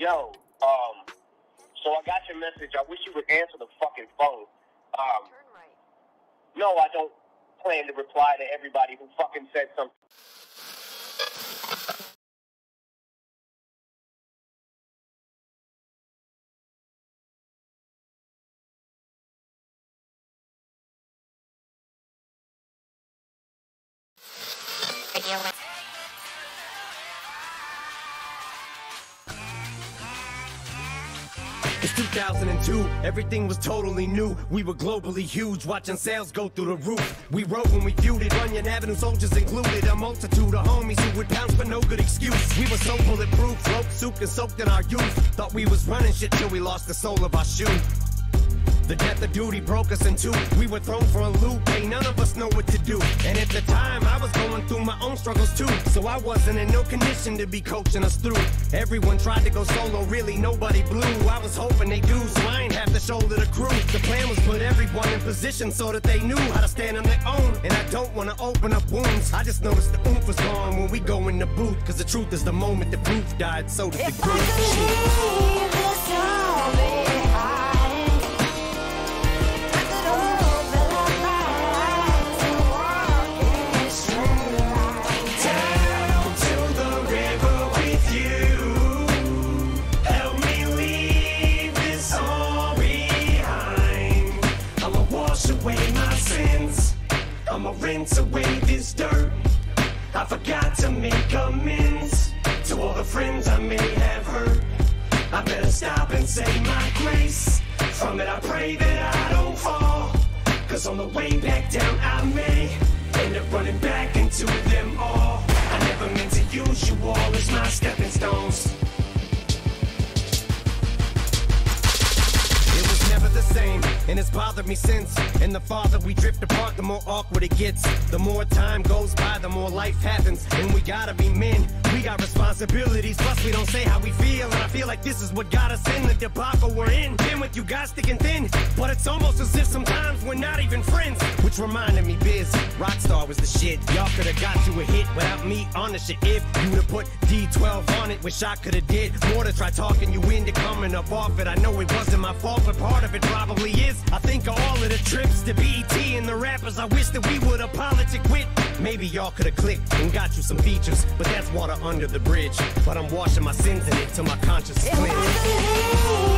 Yo, so I got your message. I wish you would answer the fucking phone. No, I don't plan to reply to everybody who fucking said something. It's 2002, everything was totally new. We were globally huge, watching sales go through the roof. We rode when we feuded, Runyon Avenue soldiers included. A multitude of homies who would pounce for no good excuse. We were so bulletproof, rope souped and soaked in our youth. Thought we was running shit till we lost the sole of our shoe. The depth of duty broke us in two. We were thrown for a loop, ain't none of us know what to do. And at the time, I was going through my own struggles too. So I wasn't in no condition to be coaching us through. Everyone tried to go solo, really nobody blew. I was hoping they do, so I ain't have to shoulder the crew. The plan was put everyone in position so that they knew how to stand on their own. And I don't want to open up wounds, I just noticed the oomph was gone when we go in the booth. Cause the truth is the moment the proof died, so did the groove. I'ma rinse away this dirt. I forgot to make amends to all the friends I may have hurt. I better stop and say my grace. From it I pray that I don't fall, cause on the way back down I may end up running back into them all. I never meant to use you all as my stepping stones. The same, and it's bothered me since. And the farther we drift apart, the more awkward it gets. The more time goes by, the more life happens. And we gotta be men, we got responsibilities. Plus we don't say how we feel, and I feel like this is what got us in the debacle we're in. Been with you guys thick and thin, but it's almost as if sometimes we're not even friends. Which reminded me, Biz, Rockstar was the shit. Y'all could've got you a hit without me on the shit. If you'd have put D12 on it, wish I could've did more to try talking you into coming up off it. I know it wasn't my fault, but part of it probably is. I think of all of the trips to BET and the rappers I wish that we would've politic with. Maybe y'all could've clicked and got you some features, but that's water under the bridge. But I'm washing my sins in it till my conscience is clear.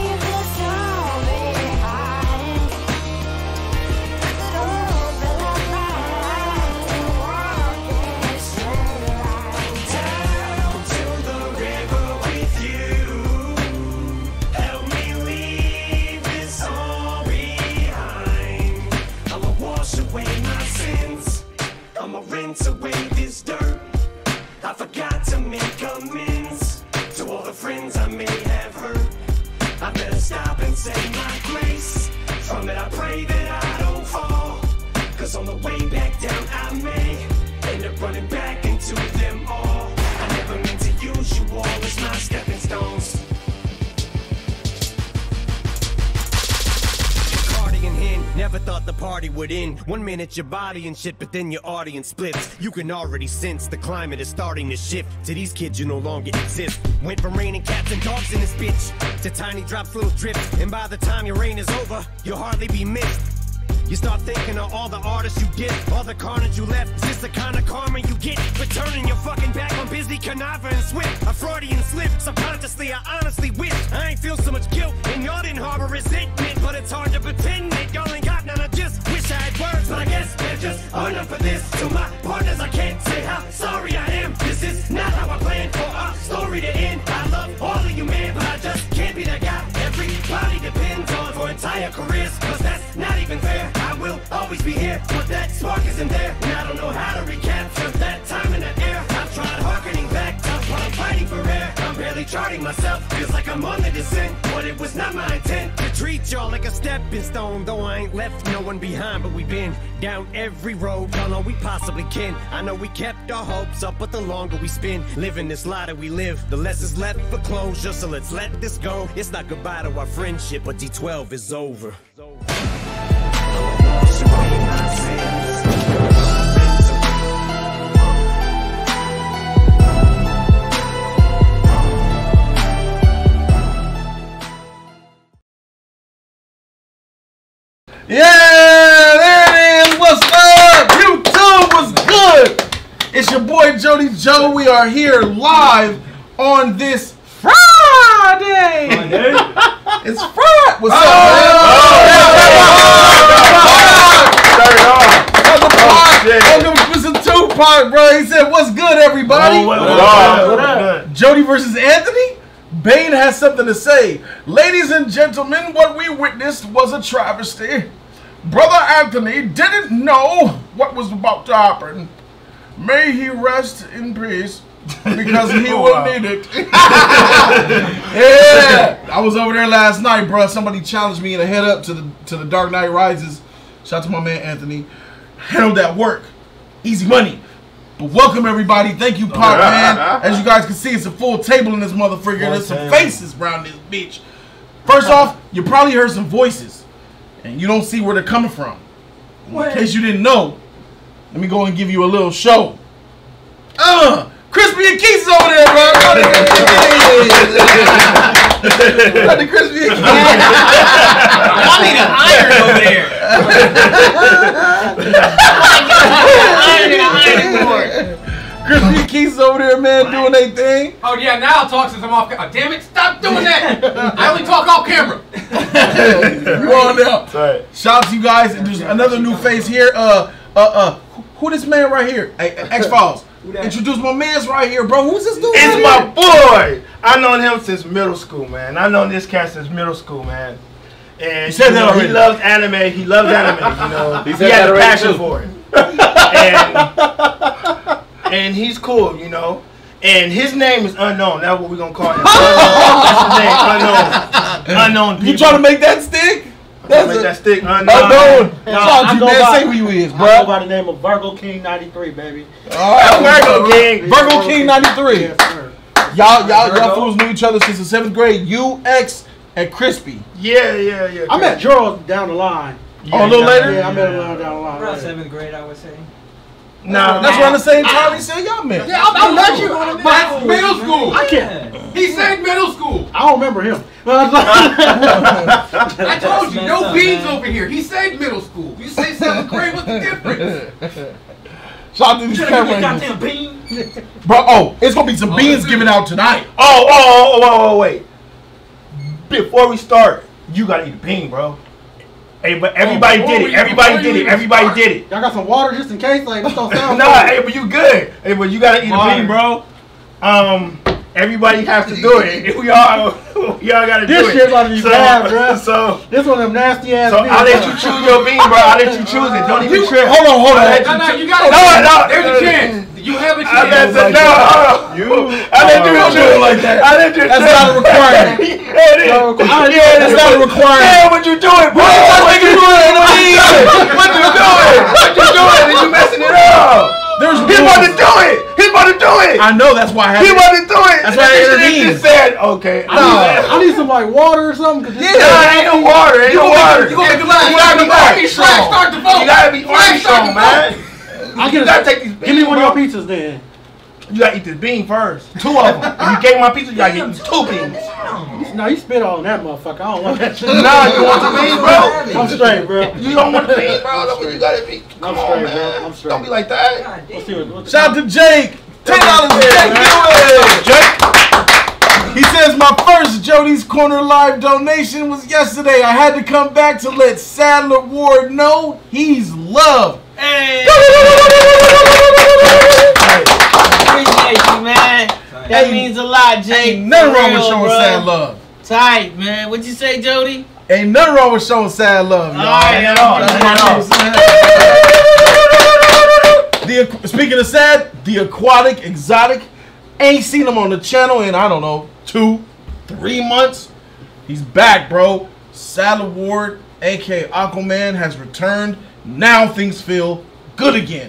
Rinse away this dirt. I forgot to make amends to all the friends I may have hurt. I better stop and say my grace. From it I pray that I don't fall, cause on the way back down I may end up running back into them all. I never meant to use you all as my stepping stones. Never thought the party would end. 1 minute your body and shit, but then your audience splits. You can already sense the climate is starting to shift. To these kids you no longer exist. Went from raining cats and dogs in this bitch to tiny drops, little drips. And by the time your reign is over, you'll hardly be missed. You start thinking of all the artists you did, all the carnage you left. Is this the kind of karma you get for turning your fucking back on busy Canava and Swift? A Freudian slip, subconsciously I honestly wish I ain't feel so much guilt and y'all didn't harbor resentment. But it's hard to pretend that y'all ain't got none. I just wish I had words, but I guess they're just enough for this. To my partners I can't say how sorry I am. This is not how I planned for our story to end. I love all of you man, but I just can't be that guy everybody depends on for entire careers. Cause that's not even fair. I will always be here, but that spark isn't there. And I don't know how to recapture that time in the air. I've tried harkening back to while I'm fighting for air. I'm barely charting myself, feels like I'm on the descent. But it was not my intent to treat y'all like a stepping stone. Though I ain't left no one behind, but we've been down every road y'all know we possibly can. I know we kept our hopes up, but the longer we spend living this lie that we live, the less is left for closure. So let's let this go. It's not goodbye to our friendship, but D12 is over. It's your boy Jody Joe. We are here live on this Friday. It's Friday. What's up, man? Welcome to Mr. Tupac, bro. He said, "What's good, everybody?" Jody versus Anthony. Bane has something to say. Ladies and gentlemen, what we witnessed was a travesty. Brother Anthony didn't know what was about to happen. May he rest in peace, because he will need it. Yeah, I was over there last night, bro. Somebody challenged me in a head up to the Dark Knight Rises. Shout out to my man Anthony. Handled that work. Easy money. But welcome everybody. Thank you, Pop, man. As you guys can see, it's a full table in this motherfucker. There's some faces around this bitch. First off, you probably heard some voices, and you don't see where they're coming from. In case you didn't know, let me go and give you a little show. Crispy and Keith is over there, bro. Got the Crispy and Keith. Y'all need an iron over there. Iron board. Crispy and Keith's over there, man, doing their thing. Oh yeah, now I'll talk since I'm off. Oh, damn it! Stop doing that. I only talk off camera. You on now? Right. Shout out to you guys. There's another new face here. Who this man right here? Hey, X-Files. Introduce my man's right here, bro. Who's this dude? It's my boy. I known him since middle school, man. I known this cat since middle school, man. And you said that already. He loves anime. He loves anime. You know, he had a passion for it. And he's cool, you know. And his name is unknown. That's what we're gonna call him. That's his name, unknown. Unknown people. You trying to make that stick? Make that stick unknown. I go by, say who you is, bro. I go by the name of Virgo King 93, baby. Virgo King. Virgo King 93. Yes, y'all fools knew each other since the 7th grade. You, X, and Crispy. Yeah. I met Gerald down the line. A little later? Yeah, I met him down the line. Around 7th grade, I would say. No, that's around the same time he said y'all met. Yeah, I met you. That's middle school. I can't. He said middle school. I don't remember him. I told you, no beans over here. He said middle school. You say 7th grade. What's the difference? Shout out to these cameras. Goddamn bean. Bro, it's gonna be some beans given out tonight. Wait. Before we start, you gotta eat a bean, bro. Hey, but everybody did it. Everybody did it. Y'all got some water just in case? Like, this don't sound Nah, hey, but you good. Hey, but you gotta eat a bean, bro. Everybody has to do it. We all gotta do it. This shit about to be bad, bro. So this one of them nasty ass. So I'll let you choose your bean, bro. I'll let you choose it. Don't even trip. Hold on. No, you gotta. No. There's a chance. You have a chance. I didn't do it like that. I didn't do it. That's not a requirement. That's not a requirement. Yeah, what you doing, bro? What you doing? What you doing? You messing it up. He's about to do it. I know, that's why I had He about to do it. That's why I intervened. Just said, okay. I need some like water or something. Ain't no water. You gotta be army strong. Start the vote. You gotta be army strong, man. You gotta take these beans. Give me one of your pizzas then. You gotta eat this bean first. 2 of them. If you gave my pizza, you gotta get 2 beans. No, you spit all on that motherfucker. I don't want that shit. Nah, you want the beans, bro? I'm straight, bro. You don't want the beans, bro? That's what you gotta be. I'm straight, bro. I'm straight. Don't be like that. Let's see what shout out to Jake. $10 Jake. He says my first Jody's Corner Live donation was yesterday. I had to come back to let Sadler Ward know he's loved. Hey. Appreciate you, man. That means a lot, Jake. Ain't nothing wrong with showing sad love. Tight, man. What'd you say, Jody? Ain't nothing wrong with showing sad love, y'all. Speaking of sad, the aquatic exotic. Ain't seen him on the channel in, I don't know, 2-3 months. He's back, bro. Sadler Ward, aka Aquaman, has returned. Now things feel good again.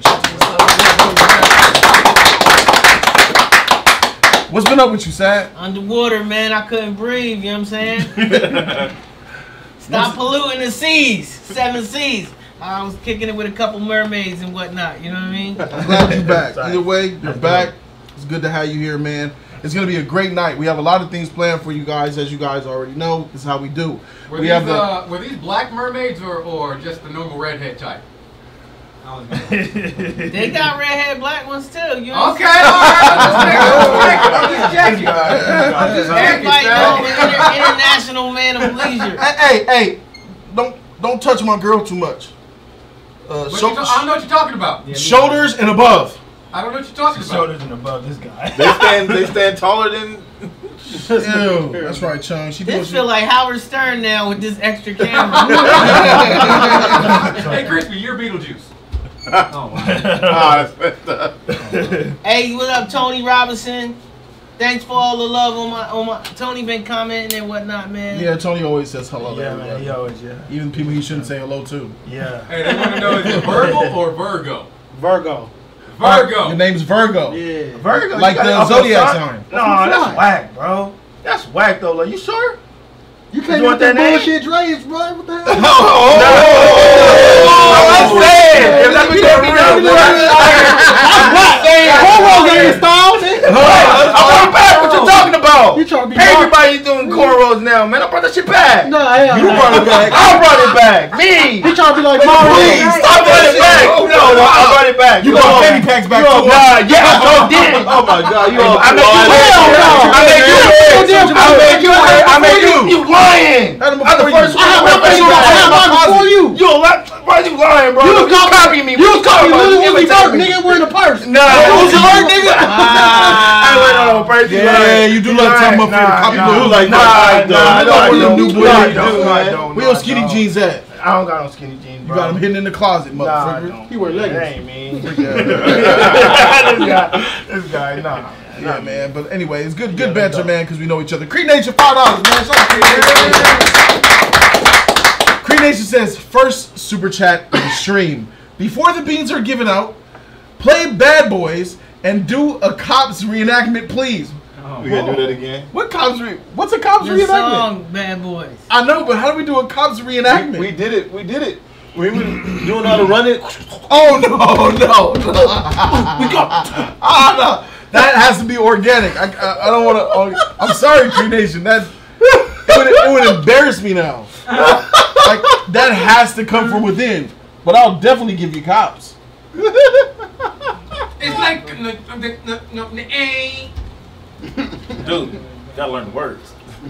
What's been up with you, Sad? Underwater, man. I couldn't breathe, you know what I'm saying? Stop polluting the seas. 7 seas. I was kicking it with a couple mermaids and whatnot, you know what I mean? I'm glad you're back. Either way, you're back. It's good to have you here, man. It's going to be a great night. We have a lot of things planned for you guys, as you guys already know. This is how we do. Were these black mermaids or just the normal redhead type? They got redhead black ones too. You know Okay, I'm just checking. Everybody know international man of leisure. Hey, don't touch my girl too much. I don't know what you're talking about. Shoulders and above. I don't know what you're talking about. Shoulders and above this guy. They stand taller than. Ew, that's right, Chung. She This feel like Howard Stern now with this extra camera. Hey, Crispy, you're Beetlejuice. That's messed up. Hey, what up, Tony Robinson? Thanks for all the love on my. Tony been commenting and whatnot, man. Yeah, Tony always says hello. Yeah, man. He always, Even people he shouldn't say hello to. Yeah. Hey, they want to know, is it Virgo or Virgo? Virgo. Virgo. Your name's Virgo. Yeah. Virgo. Like the zodiac sign. No, that's whack, bro. That's whack, though. Like, you sure? You can't You want do that that name? bullshit Dre's, bro. What the hell? I'm saying. If that's what you're real, I'm saying. Cornrows ain't style, nigga. I'm going back. What you talking about? You trying to be Everybody's doing cornrows now, man. I brought that shit back. No, hell. You brought it back. I brought it back. Me. He trying to be like Mario. Please, stop brought it back. No, I brought it back. You got penny packs back too. Nah, yeah, I sure did. Oh my God, you all. I made you. You lying. I'm the first one. I have before you. You a lot. Why you lying, bro? You was copying me. You was copying Lil Uzi Vert, me. nigga, wearing a purse. Nah, Uzi Vert, nigga? I went on a first. Yeah, you do like time up here to copy Lil Uzi. Nah, Where your skinny jeans at? I don't got no skinny jeans, You bro. got them hidden in the closet, Nah, I motherfucker. don't. He wear leggings. That ain't me. This guy, nah. Yeah, man. But anyway, it's good banter, man, because we know each other. Creed Nation, $5, man. Shout out to Creed Nation. Creed Nation says, first super chat of the stream. Before the beans are given out, play Bad Boys and do a cops reenactment, please. We gotta do that again. What's a cops The reenactment? song, Bad Boys. I know, but how do we do a cops reenactment? We did it. We were doing how to run it. Oh no! We go. No. That has to be organic. I don't want to. I'm sorry, Creed Nation. It would embarrass me now. Like that has to come from within. But I'll definitely give you cops. It's like Dude, gotta learn the words.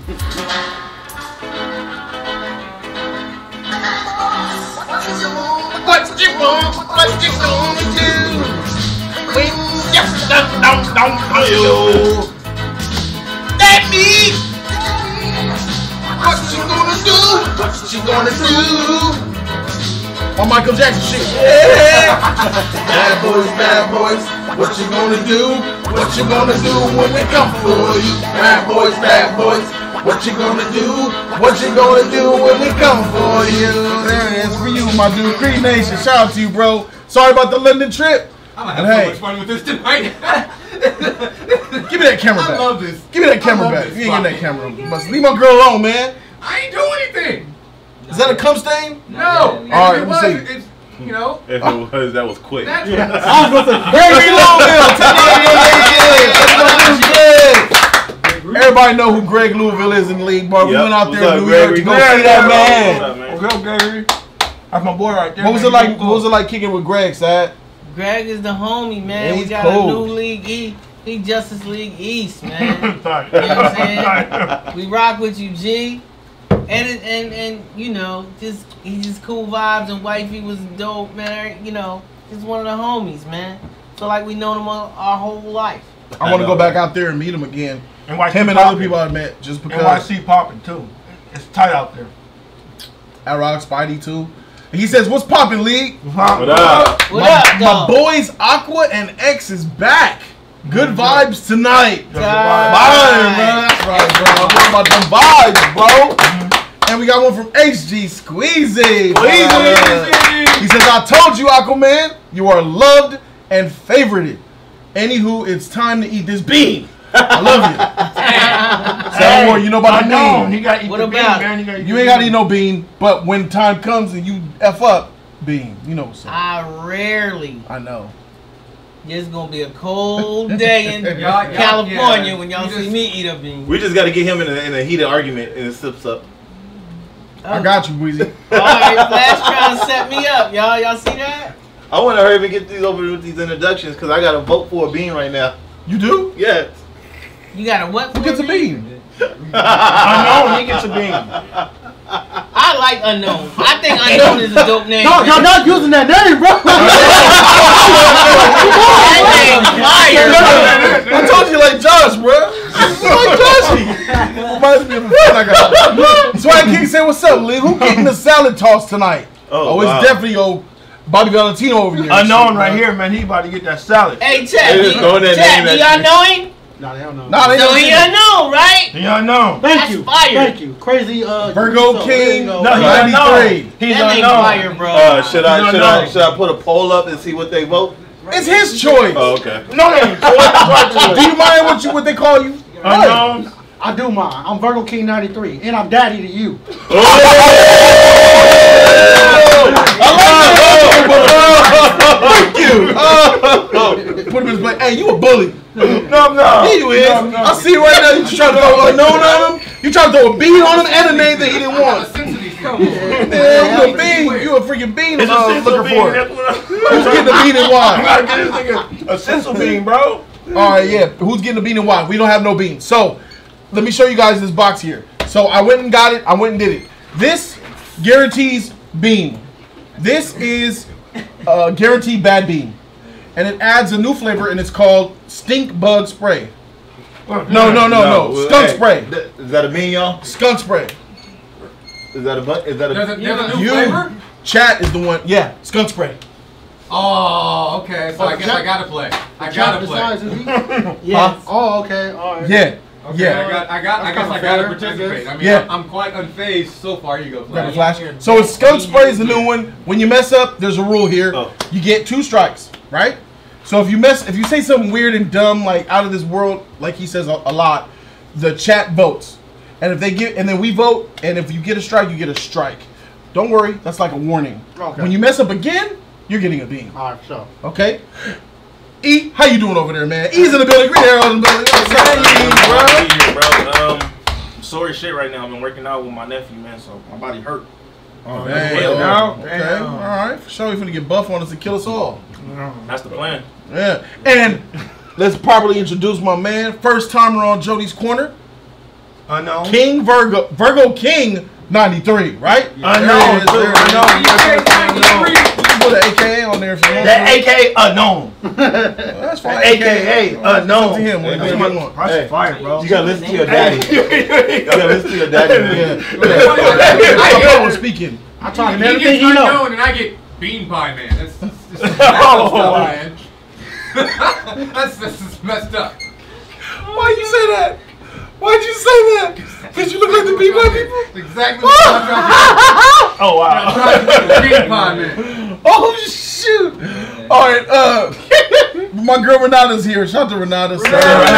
What you gonna do? When you don't you. That means what you gonna do? What you gonna do? On Michael Jackson shit. Yeah. Bad boys, what you gonna do? What you gonna do when we come for you? Bad boys, what you gonna do? What you gonna do when we come for you? There it is for you, my dude. Creed Nation, shout out to you, bro. Sorry about the London trip. I'm gonna have so much fun with this tonight. Give me that camera back. I love this. Give me that camera back. You ain't getting that camera. You must leave my girl alone, man. I ain't doing anything. Is that a cum stain? No. All right, let me see. It's, you know. If it was, that was quick. That's I was gonna say, Gregory Louisville. Everybody know who Greg Louisville is in the league, bro. We Yep. went out What's there up, in New York Gregory? to go see that man. What's up, man? What's up, Gregory? That's my boy right there. What was it like? What was it like kicking with Greg, Sad? Greg is the homie, man. Yeah, We he's got cool. a new league. He Justice League East, man. You know what I'm saying? We rock with you, G. And you know, he's just cool vibes, and wifey was dope, man. You know, just one of the homies, man. Feel like we known him our whole life. I want to go back out there and meet him again. NYC Him and other people I met just because. NYC popping too. It's tight out there. At Rock Spidey too. And he says, "What's poppin', league? What up? What up, My dog? boys Aqua and X is back. Good vibes tonight. Just Vibes, man. That's right, bro. I'm talking about them vibes, bro. And we got one from HG Squeezy. He says, "I told you, Aquaman, you are loved and favorited. Anywho, it's time to eat this bean. I love you." Say more, you know about the bean. He got to eat What the about bean, man. He gotta eat You the ain't got to bean. eat no bean, but when time comes and you F up, bean. You know what's up. I rarely. I know. It's gonna be a cold day in Y'all- California yeah. when y'all You see just- me eat a bean. We just gotta get him in a heated argument and it slips up. I got you, Weezy. Alright, Flash trying to set me up, y'all. Y'all see that? I want to hurry up and get these over with these introductions because I got to vote for a bean right now. You do? Yes. You got a what? Who gets a bean? Unknown, he gets a bean. I like Unknown. I think Unknown is a dope name. No, y'all not using that name, bro. That name's fire. I told you like Josh, bro. Like Joshy. Reminds me of a friend I got. Swag King say, "What's up, Lee? Who getting the salad toss tonight?" Oh, wow. It's definitely old Bobby Valentino over here. Unknown right here, man. He about to get that salad. Hey, Chad, They just throwing that name do at y'all you. know him? Nah, they don't know. Nah, they So don't he know. unknown, right? He unknown. That's Thank you. fire. Thank you. Crazy. Virgo King. No, No, he's unknown. 93. He's That name's unknown. fire, bro. Should I put a poll up and see what they vote? It's his choice. Oh, okay. No, they ain't. Do you mind what they call you? Unknown. I do mine. I'm Virgo King 93, and I'm daddy to you. Thank you. Put him in his place. Hey, you a bully. No, no. Yeah, you is. No, no. I see it right now. You just trying to throw unknown on him. You trying to throw a bean on him and a name that he didn't want. Man, you a bean. You a freaking bean. It's a Looking sensu for bean. it. That's what Who's getting the bean and I why? gotta get this nigga a sensu bean, bro. All right, yeah. Who's getting the bean and why? We don't have no beans. So let me show you guys this box here. So I went and got it. I went and did it. This guarantees bean. This is guaranteed bad bean. And it adds a new flavor, and it's called stink bug spray. No. Skunk spray. Is that a bean, y'all? Skunk spray. Is that a There's a new You, flavor? chat is the one. Yeah, skunk spray. Oh, okay. So I guess I gotta play. I gotta play. Yeah. Oh, okay. All right. Yeah. Okay, Yeah. I guess I gotta fair, participate. I mean, Yeah. I'm quite unfazed so far. You go Got a play. flash. So it's skunk spray is the new one. When you mess up, there's a rule here. Oh. You get 2 strikes, right? So if you say something weird and dumb, like out of this world, like he says a lot, the chat votes, and if they get, and then we vote, and if you get a strike, you get a strike. Don't worry, that's like a warning. Okay. When you mess up again, you're getting a bean. All right, sure. Okay. E, how you doing over there, man? E's in the building. Green hair on the building. What's up, E, bro? bro. I'm sore as shit right now. I've been working out with my nephew, man, so my body hurt. Oh, Damn. okay. All right. For sure, he's gonna get buff on us and kill us all. That's the plan. Yeah. And let's properly introduce my man. First timer on Jody's Corner. Unknown. King Virgo King 93, right? Unknown. You can put an AKA on there if you want. That AKA unknown. That's fine. AKA unknown. To him. Whatever you want. That's fire, bro. You gotta listen to your daddy. You gotta listen to your daddy, man. I was speaking. I talk He everything gets he knows. unknown and I get bean pie, man. That's stuff, man. That's messed up. Why'd you say that? Why'd you say that? Because you look like the people. That's exactly what I'm trying to do. Oh, wow. I'm trying to get bean pie, man. Oh shoot! All right, my girl Renata's here. Shout out to Renata. Renata,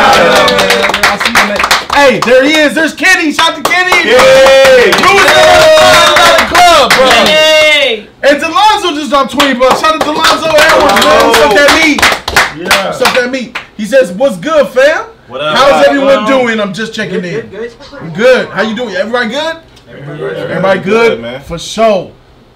I see you, man. Hey, there he is. There's Kenny. Shout out to Kenny. Yay! Who's in the club, bro? Hey! And Delonzo just dropped $20. Shout out to Delonzo Edwards, man. Suck that meat. Yeah. Suck that meat. He says, "What's good, fam? What up? How's everyone doing? I'm just checking in. Good. How you doing? Everybody good? Everybody good, man. For sure.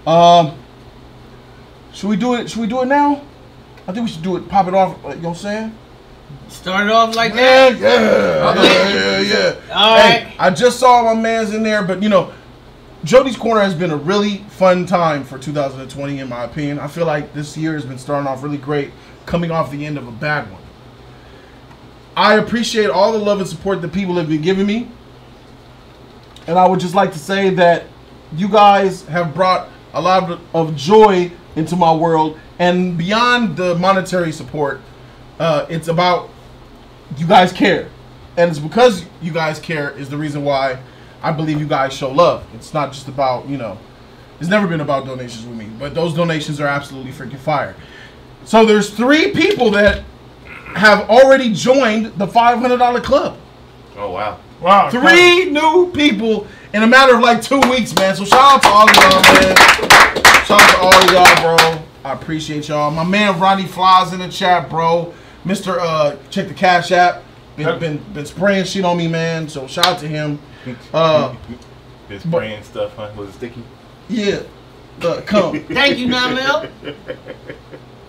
Should we do it? Should we do it now? I think we should do it. Pop it off. You know what I'm saying? Start it off like Yeah, that? yeah. All Hey, right. I just saw my man's in there, but you know, Jody's Corner has been a really fun time for 2020, in my opinion. I feel like this year has been starting off really great, coming off the end of a bad one. I appreciate all the love and support that people have been giving me. And I would just like to say that you guys have brought a lot of joy into my world. And beyond the monetary support, it's about you guys care. And it's because you guys care is the reason why I believe you guys show love. It's not just about, you know, it's never been about donations with me. But those donations are absolutely freaking fire. So there's 3 people that have already joined the $500 club. Oh, wow. Wow. 3 new people in a matter of like 2 weeks, man. So shout out to all of y'all, man. Shout out to all of y'all, bro. I appreciate y'all. My man Ronnie Flies in the chat, bro. Mr. Check the Cash App. Been spraying shit on me, man. So shout out to him. Been spraying stuff, huh? Was it sticky? Yeah. Come. Thank you, Namel.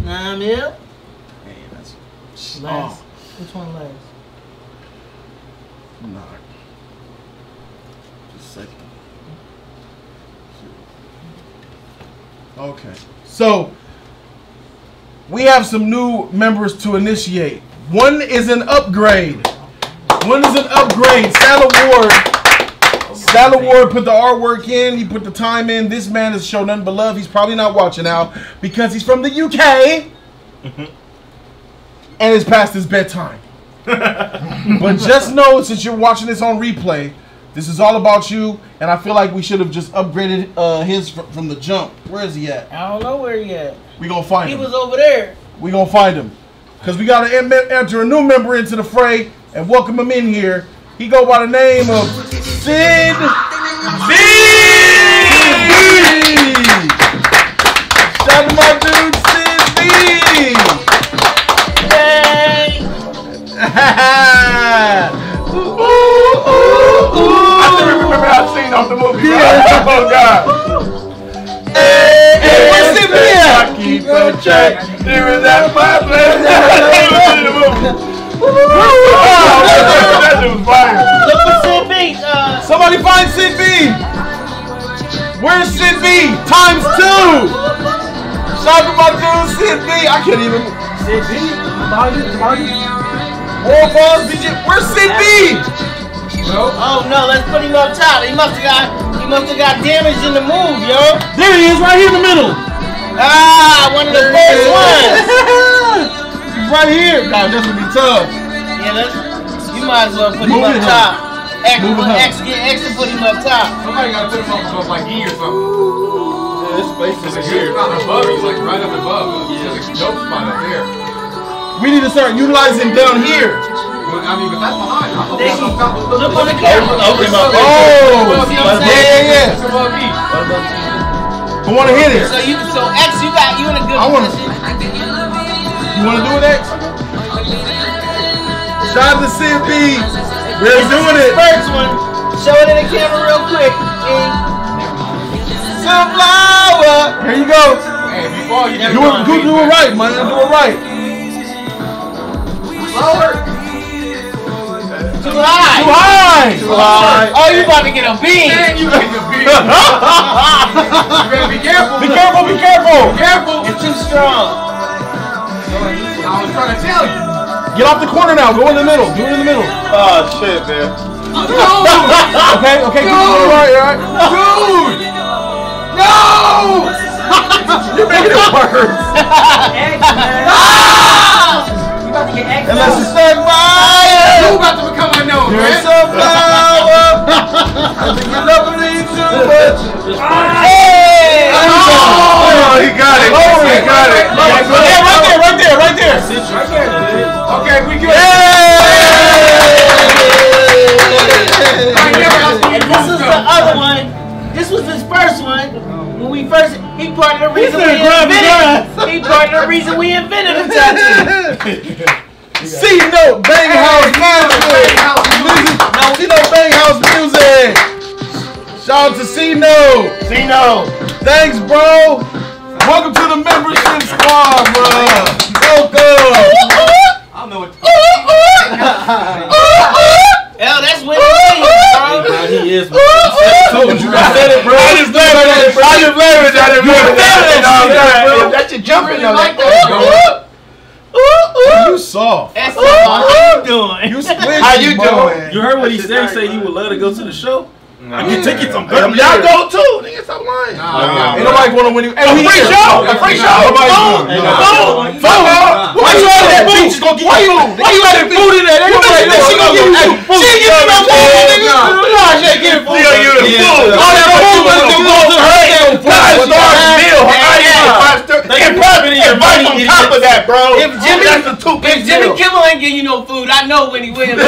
Nah, Mil. Man, that's Last. Which one last? Nah. Just a second. Okay. So we have some new members to initiate. One is an upgrade. Sal Ward put the artwork in. He put the time in. This man has shown nothing but love. He's probably not watching now because he's from the UK. And it's past his bedtime. But just know, since you're watching this on replay, this is all about you. And I feel like we should have just upgraded his from the jump. Where is he at? I don't know where he at. We gonna find him. He was over there. We gonna find him. Because we gotta enter a new member into the fray and welcome him in here. He go by the name of Sid B. Shout out to my dude Sid B. Hey. I still remember that scene off the movie. Yeah. Oh God. Hey, what's Sid B? I keep a check. There is that my place. That dude was fire. Look for Sid B. Somebody find Sid B. Where's Sid B? Times 2. Shout out to my dude Sid B. I can't even. Sid B. More balls, BJ. Where's Sid B? Oh no, let's put him up top. He must have got damaged in the move, yo. There he is, right here in the middle. Ah, one of the first ones. He's right here. God, this would be tough. Yeah, you might as well put him up top. X to put him up top. Somebody gotta put him up above like E or something. Yeah, this space is He's here. not above, he's like right up above. There's a dope spot up there. We need to start utilizing down here. Well, I mean, but that's behind. Look on the camera. Oh, yeah. It's above E. I want to hit it. So X, you in a good position. You want to do it, X? Shout out to Sid B. We're doing it. First one. Show it in the camera real quick. Sunflower. Here you go. Hey, before you Do it right, man. Do it right. Too high. Too high. Too high. Oh, you about to get a beam. Man, you make a beat. You better be careful. Be careful. Be careful. Careful. It's too strong. I was trying to tell you. Get off the corner now. Go in the middle. Do it in the middle. Oh shit, man. Okay. Keep it all right. Dude! No! You're making it worse. Unless it's stuck by You about to become unknown, You're man. so flower. I think you love me too much. Hey! Oh, he got it. He got it. Yeah, right there. Okay, we good. And this is the other one. This was his first one. When we first, he part of the reason we invented. He part of the reason we invented the tattoo. C-Note Bang House Music. C-Note Bang House Music. Shout out to C-Note. Thanks, bro. Welcome to the membership squad, bro. Welcome. I don't know what Hell, that's Winnie Williams, bro. He is. Told you. I said it, bro. I just laughed at it. That's your jumping though. like that. You soft. That's how you doing? You squishy, How you bro. doing? You heard what he said? He said he would love to go to the show. I get tickets on Y'all go too. Nigga, stop lying. Ain't nobody going to win you. A free show. Why you at that beach? Why you at food in there? She gonna give you some food. She ain't giving no food, nigga. Nah, she ain't giving food. She gonna give you the food. All that food was gonna go to her. And probably advice on top of that, bro. If Jimmy Kimmel ain't getting you no food, I know Winnie Williams.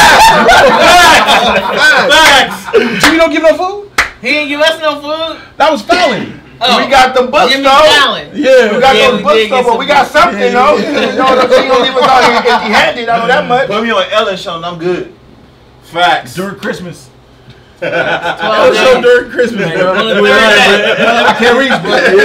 Facts. Jimmy don't give no food? He ain't give us no food. That was Fallon. We got the books, Jimmy though. Fallon. Yeah. We got Yeah, those we books, did though, get but we got something, though. You know what I'm saying? You don't leave us out here empty-handed. I know that much. Put me on Ellen show and I'm good. Facts. During Christmas. That show during Christmas, bro. I can't reach,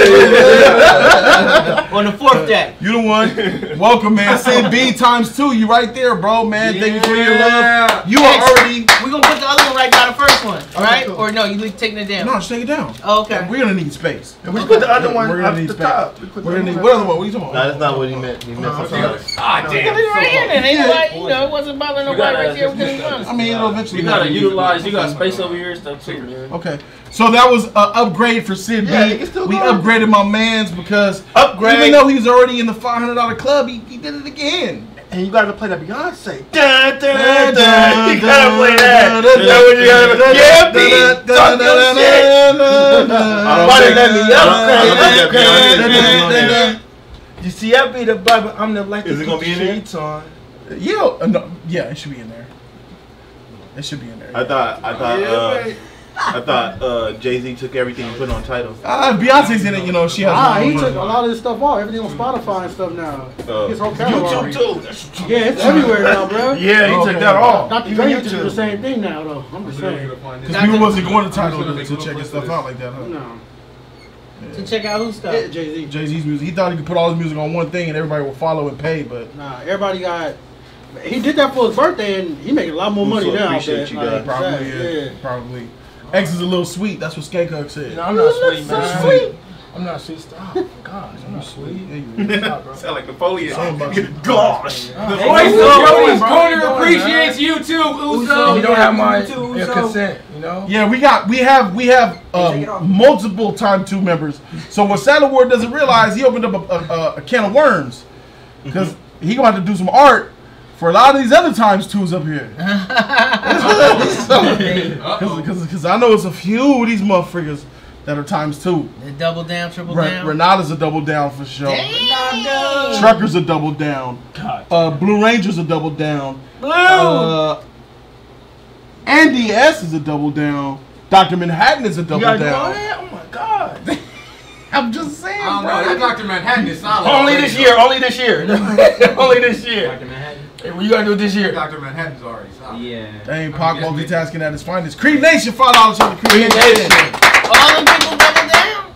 bro. On the 4th day. You the one. Welcome, man. Sid B ×2. You right there, bro, man. Thank you for your love. You are already. We're going to put the other one right by the first one, right? Or no, you taking it down? No, just take it down. Oh, okay. We're going to need space. And we put the other one We're up gonna need the space. top. We're going to need. What other one? What are you talking about? No, that's not what he meant. He meant something else. Ah, damn. Right here, then. Ain't nobody, you know, it wasn't bothering nobody right there. I mean, it'll eventually. You gotta utilize. You got space over here and stuff too, man. Okay, so that was an upgrade for Sid B. Yeah, We upgraded my man's because Upgrade. even though he was already in the $500 club, he did it again. And you gotta play that Beyonce. Dun, dun, dun. You gotta play that. That's what you gotta play. Yeah, B. Talk your shit. You see, I be the Bible. I'm the like. Is it gonna be in there? Yeah, no, yeah, it should be in there. It should be in there. I thought Jay-Z took everything and put it on titles. Beyonce's in it, you know. She has. He took a lot of this stuff off. Everything on Spotify and stuff now. His whole catalog. YouTube too. Yeah, it's everywhere now, bro. Yeah, he took that off. Dr. Dre used to do the same thing now, though. I'm just saying. Because people wasn't going to title to check his stuff out like that, huh? No. To check out who's stuff? Yeah, Jay-Z. Jay-Z's music. He thought he could put all his music on one thing and everybody will follow and pay, but Nah, everybody got. He did that for his birthday, and he making a lot more money now. Appreciate you, guys. probably, probably. X is a little sweet. That's what SSjKdotSanctum said. No, I'm not sweet, man. Sweet. I'm not sweet. Stop. Gosh, I'm not sweet. Yeah, you Stop, bro. Sound like Napoleon. Gosh. The voice of Jody's corner appreciates you too, Uso. You don't have my consent, you know? Yeah, we have multiple time 2 members. So what South La Brea doesn't realize, he opened up a can of worms because he gonna have to do some art for a lot of these other times 2s up here. Because I know it's a few of these motherfuckers that are times 2. The double down, triple down. Renata's a double down for sure. Damn. Trucker's a double down. Blue Ranger's a double down. Andy S is a double down. Dr. Manhattan is a double down. Oh my God. I'm just saying, I don't know. bro. That Dr. Manhattan is solid. Only this year. Only this year. Only this year. Dr. Manhattan. Hey, what you gotta do this year? Dr. Manhattan's already solid. Yeah. Dang, Pac multitasking at his finest. Creed Nation, $5 on the Creed Nation. All them people double down?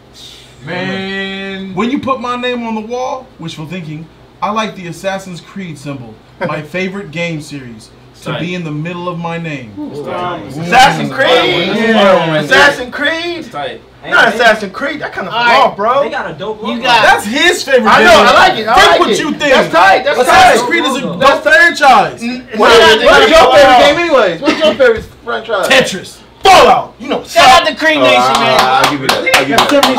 Man. When you put my name on the wall, wishful thinking, I like the Assassin's Creed symbol. My favorite game series. To be in the middle of my name. Assassin's Creed. Assassin's Creed. Tight. Not Assassin's Creed. That kind of off, bro. They got a dope logo. That's his favorite. I know. I like it. Think what you think. That's tight. That's Assassin's tight. Creed is a dope franchise. What is your favorite game, anyways? What's your favorite franchise? Tetris. Fallout. You know. Shout out to Creed Nation, man. I'll give you that. I'll give you that.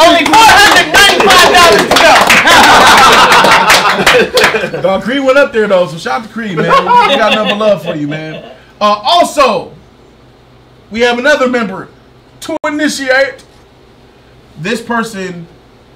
Only $495 to go. Dog, Creed went up there though, so shout out to Creed, man. We got nothing but love for you, man. Also, we have another member to initiate. This person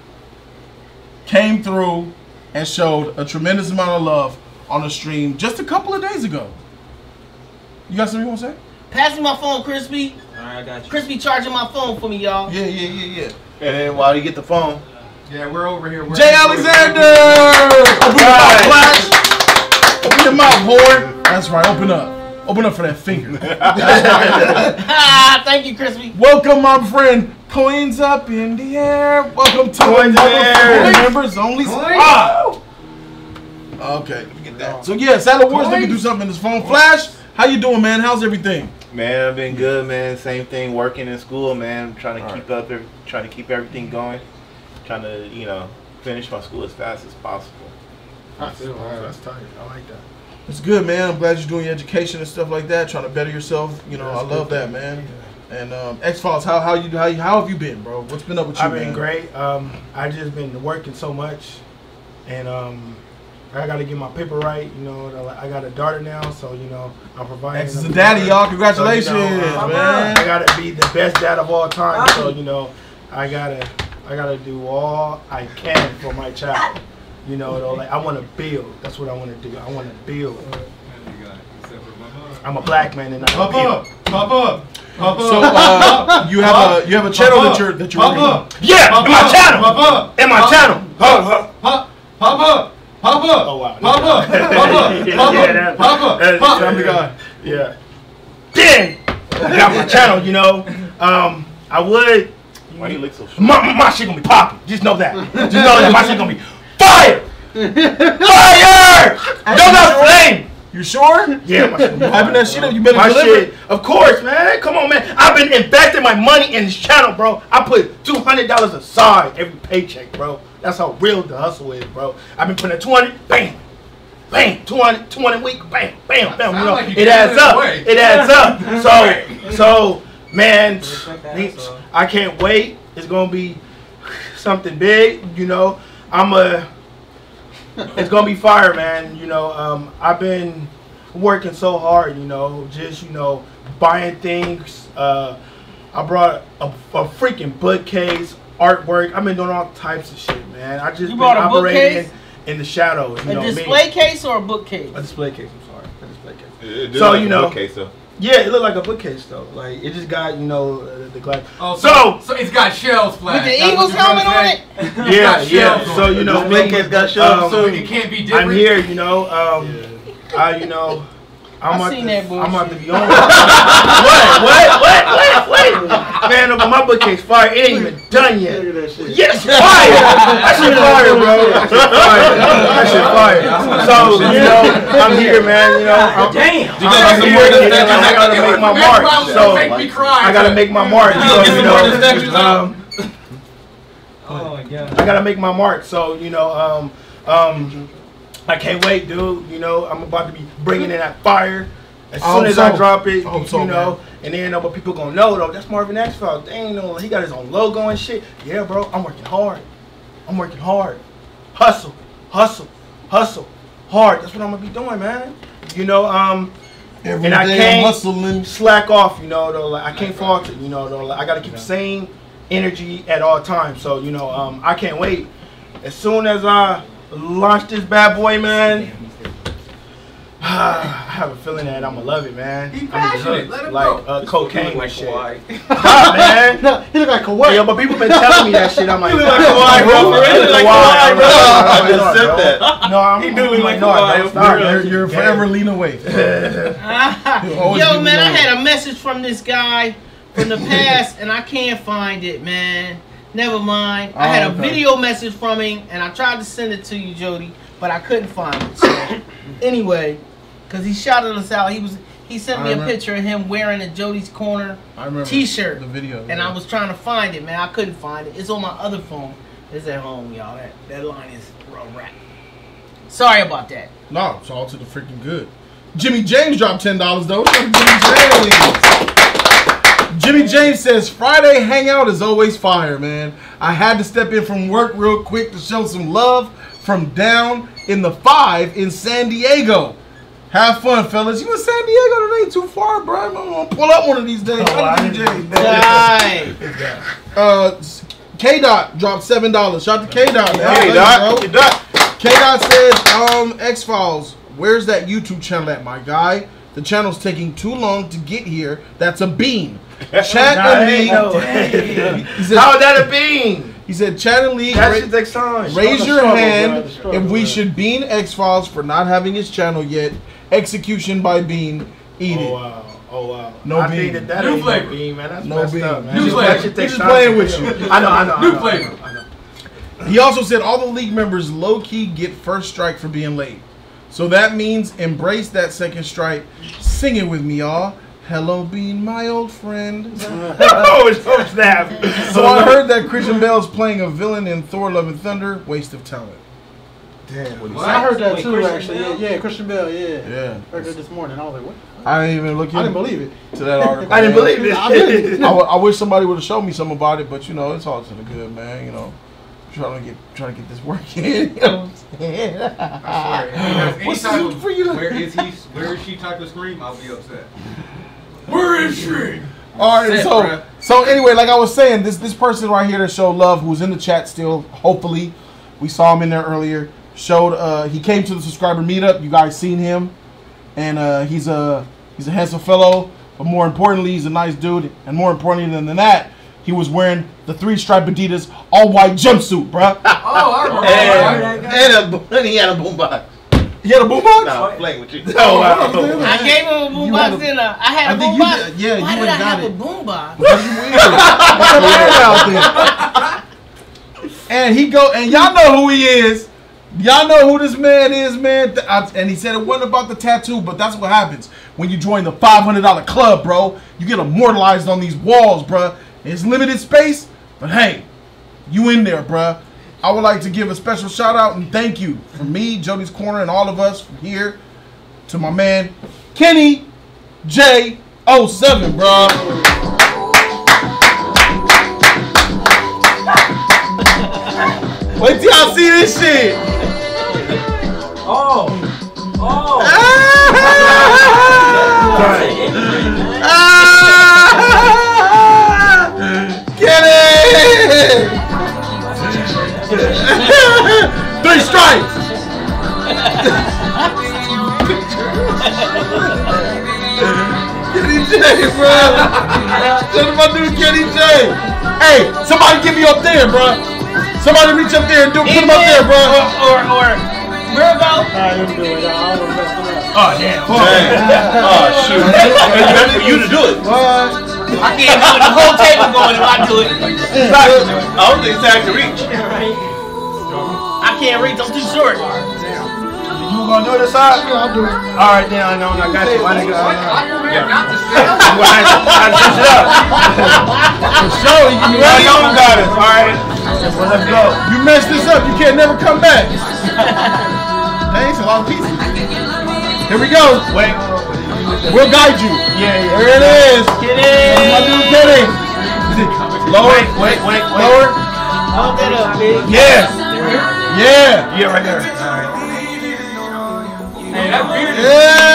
came through and showed a tremendous amount of love on the stream just a couple of days ago. You got something you want to say? Pass me my phone, Crispy. Alright, I got you. Crispy charging my phone for me, y'all. Yeah. And then while you get the phone, Yeah, we're over here. Jay Alexander! Open your mouth, Flash! Open your mouth, boy! That's right, open up. Open up for that finger. Thank you, Crispy. Welcome, my friend. Coins up in the air. Welcome to Coins in the air. members only spot. Okay, let me get that. So yeah, South La Brea's looking to do something in this phone. Flash, how you doing, man? How's everything? Man, I've been good, man. Same thing, working in school, man. Trying to keep up, trying to keep everything going. Trying to, you know, finish my school as fast as possible. that's tight. I like that. It's good, man. I'm glad you're doing your education and stuff like that. Trying to better yourself. You know, I love that, man. And X-Files, how have you been, bro? What's been up with you, I've man? been great. I just been working so much, and I got to get my paper right. You know, I got a daughter now, so you know I'm providing. X is a daddy, y'all. Congratulations, so, you know, man. I gotta be the best dad of all time. So you know, I gotta do all I can for my child. You know, though, like I want to build. That's what I want to do. I want to build. I'm a black man and I build. Papa. So you have a channel that you're working on. Yeah, in my channel. In my channel. Papa. Oh wow. I'm the guy. Yeah. Dang. I got my channel, you know. I would. Why you look so short? My shit gonna be popping. Just know that. Just know that my shit gonna be fire. Fire! Don't got flame. You sure? Yeah, my shit. Having that shit up, you better My deliver. shit, of course, man. Come on, man. I've been investing my money in this channel, bro. I put $200 aside every paycheck, bro. That's how real the hustle is, bro. I've been putting 200, bam, bam, 200 a week, bam, bam, bam. You know, like it adds up. It adds up. So, man, I can't wait. It's gonna be something big, you know. It's gonna be fire, man. You know, I've been working so hard, you know, just, you know, buying things. I brought a freaking bookcase, artwork. I've been doing all types of shit, man. I just been operating in the shadows. You know, a display case or a bookcase? A display case. I'm sorry, a display case. It So like you a know, bookcase, though. yeah, it looked like a bookcase though. Like it just got, you know, the glass. Oh, so it's got shells flash. With the Eagles helmet on it? Yeah. So you know, bookcase got shells. So it can't be different. I'm here, you know. You know, I'm I seen that bullshit. I'm about to be on. Wait. Man, but my bookcase fire. It ain't even done yet. Look at that shit. Yes, fire. That shit fire, bro. That shit fire. So, you know, I'm here, man. You know, I'm here. I gotta make my mark. So, I gotta make my mark. So, you know, Oh my god. I gotta make my mark. So, you know, I can't wait, dude. You know, I'm about to be bringing in that fire as soon as I drop it. You know, and then but people gonna know though. That's Marvin X-Files. They ain't know he got his own logo and shit. Yeah, bro. I'm working hard. Hustle, hard. That's what I'm gonna be doing, man. You know, Every and I day can't hustling. slack off. You know, though. Like I can't falter. You know, though. Like, I gotta keep the same energy at all times. So you know, I can't wait. As soon as I launch this bad boy, man, I have a feeling that I'm gonna love it, man. Be passionate. Let him like go. cocaine like and shit. Kawhi. Stop, man. No, he look like Kawhi. Yo, but people been telling me that shit. I'm like, He look like Kawhi, bro. He look like Kawhi, bro. I just said that. No, I'm. He do look like no, Kawhi. Stop. You're forever lean away. Yo, man, I had a message from this guy from the past, and I can't find it, man. Never mind. I had a video message from him, and I tried to send it to you, Jody, but I couldn't find it. So, anyway, because he shouted us out, he sent me a picture of him wearing a Jody's Corner T-shirt. The video. And I was trying to find it, man. I couldn't find it. It's on my other phone. It's at home, y'all. That line is real rap. Sorry about that. No, it's all to the freaking good. Jimmy James dropped $10 though. Shout out to Jimmy James. Jimmy James says, Friday hangout is always fire, man. I had to step in from work real quick to show some love from down in the 5 in San Diego. Have fun, fellas. You in San Diego? That ain't too far, bro. I'm gonna pull up one of these days. K-Dot dropped $7. Shout out to K-Dot. K-Dot says, X-Files, where's that YouTube channel at, my guy? The channel's taking too long to get here. That's a bean. Chat and league. He said, how is that a bean? He said, chat and league. Raise your hand if we should bean X-Files for not having his channel yet. Execution by Bean. Eat it. Oh wow. No I bean. think that New ain't flavor. No bean, man. That's No messed bean. up, man. New flavor. He's just playing with you. I know. New flavor. I know. He also said all the league members low-key get first strike for being late. So that means embrace that second strike. Sing it with me, y'all. Hello, Bean, my old friend. Oh, it's so snap. So I heard that Christian Bale's playing a villain in Thor: Love and Thunder. Waste of talent. Damn. I heard that Wait, too, Christian actually. Bale? Yeah, Christian Bale, yeah. Yeah. Heard that this morning. I was like, what? I didn't even look I didn't believe it. to that article. I didn't believe it. I didn't. I wish somebody would have shown me something about it, but you know, it's all to the good, man. You know, trying to get this work in. You know what I'm saying? What's the Anytime for you? where is she type of scream, I'll be upset. Where is she? All right, so anyway, like I was saying, this person right here to show love, who's in the chat still. Hopefully, we saw him in there earlier. He came to the subscriber meetup. You guys seen him, and he's a handsome fellow. But more importantly, he's a nice dude. And more importantly than that, he was wearing the 3-stripe Adidas all white jumpsuit, bruh. Oh, I remember. And he had a boombox. He had a boombox? No, I'm playing with you. Oh, I gave him a boombox, didn't I? I had a boombox. Yeah, Why you did I got have it. a boombox? And he go, and y'all know who he is. Y'all know who this man is, man. And he said it wasn't about the tattoo, but that's what happens when you join the $500 club, bro. You get immortalized on these walls, bro. It's limited space, but hey, you in there, bro. I would like to give a special shout out and thank you from me, Jody's Corner, and all of us from here to my man Kenny J07, bro. Wait till y'all see this shit. Oh. Get it! 3 strikes. Kenny J, bro. Shout out my dude Kenny J. Hey, somebody get me up there, bro. Somebody reach up there and put him up there, bro. Or Virgo. I didn't do it. I don't mess it up. Oh, damn. Oh, shoot. That's for you to do it. What? I can't do it. The whole table going if I do it. I don't think it's time to reach. I can't reach. I'm too short. You gonna do this side? Yeah, I'll do it. All right, then I know. I got you. My nigga. Got this thing. I switch it up. For sure, you can I know you got it. All right. Well, let's go. You mess this up, you can't never come back. Dang, it's a lot of pieces. Here we go. Wait. We'll guide you. Yeah. There it is. Kenny. My dude Kenny. Lower. Wait. Lower. Hold that up, big. Yeah. Yeah. Yeah, right there. Hey, that beard is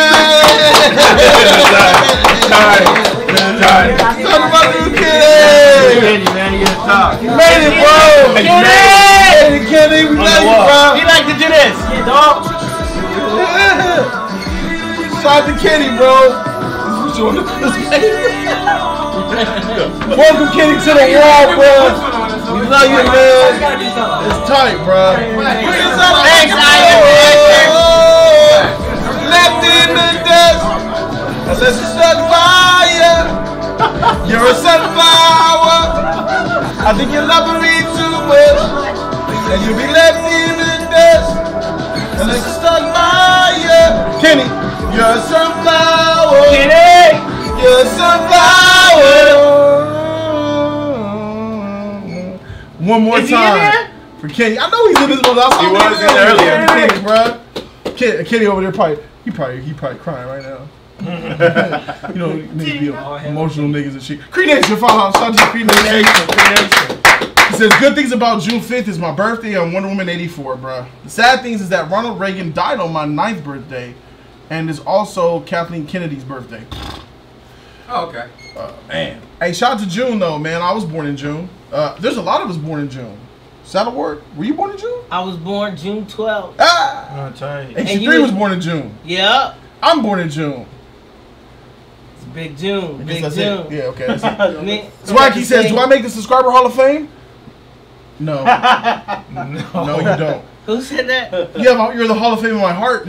Sorry. Talk about dude Kenny. Kenny, man, you gotta talk. You made it, bro. Kenny, we love you, bro. We like to do this. Dog. Shout out to Kenny, bro. Welcome, Kenny, to the wall, bro. We love you, man. It's tight, bro. Thanks, Left in the dust. Unless you stuck fire. You're a sunflower. I think you're loving me too much. And you'll be left in the dust. Unless you stuck fire. Kenny, you're a sunflower. Kenny. You're a sunflower. One more Is he in time there? for Kenny. I know he's in this one. He was in earlier. Kenny, bro. Kenny over there he probably crying right now. You know, niggas be emotional niggas and shit. Cree Nation, follow out. Shout out to Cree Nation. He says, good things about June 5th is my birthday on Wonder Woman 84, bro. The sad things is that Ronald Reagan died on my 9th birthday and is also Kathleen Kennedy's birthday. Oh, okay. Man. Hey, shout out to June, though, man. I was born in June. There's a lot of us born in June. Saddle Ward, were you born in June? I was born June 12th. Ah! HC3 was born in June. Yep. I'm born in June. It's Big June. I guess Big that's June. it. Yeah, okay. That's it. Me- Swaggy says, do I make the Subscriber Hall of Fame? No. No, you don't. Who said that? You're the Hall of Fame in my heart.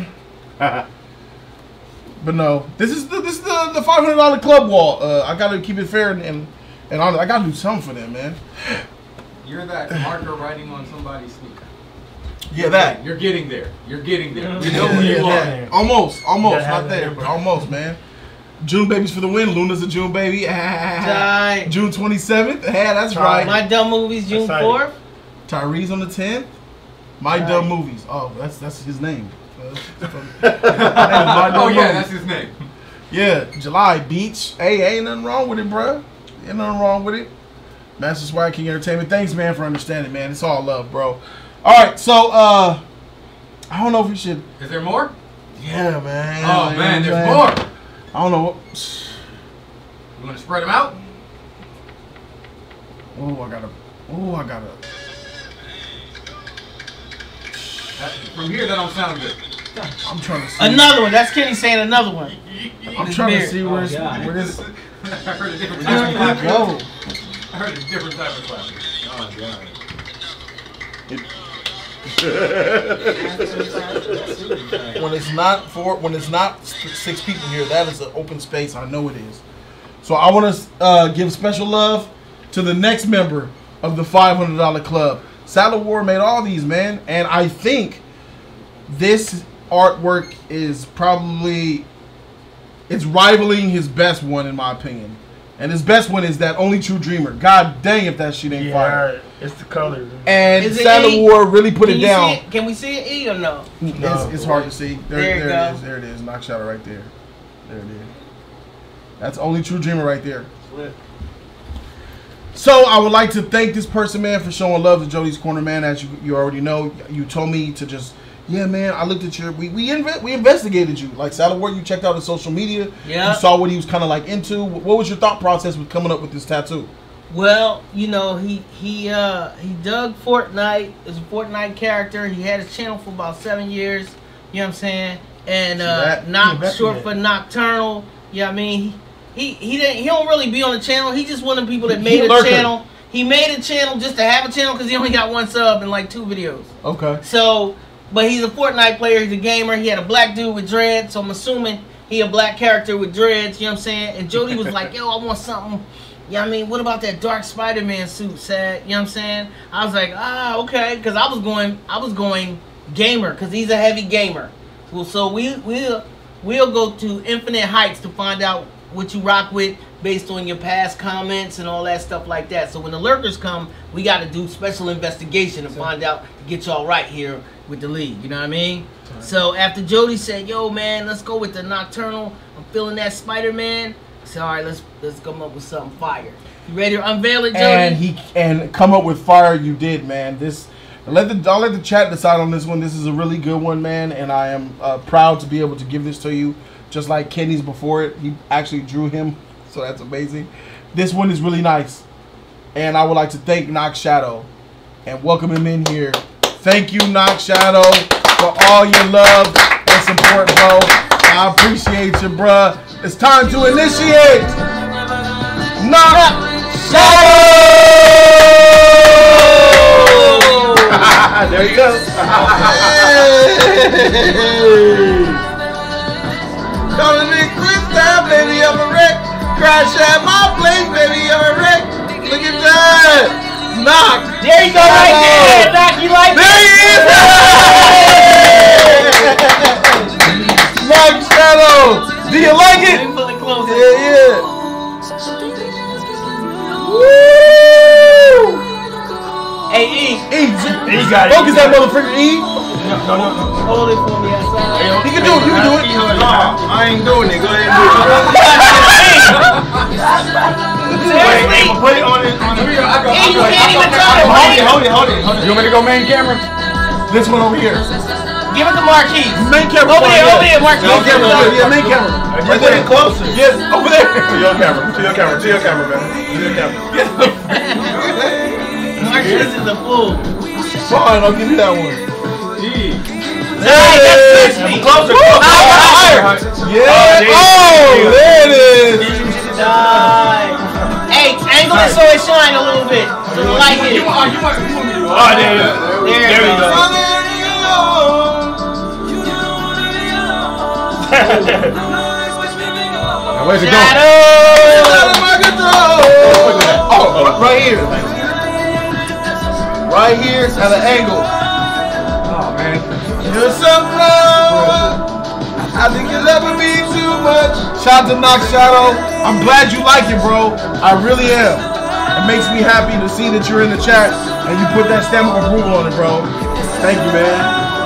But no, this is the $500 club wall. I gotta keep it fair and I gotta do something for them, man. You're that marker writing on somebody's sneaker. Yeah, that. You're getting there. You're getting there. You know where you are. Almost, not there, but almost, man. June babies for the win. Luna's a June baby. June 27th. Yeah, that's right. My Dumb Movies June 4th. Tyrese on the 10th. My Dumb Movies. Oh, that's his name. Oh yeah, that's his name. Yeah, July Beach. Hey, ain't nothing wrong with it, bruh. Ain't nothing wrong with it. Master Swag King Entertainment. Thanks, man, for understanding, man. It's all love, bro. All right, so I don't know if we should. Is there more? Yeah, man. Oh man, there's more. I don't know what. You want to spread them out? Oh, I gotta. From here, that don't sound good. I'm trying to see. Another one. That's Kenny saying another one. I'm trying to see where this. I heard a different type of clapping. Go. I heard a different type of clapping. Oh god. When it's not 6 people here, that is an open space. I know it is. So I want to give special love to the next member of the $500 club. South La Brea made all these, man, and I think this artwork is probably rivaling his best one in my opinion. And his best one is that Only True Dreamer. God dang if that shit ain't fire. It's the color. And South La Brea really put it down. Can we see it, E, or no? It's hard to see. There it is. There it is. Knock shadow right there. There it is. That's Only True Dreamer right there. So I would like to thank this person, man, for showing love to Jody's Corner, man. As you already know, you told me to just, yeah, man. I looked at your, we investigated you, like South La Brea. You checked out his social media. Yeah. You saw what he was kind of like into. What was your thought process with coming up with this tattoo? Well, you know, he dug Fortnite. Is a Fortnite character. He had his channel for about 7 years. You know what I'm saying? And short for Nocturnal. Yeah, I mean. He don't really be on the channel. He just one of the people that made a channel. He made a channel just to have a channel because he only got 1 sub and like 2 videos. Okay. So, but he's a Fortnite player. He's a gamer. He had a black dude with dreads. So I'm assuming he a black character with dreads. You know what I'm saying? And Jody was like, "Yo, I want something." Yeah, I mean, what about that dark Spider-Man suit, Sad? You know what I'm saying? I was like, okay, because I was going gamer because he's a heavy gamer. So we'll go to infinite heights to find out what you rock with based on your past comments and all that stuff like that. So when the lurkers come, we got to do special investigation and find out to get y'all right here with the league. You know what I mean? Right. So after Jody said, "Yo, man, let's go with the Nocturnal. I'm feeling that Spider-Man." I said, "All right, let's come up with something fire." You ready to unveil it, Jody? And come up with fire. You did, man. I'll let the chat decide on this one. This is a really good one, man, and I am proud to be able to give this to you. Just like Kenny's before it, he actually drew him, so that's amazing. This one is really nice, and I would like to thank Knock Shadow and welcome him in here. Thank you, Knock Shadow, for all your love and support, bro. I appreciate you, bruh. It's time to initiate Knock Shadow. There you go. Calling it Crystal, baby, I'm a wreck. Crash at my place, baby, I'm a wreck. Look at that. Knock. There you go, right there. Knock, you like there he is. Knock Shadow. Do you like it? Yeah. Woo. Hey, E. He got it. Focus that motherfucker, E. No. Hold it for me outside. He can do it. You can do it. I ain't doing it. Go ahead and do it. Wait, put it on it. Hold it. You want me to go main camera? This one over here. Give it to Marquis. Main camera. Over there, Marquis. Main camera. Yeah, main camera. Right there. Closer. Yes, over there. To your camera, man. To your camera. Marquis is a fool. Fine, I'll give you that one. Hey, closer. Yeah. Oh, there it is. Hey, angle it so it shine a little bit. So the light hit it. Oh, there we go. Now, where's it going? Oh, right here. Right here at an angle. Oh, man. You're something wrong. I think you'll never be too much. Shout out to Knock Shadow. I'm glad you like it, bro. I really am. It makes me happy to see that you're in the chat and you put that stamp of approval on it, bro. Thank you, man.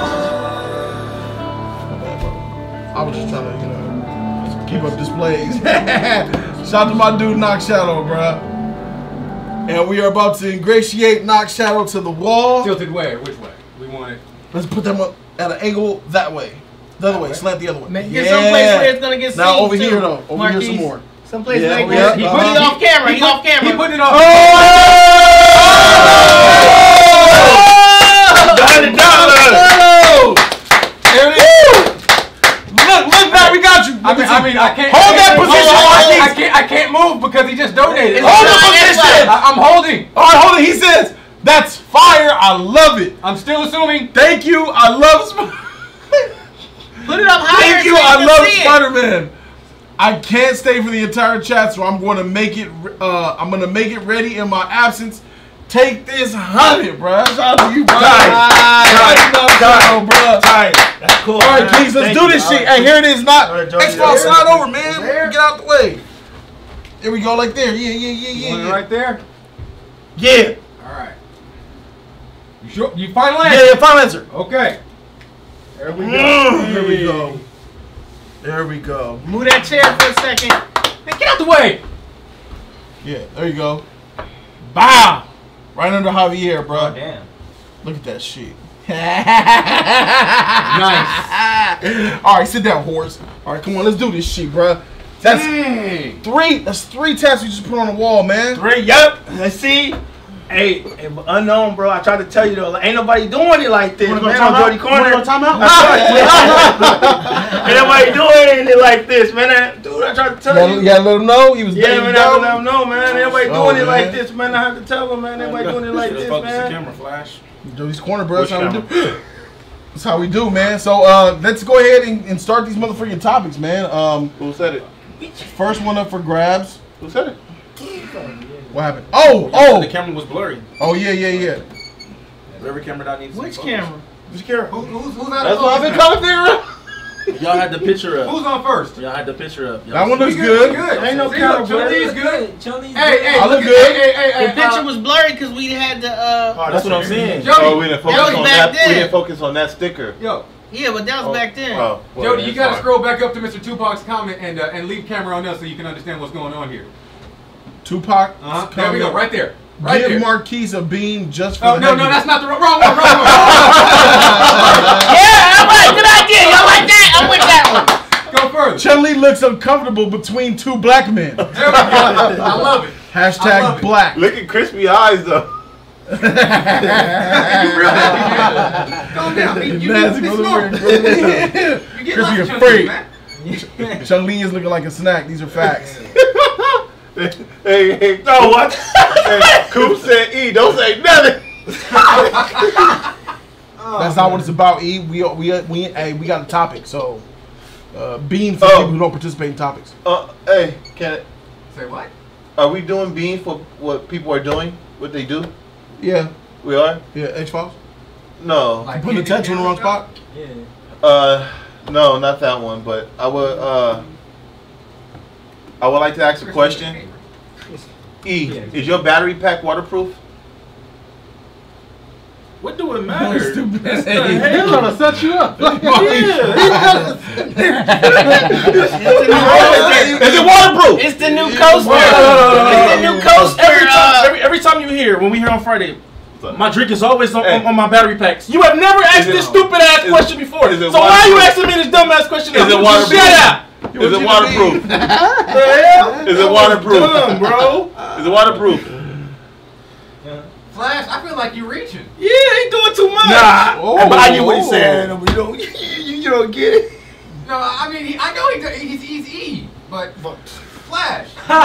I was just trying to, keep up displays. Shout out to my dude Knock Shadow, bro. And we are about to ingratiate Knock Shadow to the wall. Tilted way? Which way? We want it. Let's put them up at an angle that way. The other way. Slant the other way. Get someplace where it's gonna get seen. Now over here though. Over here some more. Someplace like this. He put it off camera. He off camera. He put it off. $100. There it is. Look back, we got you. I mean, I can't hold that position. I can't move because he just donated. Hold the position. I'm holding. All right, hold it. He says, That's fire. I love it. I'm still assuming. Thank you. I love Put it up higher. Thank you. I love Spider-Man. I can't stay for the entire chat, so I'm going to make it. I'm going to make it ready in my absence. Take this 100, bro. Shout out to you, bro. Tight. That's cool. All right, please, let's do this shit. Hey, here it is. Not Xbox. Slide over, man. Get out the way. There we go, like there. Yeah. Right there. Yeah. All right. You sure? You final answer? Yeah, final answer. Okay. There we go. There we go. There we go. Move that chair for a second. Hey, get out the way. Yeah, there you go. Bow. Right under Javier, bro. Oh, damn. Look at that shit. Nice. All right, sit down, horse. All right, come on, let's do this shit, bro. That's three. That's 3 tabs you just put on the wall, man. 3. Yep. Let's see. Hey, unknown, bro. I tried to tell you though, ain't nobody doing it like this, man. On Jody Corner. Ain't nobody doing it like this, man. Dude, I tried to tell you. You gotta let him know he was. Yeah, man. I have to let him know, man. Everybody doing it like this, man. I have to tell him, man. Everybody doing it like this, man. Focus the camera, Flash. Jody's Corner, bro. That's how we do. That's how we do, man. So let's go ahead and start these motherfucking topics, man. Who said it? First one up for grabs. Who said it? What happened? Oh! The camera was blurry. Oh, yeah. Every camera that needs. Which camera? Which camera? Who's out That's of what I've been trying to figure out. Y'all had the picture up. Who's on first? Y'all had the picture up. That one looks good. Ain't no camera, bro. Chili's good. Chili's Hey, I look good. Hey, The picture was blurry because we had the. That's what I'm saying. Jody, Oh, we didn't focus was on back that. then. We didn't focus on that sticker. Yo, Yeah, but that was back then. Oh, well, Jody, you that's gotta fine. scroll back up to Mr. Tupac's comment and leave camera on us so you can understand what's going on here. Tupac. There we go, right there. Right Give there. Marquise a bean just for Oh, the no, heck no, of that's it. not the wrong one. Yeah, all right, good idea. Y'all like that? I'm with that one. Go further. Chun-Li looks uncomfortable between 2 black men. There we go. I love it. I Hashtag love it. black. Look at crispy eyes, though. You real happy, man. Calm down. You Nasty it's motherfucker. normal. You get Crispy lots of afraid. chunks, man. Chun-Li is looking like a snack. These are facts. Hey, no, what? Hey, Coop said E. Don't say nothing. That's not what it's about, E. We got a topic, so bean for people who don't participate in topics. Hey, can it? Say what? Are we doing bean for what people are doing? What they do? Yeah. We are? Yeah, X-Files. No. Like Putting the tattoo in the wrong spot. No, not that one. But I would like to ask a question. E, is your battery pack waterproof? What do it matter? Stupid. That's the They're hell. trying to set you up. Like, Is it waterproof? It's the new coaster. It's the new coaster. Every time you hear, when we hear on Friday, my drink is always on my battery packs. You have never asked this stupid ass question before. So why are you asking me this dumb ass question? Is it waterproof? Shut up. Is it waterproof? Is it waterproof? Dumb, bro. Is it waterproof? Flash, I feel like you're reaching. Yeah, he doing too much. Nah, but I get what he's saying. But you don't get it. No, I mean, I know he's E, but Flash.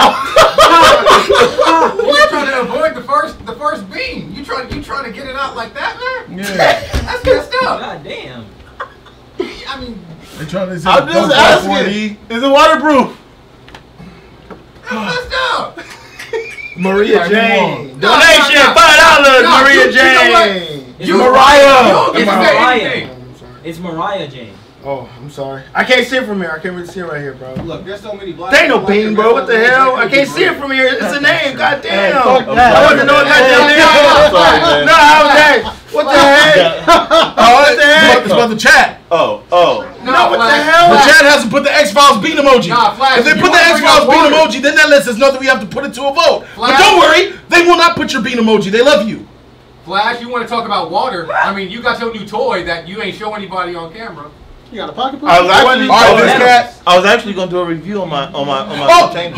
You're trying to avoid the first beam. You trying to get it out like that, man? Yeah. That's messed up. God damn. I mean, They're trying to say, I'm just asking. Is it waterproof? that's messed up. Maria Right, Jane. No, Donation no, no. $5. No, Maria you know what? Jane. You Mariah. don't get to say anything. It's Mariah Jane. Oh, I'm sorry. I can't see it from here. I can't really see it right here, bro. Look, there's so many black. There ain't no bean, bro. What the hell? I can't see it from here. It's a name. Goddamn. fuck I that. wasn't know goddamn name. Sorry, man. No, I was that. What the heck? What the heck? It's about the chat. Oh. No, what the hell? The chat hasn't put the X-Files bean emoji. Nah, Flash, If they you put the wanna bring X-Files up bean water. emoji, then that lets us know that we have to put it to a vote. But Flash. don't worry, they will not put your bean emoji. They love you. Flash, you want to talk about water? I mean, you got your new toy that you ain't show anybody on camera. you got a pocket pussy? I was actually, All right, this cat. I was actually going to do a review on my container.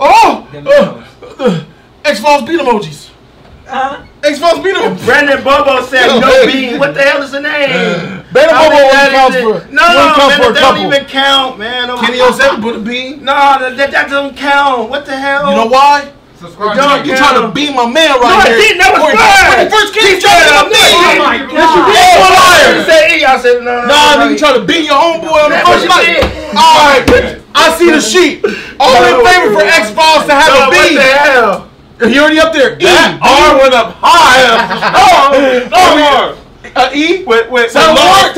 X-Files bean emojis. X-Files bean emojis. Brandon Bobo said Yo, no hey. bean. What the hell is the name? Brandon I Bobo mean, only that counts is for it. No, only counts man, for a that couple. don't even count, man. Kenny 07 put a bean. No, that doesn't count. What the hell? You know why? Subscribe. You trying to be my man right No, I here? didn't. That was When bad. he first came, trying to be. Oh my God. Yes, you did. You a liar. You said E. I said no. Nah, nigga, trying to beat your homeboy on the first night. All right, I see the sheet. All in favor for X-Files to have a B. What the hell? He already up there. That R went up high. E? Wait. So Lord,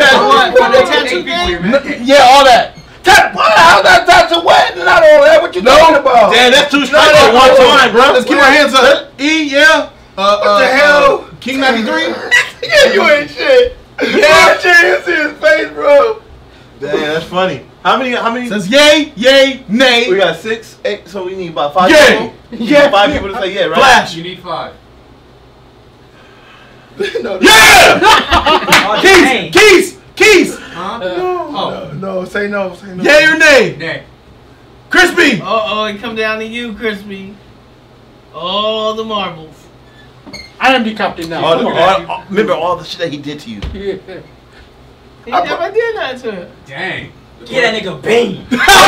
yeah, all that. How's that tattoo wet? Not all that. What you talking about? Damn, that's 2 strikes at one time, bro. Let's keep our hands up. E, yeah. What the hell? King 93. Yeah, you ain't shit. Yeah, shit. You see his face, bro. Damn, that's funny. How many? Says yay, nay. We got 6, 8, so we need about 5 Yay. people. Yeah, 5 people to say yeah, right? Flash. You need 5. Yeah! Keys! Huh? No, say no. Yay or nay? Nay. Crispy! It come down to you, Crispy. All the marbles. I am the captain now. Remember all the shit that he did to you. He never did that to him. Dang. Get that nigga bean.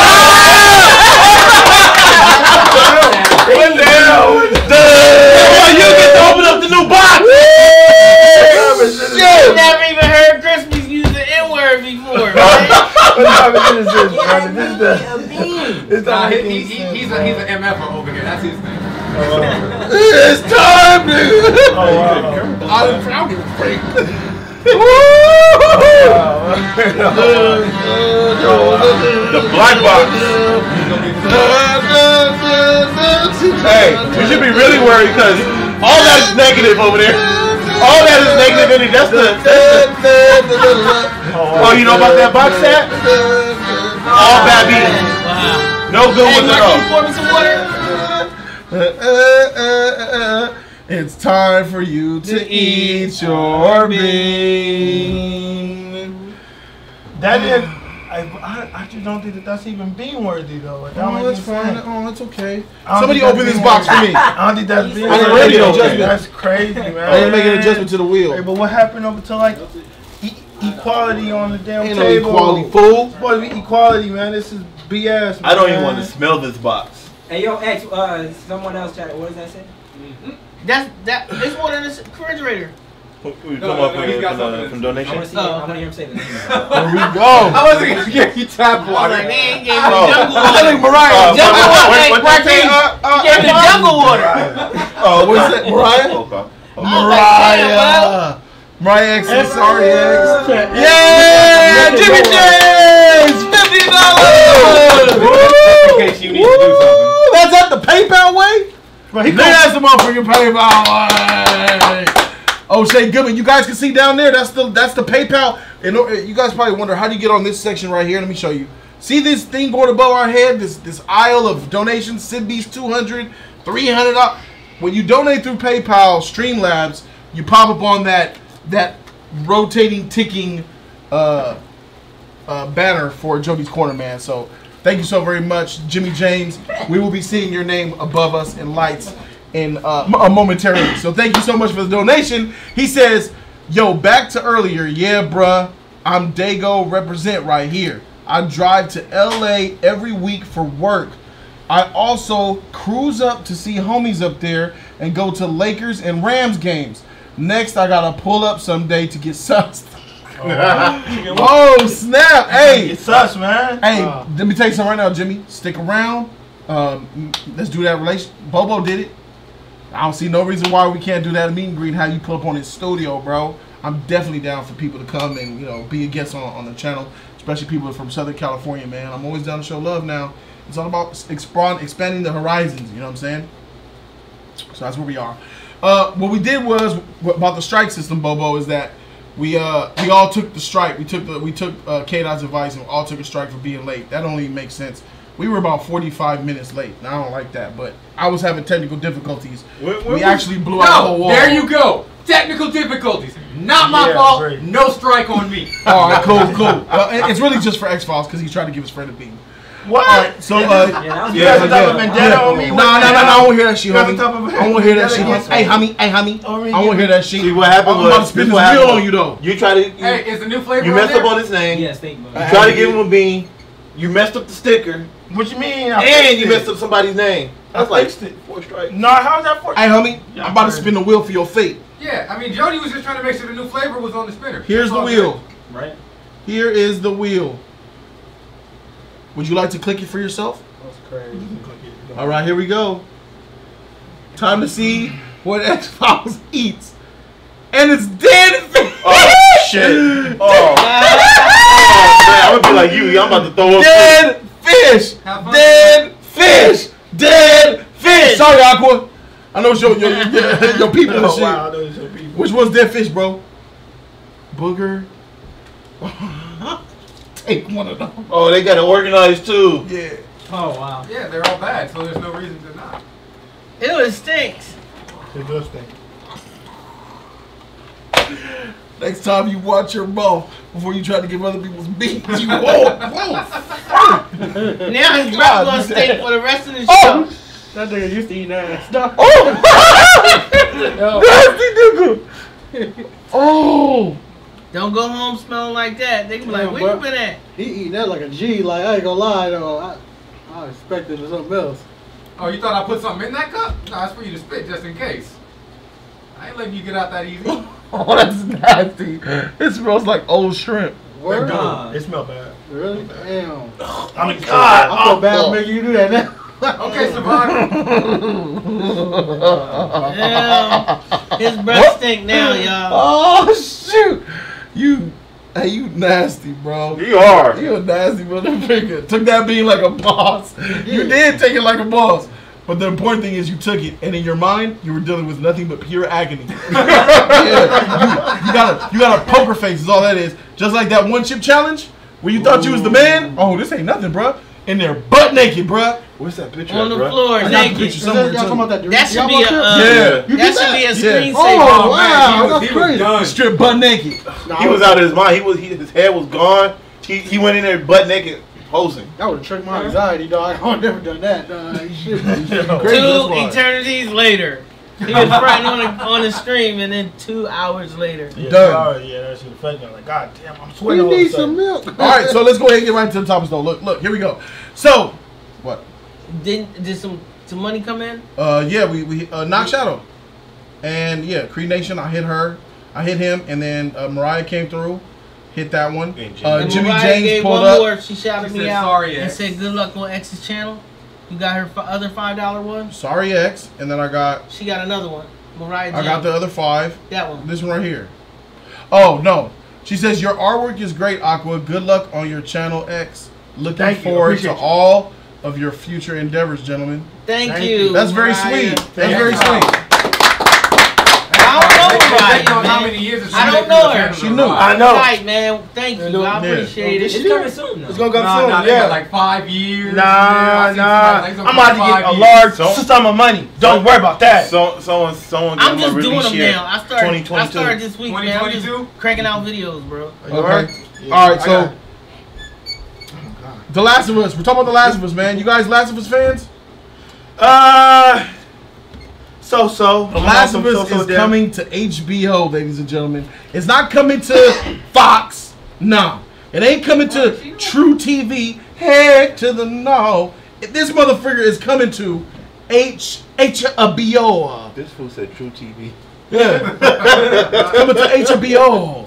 What the hell? You get to open up the new box! You never even heard Crispy use the N-word before, right? He's an MF over here. That's his thing. It's time, nigga! Oh, wow. I don't give a freak. The black box. Hey, we should be really worried because all that is negative over there. All that is negative energy. That's the. Oh, you know about that box set? All bad beats. No good ones at all. Pour me some water. It's time for you to eat your bean. That is. I just don't think that's even bean worthy though. Like, Oh, that's fine. Oh, that's okay. I don't Somebody think open that's this box for me. I don't think that's bean I didn't worthy. make an adjustment. That's crazy, man. I didn't make an adjustment to the wheel. Hey, but what happened over to like equality on the damn Ain't no table? equality, fool. It's supposed to be equality, man. This is BS. Man. I don't even want to smell this box. Hey, yo, X, someone else chatted. What does that say? It's water in the refrigerator. We come up with from donation. I want to hear him say this. There we go. I wasn't gonna give you tap water. Like, man, he gave me jungle I think water. Mariah. Jungle water. what Hey, they say? he gave me jungle water. Oh, what's that? Mariah? Okay. Mariah X. Sorry, X. Yeah! Jimmy James! $50! In case you need to do something. That's at the PayPal way? That's the motherfucking PayPal way. O'Shea Goodman, you guys can see down there. That's the PayPal. And you guys probably wonder how do you get on this section right here. Let me show you. See this thing going above our head? This aisle of donations. Sidbeast $200, $300. When you donate through PayPal, Streamlabs, you pop up on that rotating, ticking banner for Jody's Corner, man. So thank you so very much, Jimmy James. We will be seeing your name above us in lights in momentarily. So thank you so much for the donation. He says, yo, back to earlier. Yeah, bruh. I'm Dago represent right here. I drive to LA every week for work. I also cruise up to see homies up there and go to Lakers and Rams games. Next, I gotta pull up someday to get sussed. Oh, snap. Hey. It's us, man. Hey, let me tell you something right now, Jimmy. Stick around. Let's do that relation. Bobo did it. I don't see no reason why we can't do that meet and greet. How you pull up on his studio, bro. I'm definitely down for people to come and, you know, be a guest on the channel, especially people from Southern California, man. I'm always down to show love now. It's all about expanding the horizons, you know what I'm saying? So that's where we are. What we did was about the strike system, Bobo, is that we all took the strike. We took K-Dot's advice and we all took a strike for being late. That don't even make sense. We were about 45 minutes late. Now, I don't like that, but I was having technical difficulties. We actually blew out the whole wall. There you go. Technical difficulties. Not my fault. Great. No strike on me. All right, cool. It's really just for X-Files because he's trying to give his friend a bean. What? All right, so, you guys are talking vendetta on me? No, I won't hear that shit, homie. I won't hear that shit. Hey, homie. I won't hear that shit. See, what happened was, I'm about to spin this wheel on you, though. You try to... Hey, is the new flavor You messed up on his name. Yes, thank you. You try to give him a bean. You messed up the sticker. What you mean? And you messed up somebody's name. That's like 4 strikes. No, how's that 4? Hey, homie, I'm about to spin the wheel for your fate. Yeah, I mean, Jody was just trying to make sure the new flavor was on the spinner. Here's the wheel. Right. Here is the wheel. Would you like to click it for yourself? That's crazy. All right, here we go. Time to see what X-Files eats. And it's dead fish. Oh, shit. Oh. Man, I'm gonna be like you. I'm about to throw up. Dead fish. Dead fish. Dead fish. Sorry, Aqua. I know it's your people and shit. Wow, I know it's your people. Which one's dead fish, bro? Booger. Take one of them. Oh, they got it organized too. Yeah. Oh, wow. Yeah, they're all bad, so there's no reason to not. Ew, it stinks. It does stink. Next time you watch your mouth before you try to give other people's beans, you won't. Now his mouth gonna stink for the rest of the show. Oh! That nigga used to eat ass. Stop. Nasty nigga. Oh. Don't go home smelling like that. They can be like, where you been at? He eating that like a G. Like, I ain't gonna lie, though. I expected something else. Oh, you thought I put something in that cup? No, that's for you to spit just in case. I ain't letting you get out that easy. Oh, that's nasty. It smells like old shrimp. Word? It smells bad. Really? Damn. I mean, God. I feel bad making you do that now. Okay, Savannah. Yeah. His breath stink now, y'all. Oh, shoot. You nasty, bro. You are. You a nasty motherfucker. Took that being like a boss. You did take it like a boss. But the important thing is you took it, and in your mind, you were dealing with nothing but pure agony. Yeah, you got a poker face is all that is. Just like that one chip challenge, where you thought you was the man. Oh, this ain't nothing, bro. In there, butt naked, bro. Where's that picture On at, the bro? floor, I got the naked. picture somewhere. Y'all talking about that? That should be a, Yeah. that should be a screensaver. Oh, man, wow. he That's was crazy. done. Strip butt naked. He was out of his mind. His head was gone. He went in there butt naked, posing. That would have tricked my anxiety, dog. I would never done that, dog. Shit. 2 eternities later. He was fronting on the stream, and then 2 hours later. Yeah, Done. Yeah, that shit affected me. Like, God damn, I'm We sweating all of a need some sudden. milk. All right, so let's go ahead and get right to the topics, though. Look, here we go. So, what? Did some money come in? Yeah, we Knock Shadow, and yeah, Cree Nation. I hit her, I hit him, and then Mariah came through, hit that one. And Jimmy Mariah James gave pulled one up. more. She shouted She me said, out "Sorry, and X." said, "Good luck on X's channel." You got her other $5 one. Sorry X, and then I got She got another one. Mariah James. I got the other 5. That one. This one right here. Oh no, she says your artwork is great, Aqua. Good luck on your channel X. Looking Thank you. forward to Appreciate you. all of your future endeavors, gentlemen. Thank you. That's very Mariah. sweet. That's very sweet. I don't know Depending on Mariah, how man. many years I don't know her. She knew. I know. Right, man. Thank you. I appreciate it. It's coming soon, though. It's gonna come Nah, soon. they got Yeah. like 5 years. Nah. I've I'm about to get a large sum of money. Don't worry about that. Someone I'm give just him a doing release them year. now. I started 2022. this week, man. I'm just 2022? cranking out videos, bro. Okay. All right, so The Last of Us. We're talking about The Last of Us, man. You guys Last of Us fans? So. The Last of Us is coming to HBO, ladies and gentlemen. It's not coming to Fox. No. It ain't coming to True TV. Head to the no. This motherfucker is coming to HBO. This fool said True TV. Yeah. It's coming to HBO.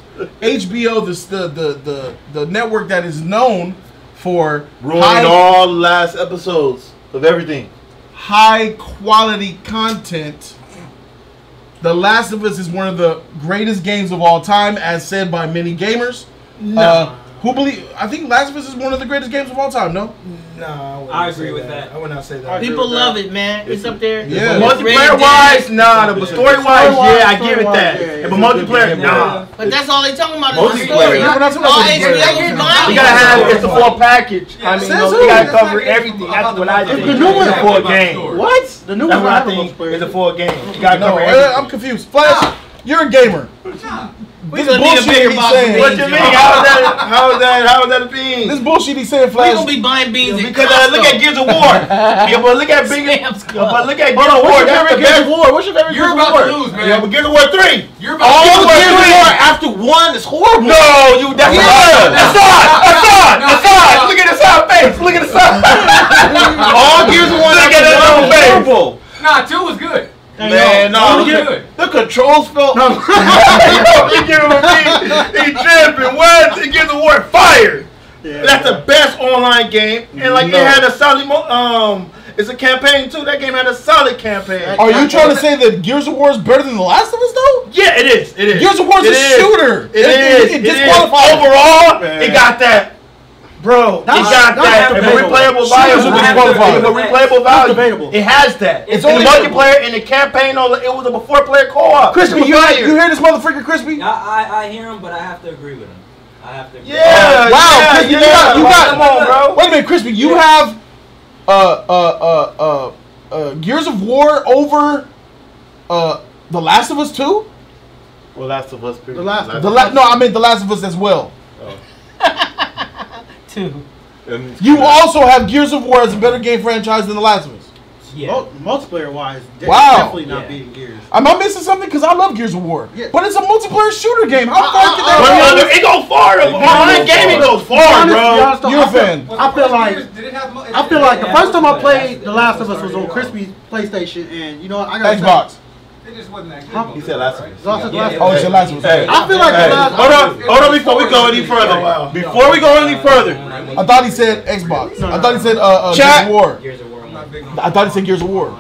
HBO, the network that is known for Ruining all last episodes of everything. high quality content. The Last of Us is one of the greatest games of all time, as said by many gamers. No. I think Last of Us is one of the greatest games of all time, no? No, I agree with that. I would not say that. People love it, man. It's up there. Yeah. Multiplayer wise, nah. But story wise, yeah, I give it that. But multiplayer, nah. But that's all they talking about is the story. Multiplayer. We're not talking All about HBO multiplayer. is buying You it. gotta have it's the full package. I mean, Says you who? gotta cover everything. That's what I think. The new one- It's a full game. What? The new That's one what I I think is a full game. You gotta No, cover everything. I'm confused. Flash, you're a gamer. We This gonna need a bullshit bigger he's box of saying. beans. What you mean? y'all. How is that a bean? This bullshit he's saying, We Flash. gonna be buying beans at Because look Costco. at Gears of War. Yeah, but look at Sam's Club. But look at Gears Hold on, of War. what's your That's the favorite Gears best. of War? What's your favorite You're Gears of about War? to lose, man. Yeah, but Gears of War 3. You're about All to the lose. Gears of War After one is horrible. No, you that's Assad. Look at Assad's face. Look at Assad. All Gears of War. Look at his own face. The controls felt. No. He giving me. He tripping. What? He gives the word fire. Yeah, that's the best online game, and like it had a solid. It's a campaign too. That game had a solid campaign. Are you trying to say that Gears of War is better than The Last of Us though? Yeah, it is. It is. Gears of War is a shooter. It is. Overall, it got that. Bro, it got that. Replayable value. It has that. It's only multiplayer in the campaign. It was a before-player co-op. Crispy, you hear this motherfucker, Crispy? I hear him, but I have to agree with him. Yeah. Wow, Crispy, you got. Come on, bro. Wait a minute, Crispy. You have Gears of War over The Last of Us 2? Well, Last of Us. No, I meant The Last of Us as well. Oh. 2. You also have Gears of War as a better game franchise than The Last of Us. Yeah. Multiplayer wise, wow. definitely not beating Gears. Am I missing something? Because I love Gears of War. Yeah. But it's a multiplayer shooter game. How far can that go? It goes far. Online gaming goes far, bro. You're a fan. I feel like the first time I played The Last of Us was on Crispy's PlayStation, and you know what? I got Xbox. It just wasn't that good. He said Last of Us. Oh, he said Last of Us. I feel like the last. Hold on, before we go any further. Before we go any further. I thought he said Xbox. I thought he said Gears of War. I thought he said Gears of War.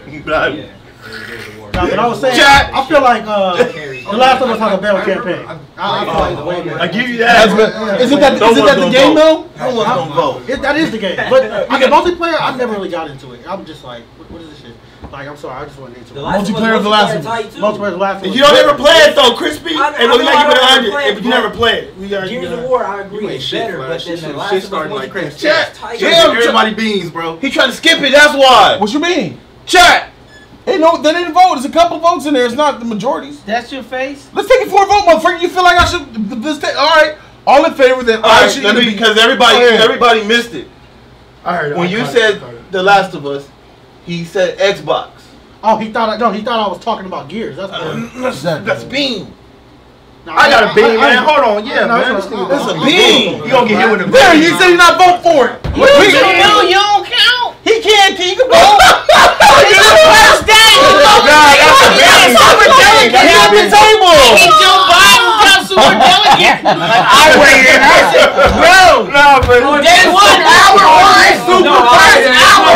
But I was saying, I feel like The Last of Us had a better campaign. I feel like the way I give you that. Isn't that the game though? No one's gonna vote. That is the game. But the multiplayer, I never really got into it. I'm just like, what is this shit? Like, I'm sorry, I just wasn't into it. Multiplayer of The Last of Us. Multiplayer of The Last of Us. You don't ever play it though, Crispy. Hey, let me make you 100 if you never play it. Gears of War, I agree, is better, but then The Last of Us multiplayer is tight. Everybody beans, bro. He trying to skip it. That's why. What you mean? Chat. Hey, no, they didn't vote. There's a couple votes in there. It's not the majorities. That's your face? Let's take it for a vote, motherfucker. You feel like I should? All right. All in favor that I should be because everybody missed it. I heard it. When you said The Last of Us, he said Xbox. Oh, he thought I was talking about Gears. That's beam. No, I got a beam, man. Hold on, man. That's a beam. You gonna get hit with a beam? There, you said you not vote for it. You don't count. He can't. He can vote. It's the first day. He's at the table. He's Joe Biden got super delegate. I weighed in. I said, bro. No, but Day 1, hour 1. Super first hour.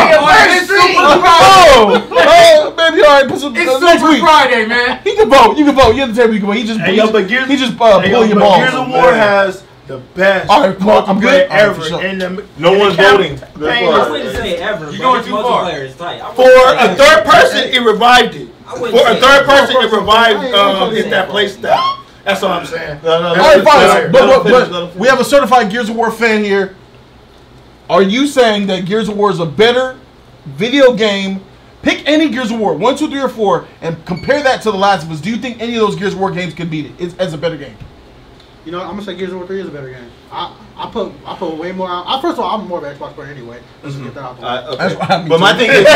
Oh, baby, all right. Put some It's next Super week. Friday, man. He can vote. You can vote. You're at the table. You can vote. He just pulling your balls. Gears of War has the best multiplayer ever. Sure. And No one's voting. I wouldn't say ever. You're going too far. Multiplayer is tight. For a third person, it revived it. For a third person, it revived that play style. That's all I'm saying. All right, fine. But we have a certified Gears of War fan here. Are you saying that Gears of War is a better video game? Pick any Gears of War, 1, 2, 3, or 4, and compare that to The Last of Us. Do you think any of those Gears of War games could beat it as a better game? You know, I'm gonna say Gears of War 3 is a better game. I put way more out. First of all, I'm more of an Xbox player anyway. Let's just get that out the way. Okay. But my thing is,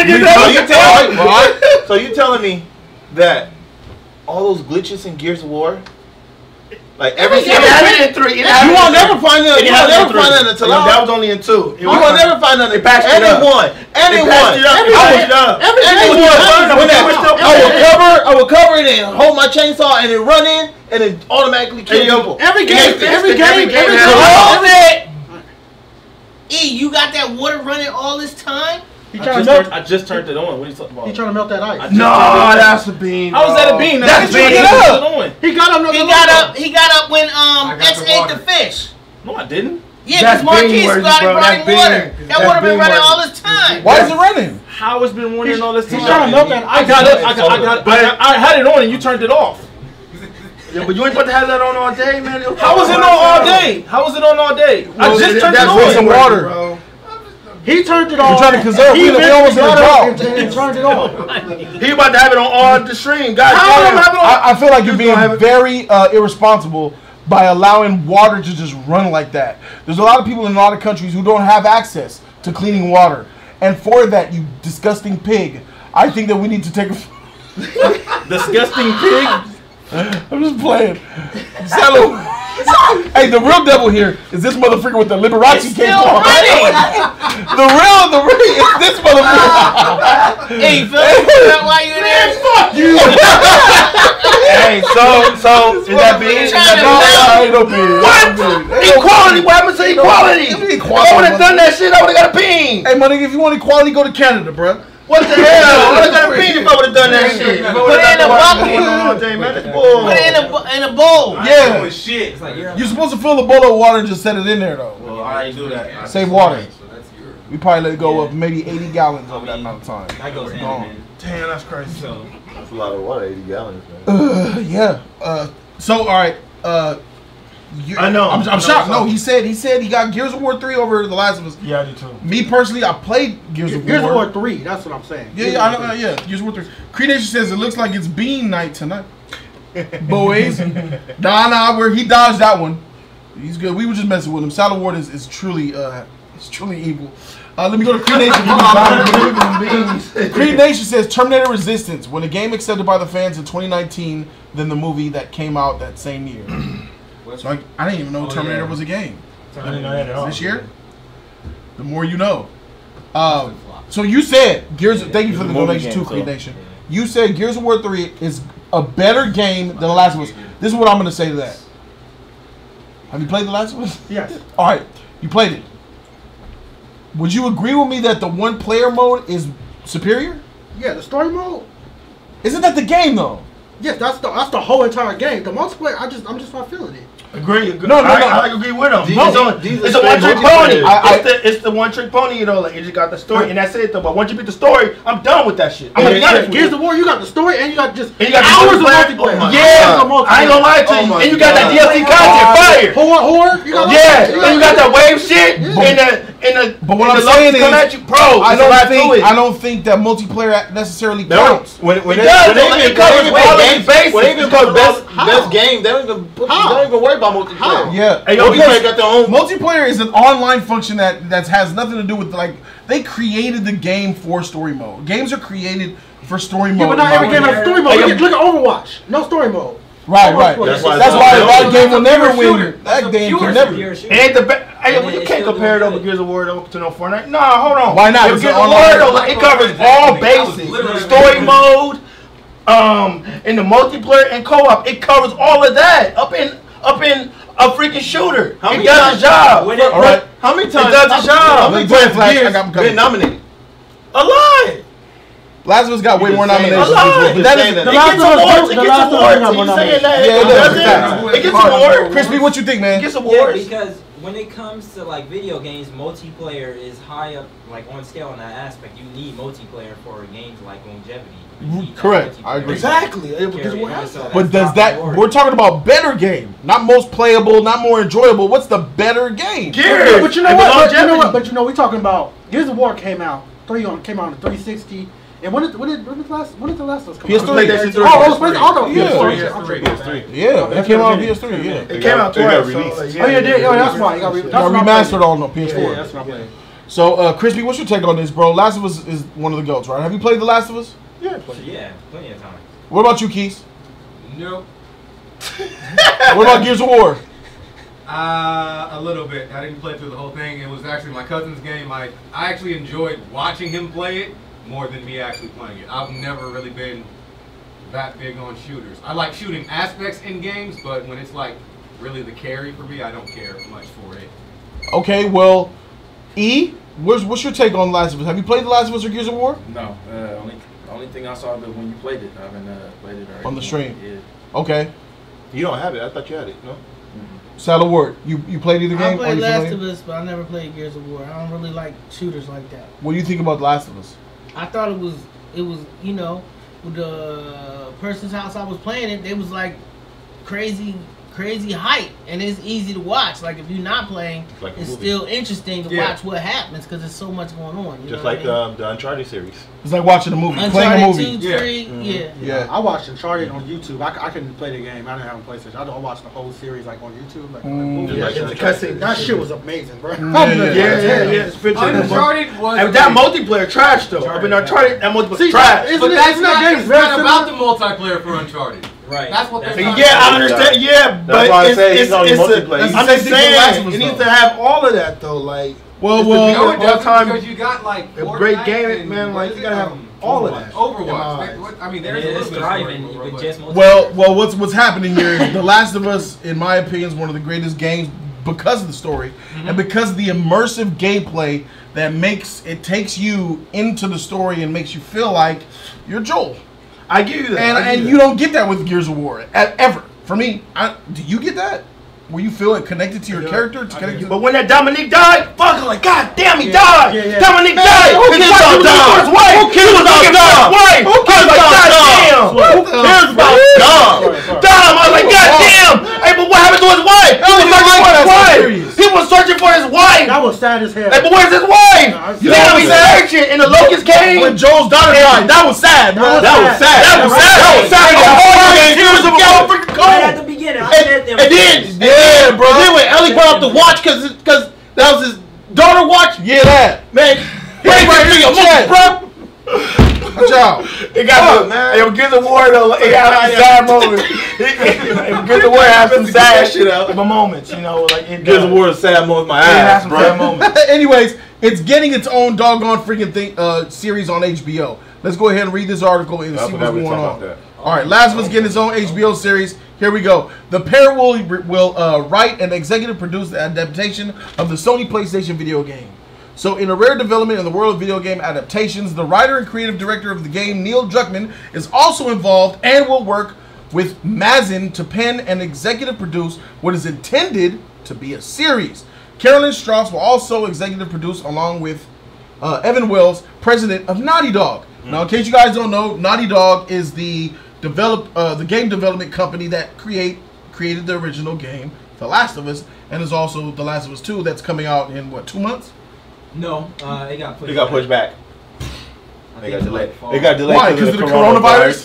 so you telling me that all those glitches in Gears of War, like every single in 3, you will never find that. You will never find that until that was only in 2. You will never find that. They patched it up. And they patched it up. I will cover it and hold my chainsaw and then run in and then automatically kill people. Every game. You got that water running all this time? I just turned it on. What are you talking about? He trying to melt that ice. No, that's a beam. How was that a beam? That's beam. He got up. He got up when X ate the fish. No, I didn't. Yeah, because Marquis started running water. That water been running all this time. Why is it running? How it's been running all this time? He's trying to melt that ice. I had it on and you turned it off. Yeah, but you ain't supposed to have that on all day, man. How was it on all day? How was it on all day? I just turned it on. Some water. He turned it off. You're trying to conserve. We almost in a drought. And turned it off. He about to have it on all the stream. God damn. I feel like you're being very irresponsible by allowing water to just run like that. There's a lot of people in a lot of countries who don't have access to cleaning water. And for that, you disgusting pig, I think that we need to take a... Disgusting pig? I'm just playing. Settle. Hey, the real devil here is this motherfucker with the Liberace cape on. The real is this motherfucker. Hey, Phil, why you there? Fuck you. Hey, so is that being? Ain't no being. What? Equality? What happened to equality? If I would have done that shit, I would have got a bean. Hey, money, if you want equality, go to Canada, bro. What the hell? I would have got a bean if I would have done that shit. Put it in a bucket. Put it in a bowl. Yeah. Shit. It's like You're supposed to fill the bowl of water and just set it in there, though. Well, I didn't do that. Save water. We probably let it go up maybe 80 gallons over that amount of time. That goes gone. Damn, that's crazy. That's a lot of water, 80 gallons, man. Yeah. So, all right. I know. I'm shocked. No, he said he got Gears of War 3 over The Last of Us. Yeah, I do too. Me personally, I played Gears of War. Gears of War 3. That's what I'm saying. Yeah, I know. Yeah, Gears of War 3. Creed Nation says it looks like it's bean night tonight. Boys, where he dodged that one. He's good. We were just messing with him. South La Brea is truly evil. Let me go to Creed Nation. Creed Nation says Terminator Resistance. When a game accepted by the fans in 2019, then the movie that came out that same year. So I didn't even know Terminator was a game. I didn't know that at all. This year? The more you know. So you said thank you for the donation too, Creed Nation. You said Gears of War 3 is a better game than The Last of Us. This is what I'm going to say to that. Have you played The Last of Us? Yes. All right, you played it. Would you agree with me that the one-player mode is superior? Yeah, the story mode. Isn't that the game though? Yes, that's the whole entire game. The multiplayer, I'm just not feeling it. Agree. No. I agree with him. It's a one-trick pony. It's the one-trick pony, you know. Like you just got the story, and that's it. Though. But once you beat the story, I'm done with that shit. I'm gonna be honest with you. Gears of War, you got the story, and you got hours of multiplayer. multiplayer. Yeah, I ain't gonna lie to you. And you got that DLC content, fire. Horror. And you got that wave shit, But what I'm saying is, I don't think that multiplayer necessarily counts. When they even call best game, they don't even worry about multiplayer. Yeah, multiplayer got their own. Multiplayer is an online function that has nothing to do with they created the game for story mode. Games are created for story mode. Yeah, but not every game has story mode. Look at Overwatch, no story mode. Right. That's why that game will never win. That game can never. It ain't the best. You can't compare it over Gears of War to no Fortnite. Nah, hold on. Why not? Gears of War, it covers all bases. Story mode, in the multiplayer and co-op, it covers all of that. Up in a freaking shooter. It does the job. All right. How many times? It does the job. How many times Gears been nominated? A lot. Last of Us got way more nominations. But that is the Last of Us. It gets awards. It gets awards. Crispy, what you think, man? It gets awards. Yeah, because when it comes to like video games, multiplayer is high up, like on scale in that aspect. You need multiplayer for games like longevity. Correct, I agree. Exactly. But does that? We're talking about better game, not most playable, not more enjoyable. What's the better game? Gears. But you know what? But you know, we talking about Gears of War came out on the 360. And when did the last of Us come out? PS3. PS3. Yeah, it came out on PS3. Yeah, it came out twice. That's why. Got remastered on the PS4. Yeah, that's what I'm playing. So, Crispy, what's your take on this, bro? Last of Us is one of the GOATs, right? Have you played The Last of Us? Yeah, plenty of times. What about you, Keith? Nope. What about Gears of War? A little bit. I didn't play through the whole thing. It was actually my cousin's game. I actually enjoyed watching him play it more than me actually playing it. I've never really been that big on shooters. I like shooting aspects in games, but when it's like really the carry for me, I don't care much for it. Okay, well, what's your take on Last of Us? Have you played The Last of Us or Gears of War? No. Only thing I saw when you played it. I haven't played it already. On the stream? Yeah. Okay. You don't have it. I thought you had it. No. South La Brea, you played either game? I played Last of Us, but I never played Gears of War. I don't really like shooters like that. What do you think about The Last of Us? I thought it was you know, with the person's house I was playing it, they was like crazy hype, and it's easy to watch. Like if you're not playing, like it's still interesting to watch what happens because there's so much going on. Just like the Uncharted series. It's like watching a movie, playing a movie. 2, 3, yeah. I watched Uncharted on YouTube. I couldn't play the game. I didn't have a PlayStation. I watched the whole series like on YouTube. Like that shit was amazing, bro. Yeah. Uncharted was. And that multiplayer trash though. I mean, Uncharted that multiplayer trash. But that's not about the multiplayer for Uncharted. Right. That's what they're trying Yeah, I understand. Yeah, but it's I'm just saying it needs to have all of that though. Like, well, because you got like a great game, man. Like, you gotta have all of that. Overwatch. I mean, there's a little bit of Well, what's happening here is The Last of Us, in my opinion, is one of the greatest games because of the story and because of the immersive gameplay that takes you into the story and makes you feel like you're Joel. I give you that. And you don't get that with Gears of War ever. For me, do you get that? Where you feel it connected to your character? But when that Dominique died, fuck, like, God damn, he died. Dominique died. Who cares about Dom? Who cares about Dom? Who cares about Dom? Who cares about Dom? Dom, I was like, God damn. Hey, but what happened to his wife? He was searching for his wife. That was sad as hell. Hey, but where's his wife? You know what I'm searching in the Locust Cave? When Joel's daughter died, that was sad, bro. That was sad. Right at the beginning, I said them. And then, bro. Then when Ellie brought up the watch because that was his daughter watch. Yeah, that man. Right here, bro. Watch out. It got it Gears of War though. It had some sad moments. Gears of War has some sad moments. You know, like Gears of War is sad moments. My ass, bro. Anyways, it's getting its own doggone freaking series on HBO. Let's go ahead and read this article and see what's going on. All right, Last of Us getting its own HBO series. Here we go. The pair will write and executive produce the adaptation of the Sony PlayStation video game. So, in a rare development in the world of video game adaptations, the writer and creative director of the game, Neil Druckmann, is also involved and will work with Mazin to pen and executive produce what is intended to be a series. Carolyn Strauss will also executive produce along with Evan Wells, president of Naughty Dog. Now, in case you guys don't know, Naughty Dog is the game development company that created the original game, The Last of Us, and is also The Last of Us 2 that's coming out in, what, 2 months? No, it got pushed back. It got pushed back. They got delayed. Why? Because of the coronavirus?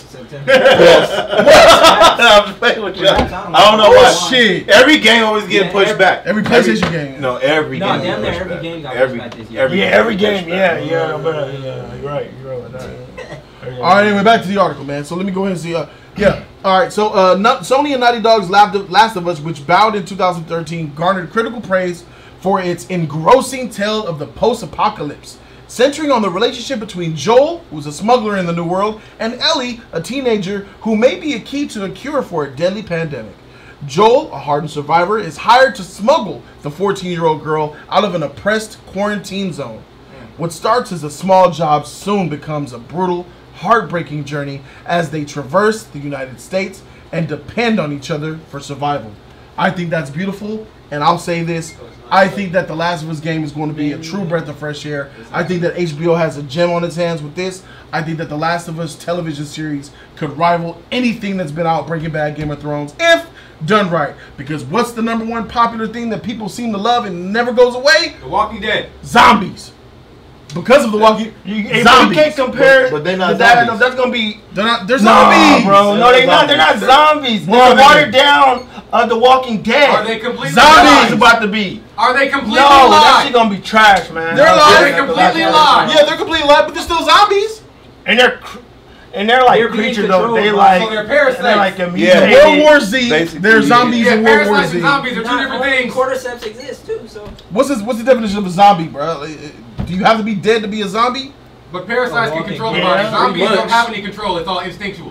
I'm just playing with you. I don't know why. Shit. Every game always getting pushed back. Every PlayStation game. No, every game. No, damn near every game got pushed back this year. Every game. Yeah. You're right. All right, anyway, back to the article, man. So let me go ahead and see. All right. So Sony and Naughty Dog's Last of Us, which bowed in 2013, garnered critical praise for its engrossing tale of the post-apocalypse, centering on the relationship between Joel, who's a smuggler in the New World, and Ellie, a teenager who may be a key to a cure for a deadly pandemic. Joel, a hardened survivor, is hired to smuggle the 14-year-old girl out of an oppressed quarantine zone. What starts as a small job soon becomes a brutal, heartbreaking journey as they traverse the United States and depend on each other for survival. I think that's beautiful, and I'll say this. I think that The Last of Us game is going to be a true breath of fresh air. I think that HBO has a gem on its hands with this. I think that The Last of Us television series could rival anything that's been out, Breaking Bad, Game of Thrones, if done right. Because what's the #1 popular thing that people seem to love and never goes away? The Walking Dead. Zombies. Because of The Walking Zombies. You can't compare but they're not that. zombies. That's going to be... They're zombies. Bro. No, they're not. They're not zombies. They're watered down The Walking Dead. Are they completely zombies about to be? Are they completely live? that shit gonna be trash, man. They're alive. They're completely alive. Yeah, they're completely alive, but they're still zombies. And they're like creatures though. They like so they're parasites. They're like World War Z. Basically, they're zombies in World War parasites Z. and zombies are two different things. Cordyceps exist too. So what's the definition of a zombie, bro? Do you have to be dead to be a zombie? But parasites can control the body. Zombies don't have any control. It's all instinctual.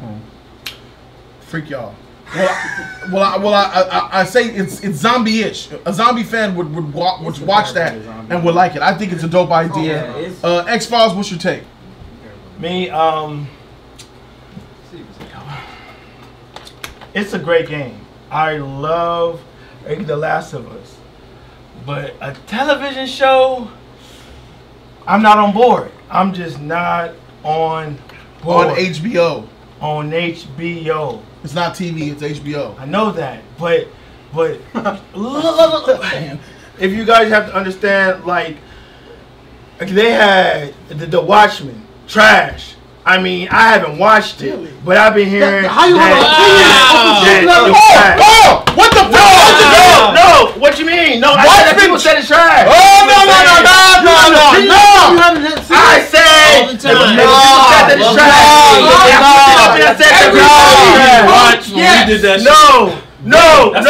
Freak y'all. I say it's zombie-ish. A zombie fan would watch that and would like it. I think it's a dope idea. X-Files, what's your take? Me, it's a great game. I love The Last of Us, but a television show, I'm not on board. I'm just not on board. On HBO. On HBO. It's not TV, it's HBO. I know that, but if you guys have to understand, like they had the Watchmen, trash. I mean, I haven't watched it, but I've been hearing. How you what the fuck? No, what you mean? No, I said that people said it's trash. Oh no! I said people said that it's trash. stripes when we did that shit. No. That's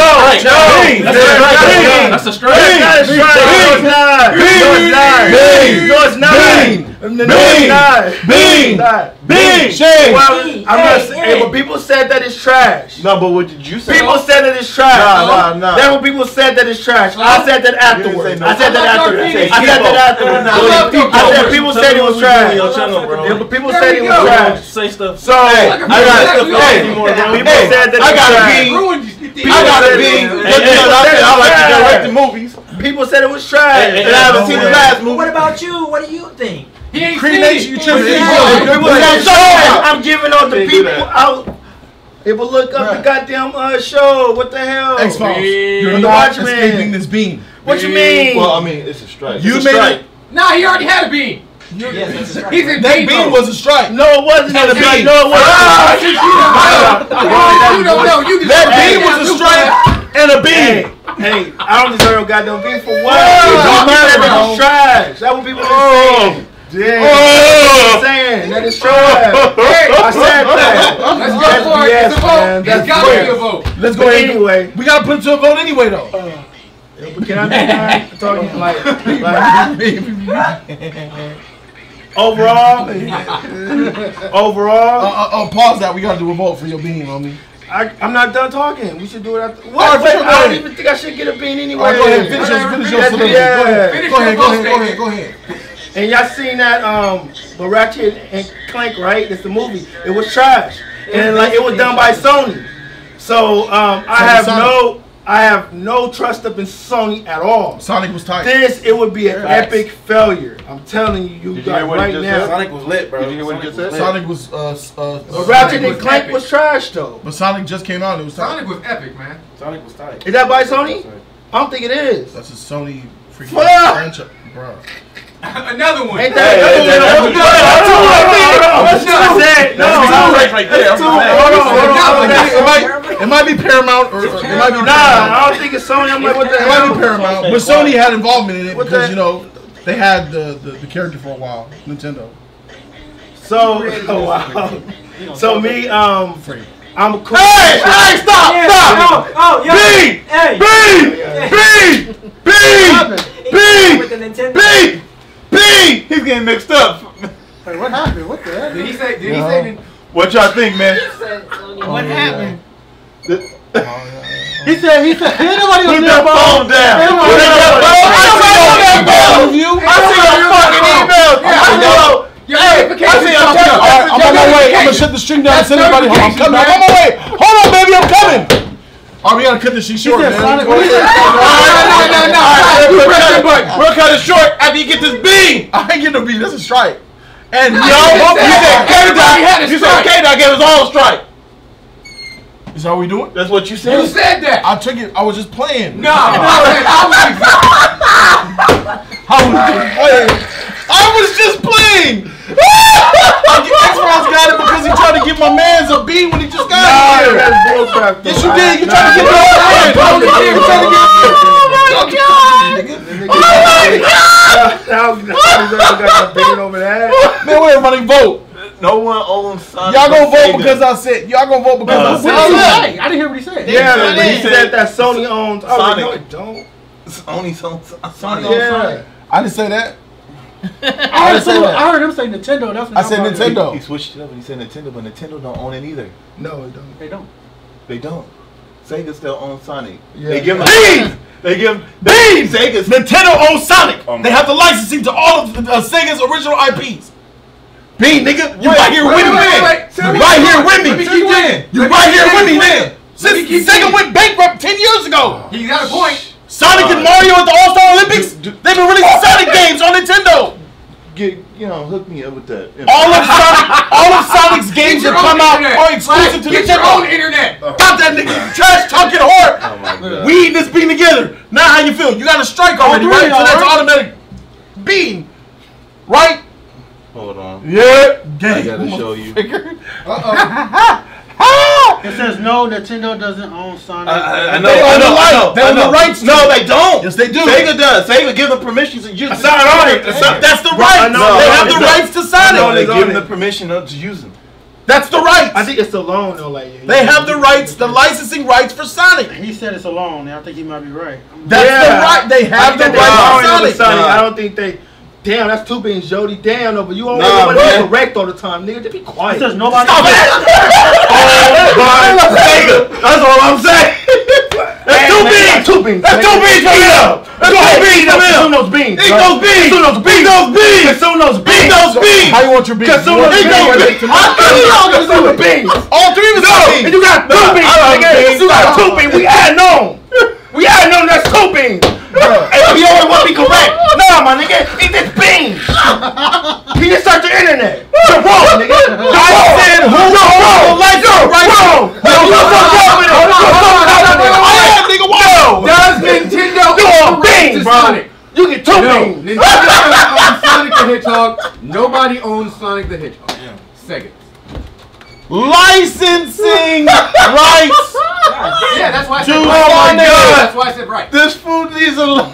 a strike. That's a strike. No, it's not. No, it's not. Well, I'm not saying, but people said that it's trash. No, but what did you say? People said that it's trash. Nah. That's what people said that it's trash. I said that afterwards. I said that afterwards. I said people said it was trash. But people said it was trash. Say stuff. So I got people said that I got a bean. I like to direct the movies. People said it was trash. And I haven't seen the last movie. What about you? What do you think? He ain't seen it. I'm giving all the people out. It will look up the goddamn show. What the hell? X-Files. You're not escaping this bean. What you mean? Well, I mean, it's a strike. You made it. Nah, he already had a bean. Yes, that's He's in That bean was a strike. No, it wasn't a bean. No, it wasn't. That bean was a strike and a bean. Hey, I don't deserve a goddamn bean for what? That was trash. That what people saying. I'm saying that is trash. I said that. Let's go for it. It's a vote. That's gotta be a vote. Let's go ahead. Anyway, We gotta put it to a vote anyway, though. can I be talking like overall? Pause that. We gotta do a vote for your bean, homie. I'm not done talking. We should do it after. All What? right, I don't even think I should get a bean anyway. All right, go ahead. Finish your soliloquy. Go ahead. And y'all seen that the Ratchet and Clank, right? It's the movie. It was trash. And like it was done by Sony. So I have no trust up in Sony at all. Sonic was tight. It would be an epic failure. I'm telling you guys right now. Sonic was lit, bro. Did you hear what he just said? Sonic was Ratchet and Clank was trash though. But Sonic just came out. It was tight. Sonic was epic, man. Sonic was tight. Is that by Sony? I don't think it is. That's a Sony freaking Fuck! franchise, bro. Another one. Ain't that another one? It might be Paramount or it might be I don't think it's Sony. I'm like, what the It hell? might be Paramount, but Sony had involvement in it because you know they had the character for a while. Nintendo. So me I'm cool. Hey, stop! B! He's getting mixed up. Hey, what happened? What the hell? Did he say? What y'all think, man? What happened? He said, ain't nobody Put on that phone down. Put that phone down. I see your fucking email. I'm on my way. I'm gonna shut the stream down and send everybody home. I'm coming. I'm on my way. Hold on, baby. I'm coming. All right, we gotta cut this shit short, man. No. We'll cut it short after you get this bean. I ain't getting a beat. That's a strike. And you said K-Dot gave us all a strike. Is that what we doing? That's what you said. You said that. I took it. I was just playing. No. I was just playing. X-Files got it because he tried to give my man's a beat when he just got here. Yes, you did. You tried to get me. Oh my god! Man, where everybody vote? No one owns Sonic. Y'all gonna vote because I said. Y'all gonna vote because I said. I didn't hear what he said. Yeah, but he said that Sony owns Sonic. No, it don't. Sony owns Sonic. Yeah. I didn't say that. I heard him say Nintendo. That's what I said Nintendo. He switched it up and he said Nintendo, but Nintendo don't own it either. No, it don't. They don't. They don't. Sega still owns Sonic. Yeah. They give them Beans! They give Sega's. Nintendo owns Sonic. Oh my They have the licensing to all of Sega's original IPs. Bean, nigga, you right here with me, man. You right here with me. You right here with me, man. Since Sega went bankrupt 10 years ago. He got a point. Sonic and Mario at the All-Star Olympics, they've been releasing Sonic games on Nintendo. Hook me up with that. All of Sonic's games that come out are exclusive to Get Nintendo. your own internet. Stop that nigga. Trash talking whore. Oh my God. We eating this bean together. Now how you feel? You got a strike already, right? So that's automatic bean. Right? Hold on. Yeah. I gotta show you. It says no, Nintendo doesn't own Sonic. I They own the rights. No, they don't. Yes, they do. Sega does. Sega give them permissions to use it. That's the right. No, They have the rights to Sonic. No, they give them the permission to use them. That's the rights. I think it's a loan though. Like they have the rights, the licensing rights for Sonic. He said it's a loan. I think he might be right. That's the right. They have the rights for Sonic. I don't think they. Damn, that's 2 beans, Jody. Damn, no, but you always want to be correct all the time, nigga. Just be quiet. He says nobody. Stop it! That's all I'm saying. That's 2 beans. 2 beans. That's 2 beans for him. That's 2 beans for him. Consume those beans. Eat those beans. Consume those beans. Eat those beans. Consume those beans. Eat those beans. How you want your beans? Consume those beans. Consume the beans. All 3 of us beans. And you got 2 beans, nigga. You got 2 beans. We adding on. We adding on. That's 2 beans. Hey, you always want to be correct. Nah, my nigga. Eat this beans. You just search the internet. You're wrong, nigga. I said who? You're wrong. You're wrong. Does Nintendo own beans, Sonic? You get 2 beans. Nintendo owns Sonic the Hedgehog. Nobody owns Sonic the Hedgehog. Sega. Licensing rights. Yeah, that's why I to said right. Sonic. That's why I said right. This food needs a.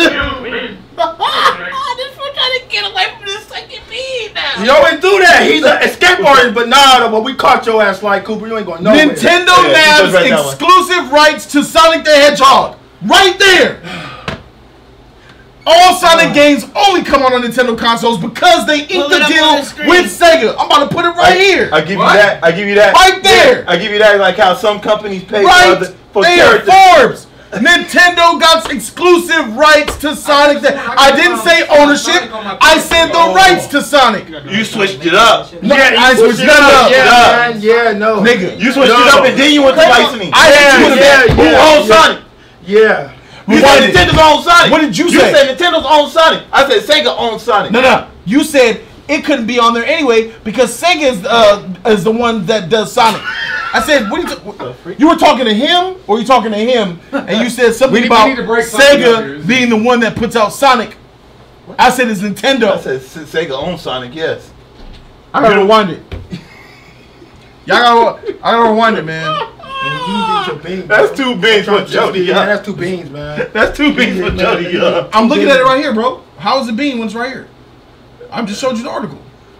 This fool trying to get away from this second bean now. He always do that. He's an escape artist, but nah, but we caught your ass like Cooper. You ain't going nowhere. Nintendo has exclusive rights to Sonic the Hedgehog. Right there. All Sonic games only come out on Nintendo consoles because they inked the deal with Sega. I'm about to put it right here. I give you that. I give you that. Right there. I give you that. Like how some companies pay for there, characters. Forbes. Nintendo got exclusive rights to Sonic. I didn't say ownership. I said the rights to Sonic. You switched it up. No, I switched it up. Yeah, no. Nigga. You switched it up and then you went to licensing. Who owns Sonic? Yeah. You said Nintendo's own Sonic. What did you say? You said Nintendo's own Sonic. I said Sega owns Sonic. No. You said it couldn't be on there anyway because Sega is the one that does Sonic. I said, you were talking to him or you talking to him? And you said something about Sega being the one that puts out Sonic. I said it's Nintendo. I said Sega owns Sonic, yes. I gotta rewind it. I gotta rewind it, man. That's 2 beans for Jody. Yeah, that's 2 beans, man. That's 2 beans for Jody. I'm looking at it right here, bro. How is it bean when it's right here? I just showed you the article.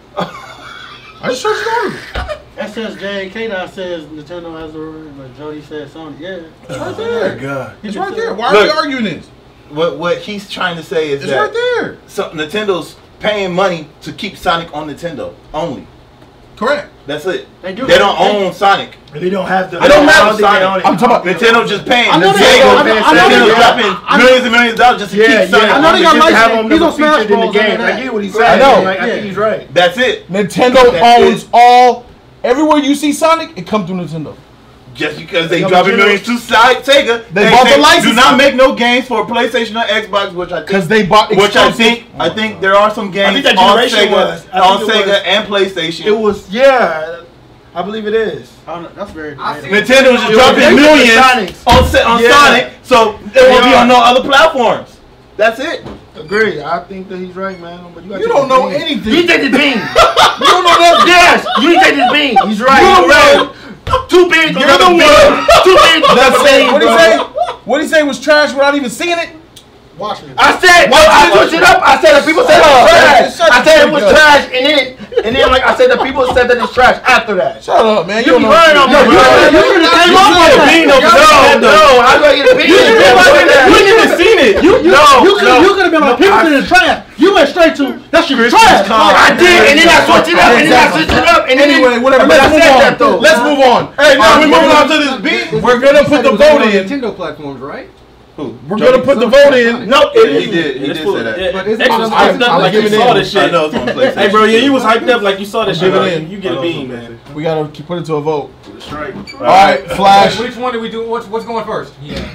I just showed you the article. SSjKdot says Nintendo has the right, but Jody says Sony. Yeah. It's right there. Oh my God. It's right there. Why are we arguing this? What he's trying to say is it's that right there. So Nintendo's paying money to keep Sonic on Nintendo only. Correct. That's it. They do. They don't own Sonic. They don't have to. They don't have Sonic. I'm talking about Nintendo just paying. I know Nintendo dropping millions and millions of dollars just to keep Sonic. I know they got licensing. He's on Smash in the Bros. game. I get what he's I saying. know. I think he's right. That's it. Nintendo owns all. Everywhere you see Sonic, it comes through Nintendo. Just because they dropping millions to Sega, they bought the license. Do not make no games for PlayStation or Xbox, which I think because they bought. Which I think there are some games on Sega and PlayStation. It was I believe it is. That's very. Nintendo was just dropping millions on Sonic, so it won't be on no other platforms. That's it. Agree. I think that he's right, man. But you don't know anything. You take this bean. You don't know that. Yes, you take this bean. He's right. You're right. 2 beans. You're the one. 2 beans. That's it. What did he say? What did he say was trash without even seeing it? Watch me. I said, I switched it up. I said that people said it was trash. I said it was trash, and then like I said, the people said that it's trash after that. Shut up, man. You be lying on me. You get a bean over there. No, how do I get a bean? You ain't even seen it. You could have been like, people in the trash. You went straight to that shit trash. I did, and then I switched it up, and then I switched it up, and then anyway, whatever. Let's move on. Let's move on. Hey, now we're moving on to this beat. We're gonna put the vote in. Nintendo platforms, right? We're gonna put the vote in. No, he did say that. But it's hyped up like you saw this shit. I know it's on PlayStation. Hey, bro, you was hyped up like you saw this shit. You get a bean, man. We gotta put it to a vote. Right. All right, Flash. Which one do we do? What's going first? Yeah.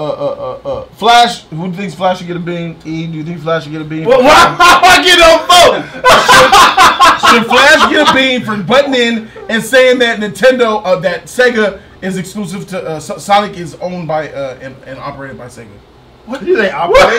Flash. Who thinks Flash should get a bean? E. Do you think Flash should get a bean? Well, why I get a vote? Should Flash get a bean for butting in and saying that Nintendo, that Sega is exclusive to Sonic is owned by and operated by Sega? What do they operate?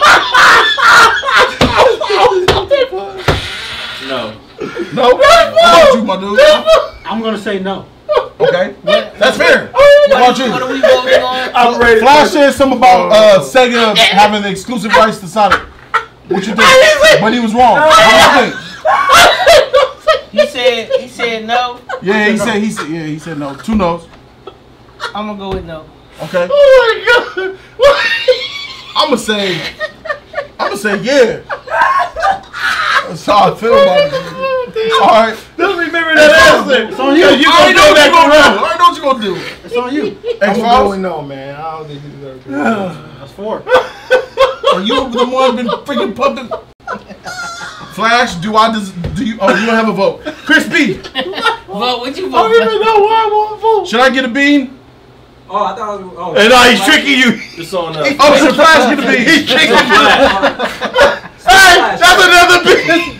No. No. How about you, my dude? I'm gonna say no. Okay, that's fair. How about you? What are we voting on? Flash said something about Sega having the exclusive rights to Sonic. What you think? But he was wrong. What do you think? He said no. Yeah, he said no. 2 no's. I'm gonna go with no. Okay. Oh my god. I'm gonna say yeah. That's how I feel about it. All right. Don't remember that answer. It's on you. You gonna go back around. I already know what you gonna do. It's on you. I'm going no, man. I don't think you deserve to. That's 4. Are you the one been freaking pumping? Flash, do you? Oh, you don't have a vote. Chris B. Vote. What you I vote? don't even know why I won't vote. Should I get a bean? Oh, I thought. Oh, And now he's tricking you. It's on Oh, should Flash get a bean? He's tricking you. Hey, that's another bean.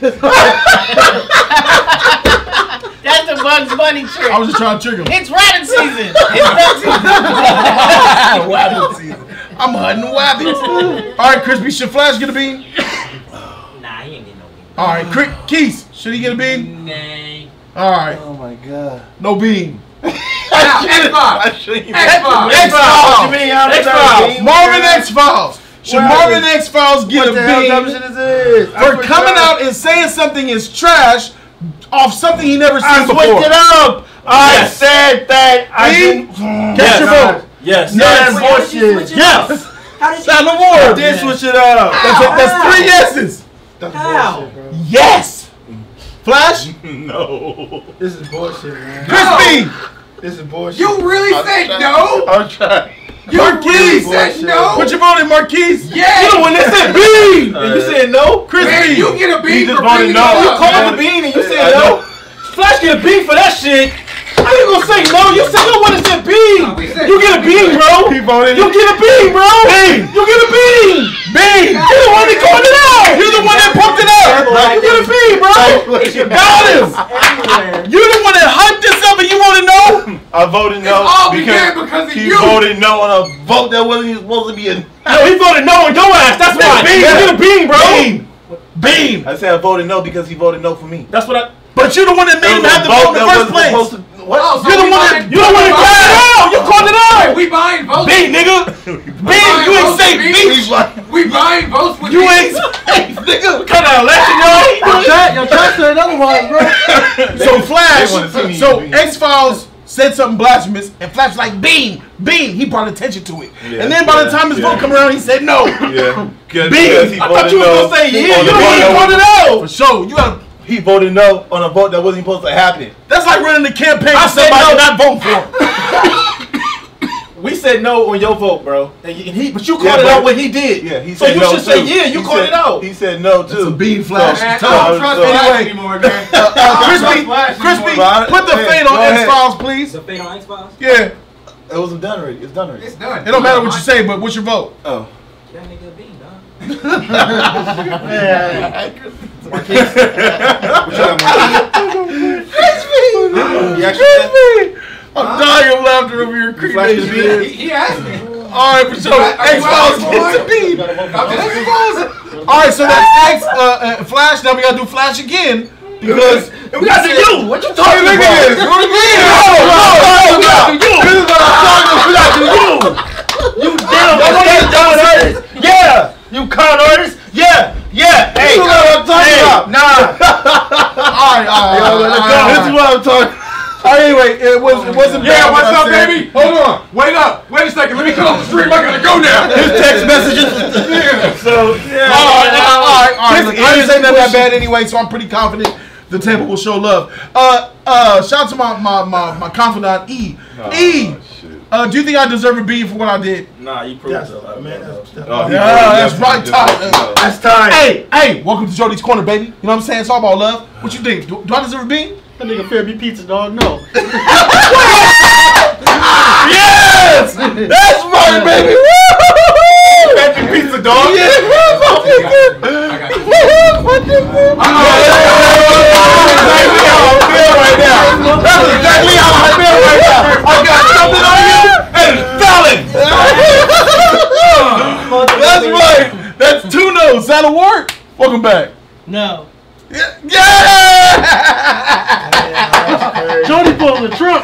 That's the Bugs Bunny trick. I was just trying to trick him. It's rabbit season. It's rabbit season. Wabbit season. I'm hunting wabbits. All right, Crispy, should Flash get a bean? Nah, he ain't getting no bean. All right, Keith, should he get a bean? Nah. All right, Oh my god. no bean. X-Files. Marvin X-Files. Should Marvin X-Files get a bean for coming out and saying something is trash off something he never seen I before? switched it up. I said that. I didn't. Catch your vote. Yes. No, that's bullshit. Yes. How did you? Sound I award. did switch it up. That's 3 yeses. That's How? bullshit, bro. Yes. Flash. No. This is bullshit, man. Crispy. This is bullshit. You really said no? I'm trying. You really Marquise. said no? Put your vote in, Marquise. Yeah. You know when they said B and you said no? Crispy. Man, you get a bean just for voted bringing no. it You up, called man. the bean and you said no. Flash get a bean for that shit. How you gonna say no? You said no when it said bean. we said You get a bean, bro. He voted. You get a bean, bro. Bean. You get a bean. Bean. You're the one that called it out. You're the one that pumped it up. You get a bean, bro. Got him. Everywhere. You're the one that hyped this up and you want to know? I voted no all began because of he you. voted no on a vote that wasn't even supposed to be a. No, he voted no on your ass. That's why. Bean. You get a bean, bro. Bean. I said I voted no because he voted no for me. That's what I. But you're the one that made him have the vote in the first place. What? Oh, so You're the we one buying- that. You're the one that called it out. You called it out. We buying votes. Bean, nigga. Bean, you ain't safe, bitch. We buying votes with You beans. ain't safe, nigga. What kind of election y'all? Yo, try to say another one, bro. So Flash, They wanna see me so eat beans. X-Files said something blasphemous, and Flash was like, Bean. He brought attention to it. Yeah, And then by the time his vote come around, he said no. Yeah. Bean. He I thought you was voted gonna say no yeah. on You the the one vote that that called it out. For sure, you gotta. He voted no on a vote that wasn't supposed to happen. That's like running the campaign I for said somebody no. not voting for. We said no on your vote, bro. And he, but you called Yeah, it but- out when he did. Yeah, he So said you no should say too. yeah. You He called said- it out. He said no too. It's a bean, Flash. Man, I Tell don't him. trust Anyway. Flash anymore, man. Crispy, Flash put the fade on Go ahead. X-Files, please. The fate on Xbox? Yeah. It was done already. It's done already. It's done. It don't matter what you say, but what's your vote? Oh. That nigga a bean, dog. I'm dying of laughter over your cremation. He asked me. Alright, for sure. X-Files gets a bean. Alright, so that's X, Flash. Now we gotta do Flash again. Because we got to you. What you talking look about? at this. What do you mean? This is what I'm talking about. We got to you. You damn con artist. Yeah. You con artist. Yeah. Yeah. Hey. This is what I'm talking about. Nah. Alright. This is what I'm talking. Anyway, it wasn't Yeah, bad what what's I up, said. baby? Hold on. Wait up. Wait a second. Let me cut off the stream. I gotta go now. His text messages. So yeah. Alright. Look, I didn't say nothing that bad anyway, so I'm pretty confident the table will show love. Shout out to my confidant E. Do you think I deserve a B for what I did? Nah, you proved it. Man, That's right, Tyler. that's time. Hey, welcome to Jody's Corner, baby. You know what I'm saying? It's all about love. What you think? Do I deserve a B? That nigga fair me pizza, dog. No. Yes! That's right, baby! Happy pizza, dog. I got you. That's exactly how I feel right now. That's exactly how I feel right now. I got something on you and it's valid. That's right. That's 2 no's. That'll work. Welcome back. No. Yeah! Jody pulling the trunk.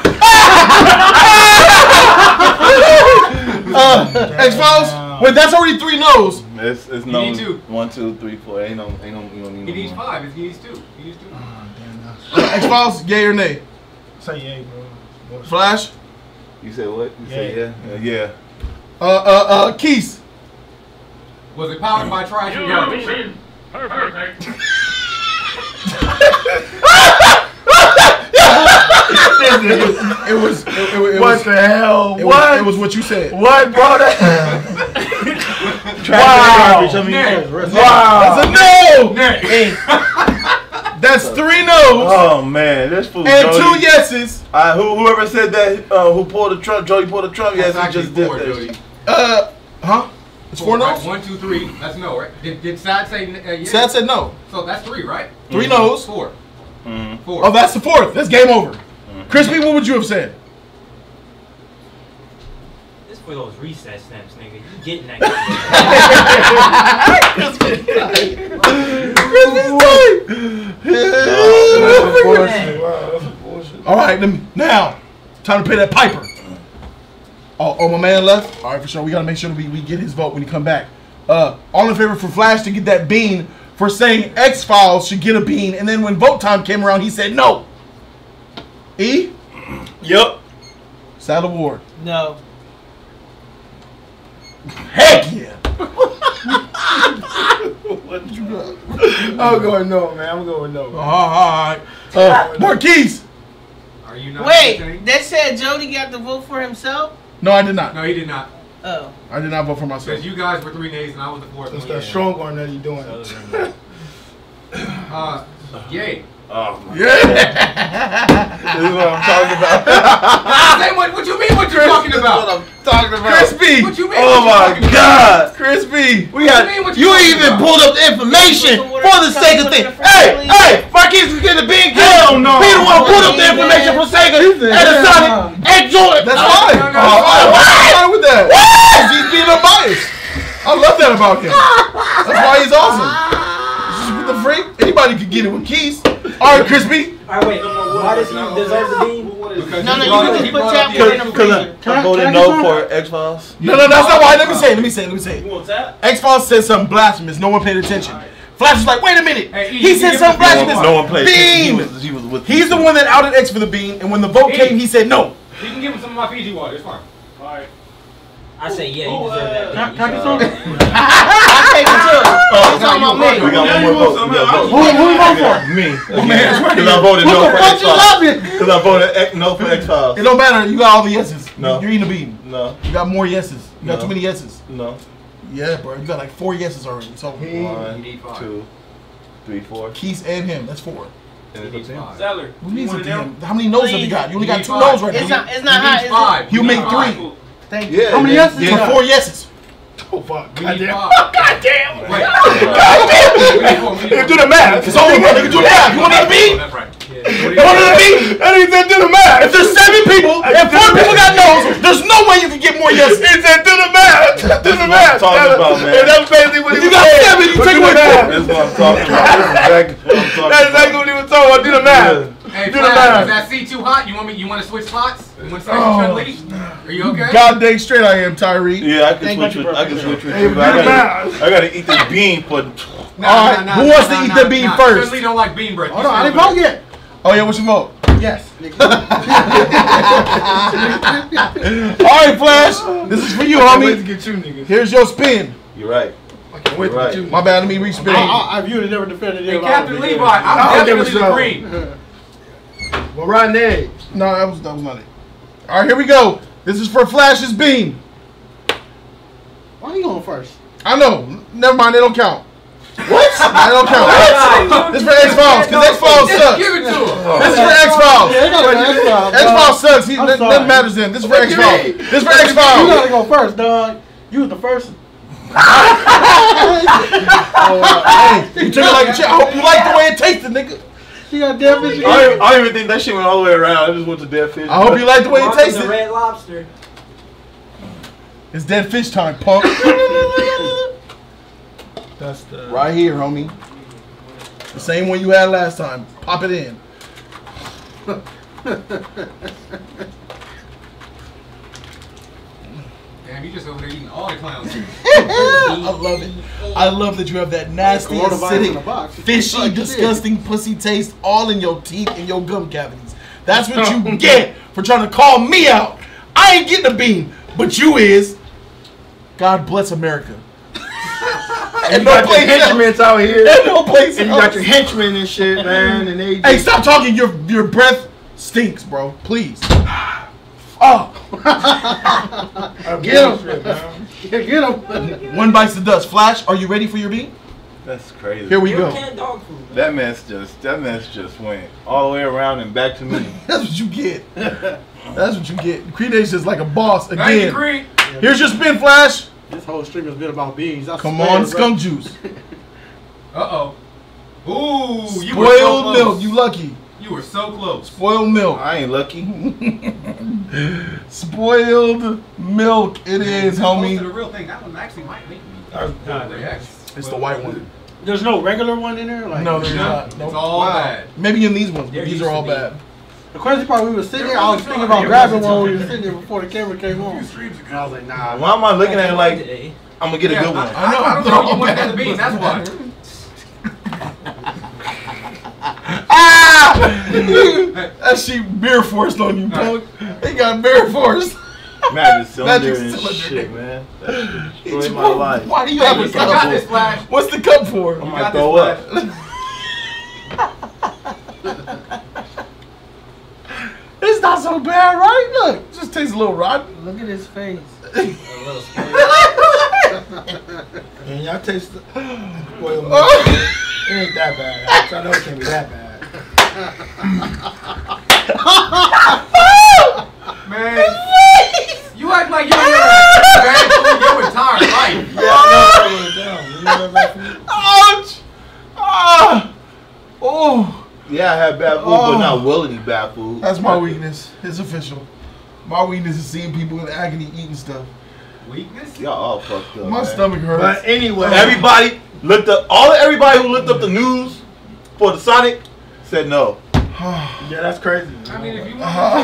X-Files? Wait, that's already 3 no's. It's You no need 2. 1, 2, 3, 4. Ain't no. You don't need He needs no more. 5. He needs 2. He needs 2. X-Files, yay or nay? Say yay, bro. Flash. You said what? You said yeah. Keys. Was it powered by trash and garbage? Perfect. It was. What the hell? It was what you said. What, bro? Wow. Wow. That's a no. That's 3 no's. Oh man, this fool. And Jody. 2 yeses. Whoever said that, who pulled the trunk, Jody pulled the trunk. Yes, he just did that. Jody. Huh? It's 4 no's. Right? 1, 2, 3. That's no, right? Did Sad say yes? Sad said no. So that's 3, right? 3 no's. 4. 4. Oh, that's the 4th. That's game over. Crispy, what would you have said? This for those reset snaps, nigga. You getting that? All right, now time to pay that piper. Oh, my man left. All right, for sure. We gotta make sure we get his vote when he come back. All in favor for Flash to get that bean for saying X-Files should get a bean, and then when vote time came around, he said no. E? Yep. Sad Award. No. Heck yeah. What you got? I'm going no, man. I'm going no. All right. Marquise. Are you not? Wait, that said Jody got the vote for himself? No, I did not. No, he did not. Oh. I did not vote for myself. Because you guys were 3 nays and I was the 4th. That's that strong arm that he's doing. Yay. Oh my yeah. This is what I'm talking about. What you mean? What you talking about? What I'm talking about. Crispy. What you mean? Oh my God. Crispy. We got. You even pulled up the information for the sake of things. Hey, Marquise was getting the big deal. Hell no. He the one who pulled up the information for sake of and the Sonic and Jordan. That's fine. I'm fine with that. He's being unbiased. I love that about him. That's why he's awesome. With the freak, anybody could get it with keys. All right, Crispy. All right, wait. Why does he deserve the bean? No, you can just put that one in the freezer. I voted no for X-Files. No, that's not why. Let me say it. You want that? X-Files said something blasphemous. No one paid attention. Flash was like, wait a minute. Hey, He said something blasphemous. No one played. Bean. He was with. He's the one that outed X for the bean, and when the vote came, he said no. You can give him some of my Fiji water. It's fine. All right. I say yeah, you deserve that. Can I get some? I take it too. You talking about me? We got one more vote. Who you vote for? Me. Because I voted no for X-Files. Because I voted no for X-Files. It don't matter. You got all the yeses. No. You're eating a bean. No. You got more yeses. You got No. too many yeses. No. Yeah, bro. You got like 4 yeses already. So 1, 2, 3, 4. Keith and him. That's 4. And it's him. Zeller. Who needs it to him? How many no's have you got? You only got 2 need no's 5. right It's now. not hot, is it? 5. You made 3. Thank you. Yeah. How many yeses? So 4 yeses. Oh fuck. We need 5. Goddamn. Wait. Do the math. It's over, bro. You can do that. You want another bean? That's right. You want another bean? That ain't said do the math. If there's 7 people and 4 people got no's, there's no way you can get more yeses. He said do the math. Do the math. What I'm talking about, man. And that's basically what he You was got saying. 7, you take away 4. That's what I'm talking about. That's exactly what I'm talking That's exactly what he was talking about. Do the math. Hey, Do the Flash, math. is that seat too hot? You want to switch spots? You want to stay unleashed? Are you okay? God dang straight I am, Tyree. Yeah, I can Thank switch you, with. bro. I can switch with Hey, you. do But the math. I gotta eat this bean for. Alright, who wants to eat the bean first? Chun-Li don't like bean bread. Hold on, I didn't vote yet. Oh yeah, what's your vote? Yes. Alright, Flash. This is for you, Wait to homie. get you niggas. Here's your spin. You're right. I can't wait to Right. get you. My bad, let me respin. I viewed it, never defended Hey, it. Captain Levi, I I'm don't give a definitely the shit. green. Well, Rodney. No, that was not it. Alright, here we go. This is for Flash's bean. Why are you going first? I know. Never mind, they don't count. What? They don't count. This is for X-Files, because X-Files Just sucks. give it to him. This is for X-Files. Yeah, X-Files. X-Files sucks. I'm Nothing sorry. matters then. This is for What you X-Files. mean? This is for You X-Files. gotta go first, dog. You was the first. Hey, you took it like a chick. I hope you like the way it tasted, nigga. You got damn bitch. I don't even think that shit went all the way around. I just went to dead fish. I hope you like the way it Welcome to tasted. Red Lobster. It's dead fish time, punk. That's the. Right here, homie. The same one you had last time. Pop it in. Damn, you just over there eating all the clowns. I love it. I love that you have that nasty, Coronavirus in acidic, a box. fishy, Like disgusting pussy taste all in your teeth and your gum cavities. That's what you get for trying to call me out. I ain't getting a bean, but you is. God bless America. And no place henchmen out here. And no place and you got your henchmen and shit, man. And they hey, stop talking. Your breath stinks, bro. Please. Oh. Get him. Get him. One bites the dust. Flash, are you ready for your bean? That's crazy. Here we go. That mess just went all the way around and back to me. That's what you get. That's what you get. Creed is just like a boss again. Thank you, Creed. Here's your spin, Flash. This whole stream has been about beans. Come on, skunk juice. Uh-oh. Ooh, you spoiled were so close. Milk. You lucky. You were so close. Spoiled milk. I ain't lucky. Spoiled milk. It is, homie. The real thing. That one actually might make me. It's the white one. There's no regular one in there? Like, No, there's not. It's all bad. Maybe in these ones, but these are all bad. The crazy part, we were sitting there, I was thinking about grabbing one when we were sitting there before the camera came on. And I was like, nah. Why am I looking at it like I'm going to get a good one? I don't know. You went to the beans. That's why. That shit beer forced on you, punk. They got beer forced. Magic cylinder and shit, man. That shit destroyed my life. Why do you have a cup? What's the cup for? I might throw up. It's not so bad, right? Look, it just tastes a little rotten. Look at his face. A little scary. And y'all taste the spoiled milk. It ain't that bad. I know it can't be that bad. Man, you act like you're bad food your entire life. Ouch! Ah! Oh! Yeah, I have bad food, but not willingly bad food. That's my weakness. It's official. My weakness is seeing people in agony eating stuff. Weakness? Y'all all fucked up. My man. stomach hurts. But anyway, everybody looked up. Everybody who looked up the news for the Sonic said no. Yeah, that's crazy. I mean, if you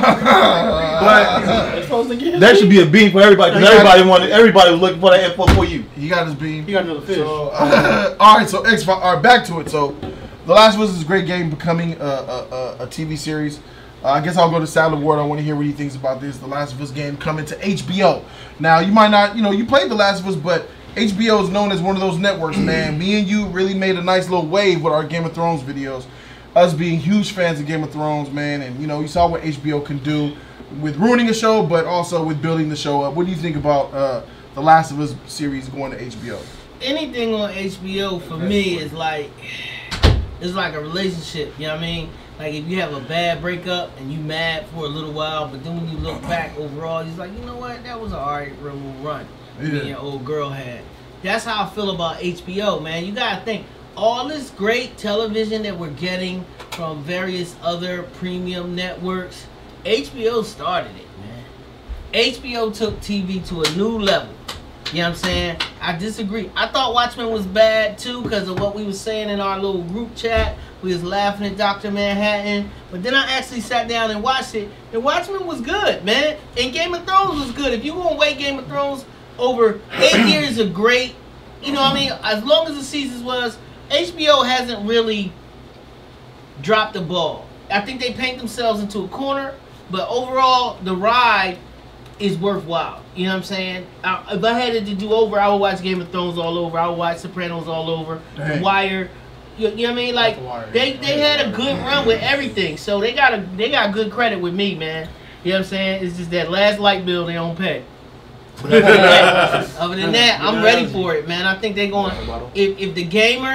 But there should be a bean for everybody because everybody was looking for that info for you. He got his bean. He got another fish. So, all right, so back to it. So, The Last of Us is a great game, becoming a TV series. I guess I'll go to South La Brea. I want to hear what he thinks about this. The Last of Us game coming to HBO. Now, you might not, you played The Last of Us, but HBO is known as one of those networks, man. Me and you really made a nice little wave with our Game of Thrones videos. Us being huge fans of Game of Thrones, man. And, you saw what HBO can do with ruining a show, but also with building the show up. What do you think about The Last of Us series going to HBO? Anything on HBO for me is like, it's like a relationship, you know what I mean? Like if you have a bad breakup and you mad for a little while, but then when you look back overall, you're like, you know what, that was an alright little run me and your old girl had. That's how I feel about HBO, man. You gotta think, all this great television that we're getting from various other premium networks, HBO started it, man. HBO took TV to a new level. You know what I'm saying? I disagree. I thought Watchmen was bad too because of what we were saying in our little group chat. We was laughing at Dr. Manhattan. But then I actually sat down and watched it. And Watchmen was good, man. And Game of Thrones was good. If you want to wait Game of Thrones over 8 years of great, you know what I mean? As long as the seasons was, HBO hasn't really dropped the ball. I think they paint themselves into a corner. But overall, the ride is worthwhile. You know what I'm saying? If I had it to do over, I would watch Game of Thrones all over. I would watch Sopranos all over. The Wire. You know what I mean? Like they had a good run with everything. So they got good credit with me, man. You know what I'm saying? It's just that last light bill they don't pay. But other than that, I'm ready for it, man. I think they're going. If the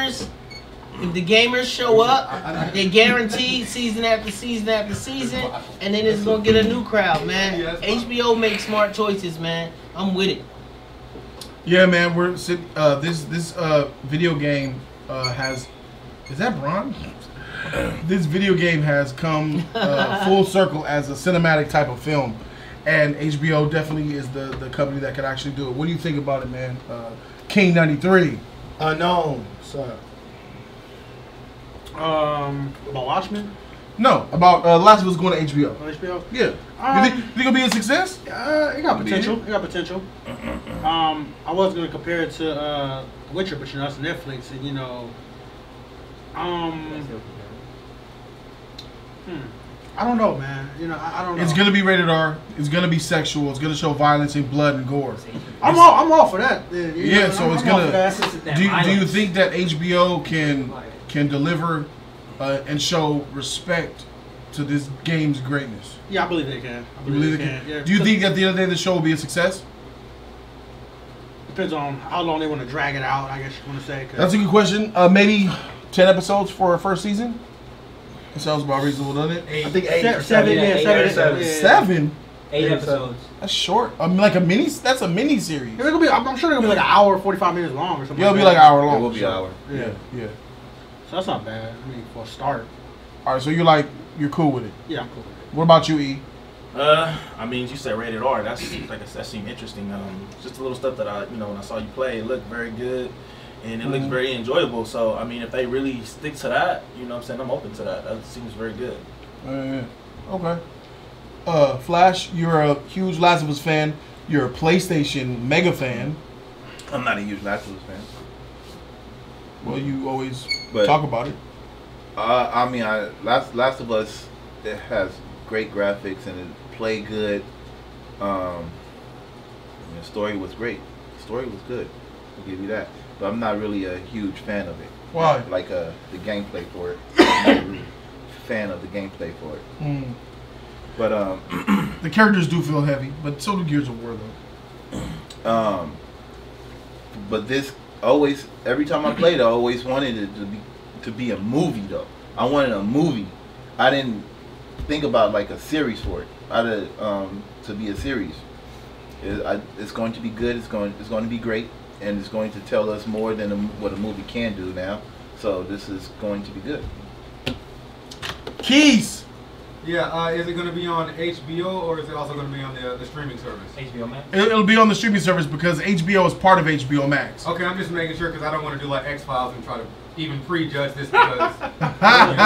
gamers show up, they guarantee season after season after season, and then it's gonna get a new crowd, man. HBO makes smart choices, man. I'm with it. Yeah, man. We're this video game has. Is that Bron? This video game has come full circle as a cinematic type of film, and HBO definitely is the company that can actually do it. What do you think about it, man? King 93. Unknown, sir. About Watchmen? No, about Last of Us going to HBO. On HBO? Yeah. You think it'll be a success? It got potential. It got potential. I was gonna compare it to Witcher, but that's Netflix, and I don't know, man. You know, I don't know. It's gonna be rated R. It's gonna be sexual. It's gonna show violence and blood and gore. I'm all for that. Yeah, so it's gonna. Do you think that HBO can deliver and show respect to this game's greatness? Yeah, I believe they can. You believe they can? Yeah, do you think at the end of the day the show will be a success? Depends on how long they want to drag it out, I guess you want to say. That's a good question. Maybe 10 episodes for a first season? That sounds about reasonable, doesn't it? I think 8 or 7. Seven? 8 episodes. That's short. I mean, like that's a mini series. I'm sure they're gonna be like an hour, 45 minutes long or something. Yeah, it'll be like an hour long. It will be an hour. Yeah. So that's not bad. I mean, for a start. All right, so you're cool with it. Yeah, I'm cool with it. What about you, E? I mean, you said rated R. That seemed interesting. Just a little stuff that when I saw you play, it looked very good, and it looks very enjoyable. So, I mean, if they really stick to that, you know what I'm saying, I'm open to that. That seems very good. Okay. Flash, you're a huge Last of Us fan. You're a PlayStation mega fan. I'm not a huge Last of Us fan. Well, you always talk about it. I mean, Last of Us, it has great graphics and it played good. The story was great. The story was good. I'll give you that. But I'm not really a huge fan of it. Why? Like the gameplay for it. I'm not really a fan of the gameplay for it. But the characters do feel heavy, but so do Gears of War though. But this always, every time I played, I always wanted it to be a movie though. I wanted a movie. I didn't think about like a series for it. To be a series. It's going to be good. It's going to be great, and it's going to tell us more than what a movie can do now. So this is going to be good. Keys. Yeah, is it going to be on HBO or is it also going to be on the streaming service? HBO Max. It'll be on the streaming service because HBO is part of HBO Max. Okay, I'm just making sure because I don't want to do like X-Files and try to even prejudge this because Smart.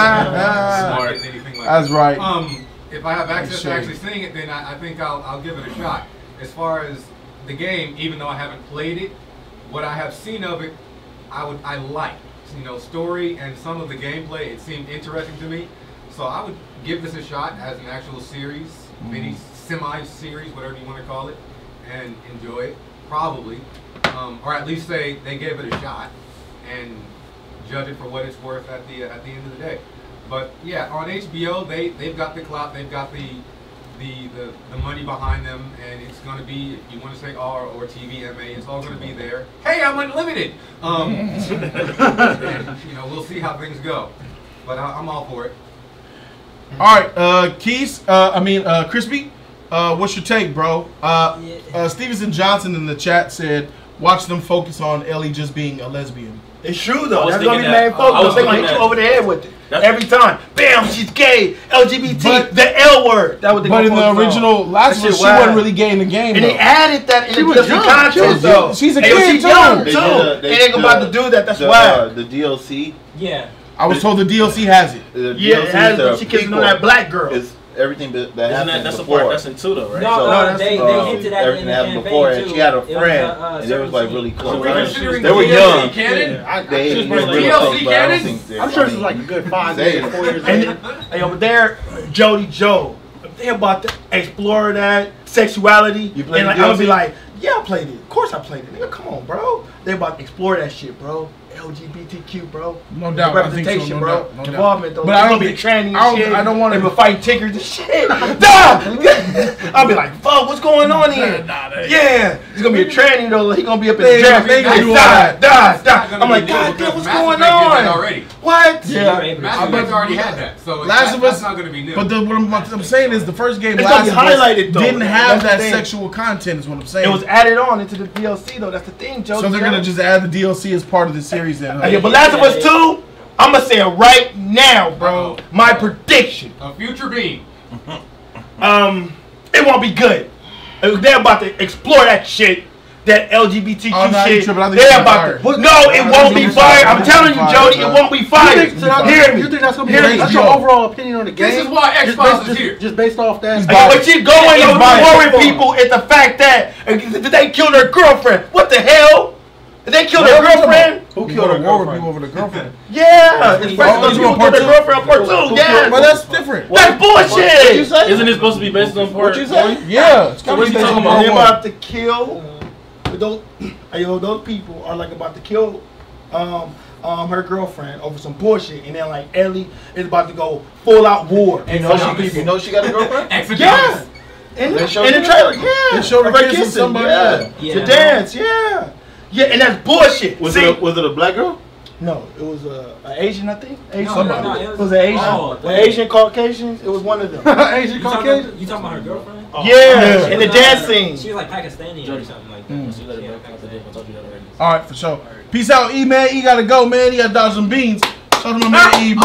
anything like That's that. right. If I have access to actually seeing it, then I think I'll give it a shot. As far as the game, even though I haven't played it, what I have seen of it, I like. Story and some of the gameplay, it seemed interesting to me. So I would give this a shot as an actual series, mini semi-series, whatever you want to call it, and enjoy it, probably. Or at least say they gave it a shot and judge it for what it's worth at the end of the day. But yeah, on HBO, they've got the clout, they've got the money behind them, and it's going to be, if you want to say R or TVMA, it's all going to be there. Hey, I'm unlimited. And, we'll see how things go. But I'm all for it. All right, Keys. Crispy. What's your take, bro? Stevenson Johnson in the chat said, "Watch them focus on Ellie just being a lesbian." It's true though. That's gonna be main focus. They're gonna hit you over the head with it every time. Bam, she's gay, LGBT, the L word. That what they. But in the original Last of Us, she wasn't really gay in the game. And they added that in the DLC content though. She's a kid She's young too. They ain't about to do that. That's why. The DLC. Yeah. I was told the DLC has it. Yeah, it has it. She kissing on that black girl. It's everything that happened that's before. The part that's in 2 though, right? No, they hinted at it in the campaign before, too. and she had a friend, and they was like really close. They were young. They were really close, but I don't think I'm sure this is like a good 5 years, 4 years later. Hey, over there, Jody Joe, they about to explore that sexuality, and like, I'm gonna be like, yeah, I played it. Of course I played it. Nigga, come on, bro. They about to explore that shit, bro. LGBTQ, bro. No doubt. Representation, I think so, bro. No Involvement, though. But I don't be tranny and shit. I don't want to be fighting tickers and shit. I'll be like, fuck, what's going on here? Yeah. He's gonna be a tranny though. He gonna be up in the draft. Die. I'm like, God damn, what's going on? Already. What? Yeah. Mass Effect already had that. So Last of Us, that's not gonna be new. But what I'm saying is the first game, It's Last gonna of be Us, highlighted, though. didn't have That's that the thing. sexual content. Is what I'm saying. It was added on into the DLC though. That's the thing, Joe. So they're gonna just add the DLC as part of the series then. Huh? Yeah, but Last of Us 2, I'm gonna say it right now, bro. My prediction. A future being. It won't be good. They're about to explore that shit. That LGBTQ shit. They're about to. No, it won't be fire. I'm telling you, Jody, it won't be fire. Hear me. You think that's gonna be? That's your overall opinion on the game? This is why X-Files is here. Just based off that. What you going on worrying people is the fact that they killed their girlfriend. What the hell? Did they kill their girlfriend? Who killed her girlfriend? Over the girlfriend? Yeah, it's first you killed their girlfriend on part 2. Yeah, but that's different. different. That's bullshit. What you say? Isn't it supposed to be based on part? What you say? Yeah. It's So what you based talking on about? They're part about to kill. Those people are like about to kill her girlfriend over some bullshit, and then like Ellie is about to go full out war. You know she got a girlfriend? Yeah. In the trailer, yeah. They showed her Her kissing somebody. yeah. To dance, yeah. Yeah, and that's bullshit. Was it a black girl? No, it was an Asian, I think. Asian. No, it was an Asian. The Asian Caucasians. It was one of them. Asian Caucasian. You talking about her girlfriend? Yeah, in the dance scene. She was like Pakistani or something like that. All right, for sure. Peace out, E, man. E gotta go, man. He gotta dodge some beans. Shout out to my man E, bro.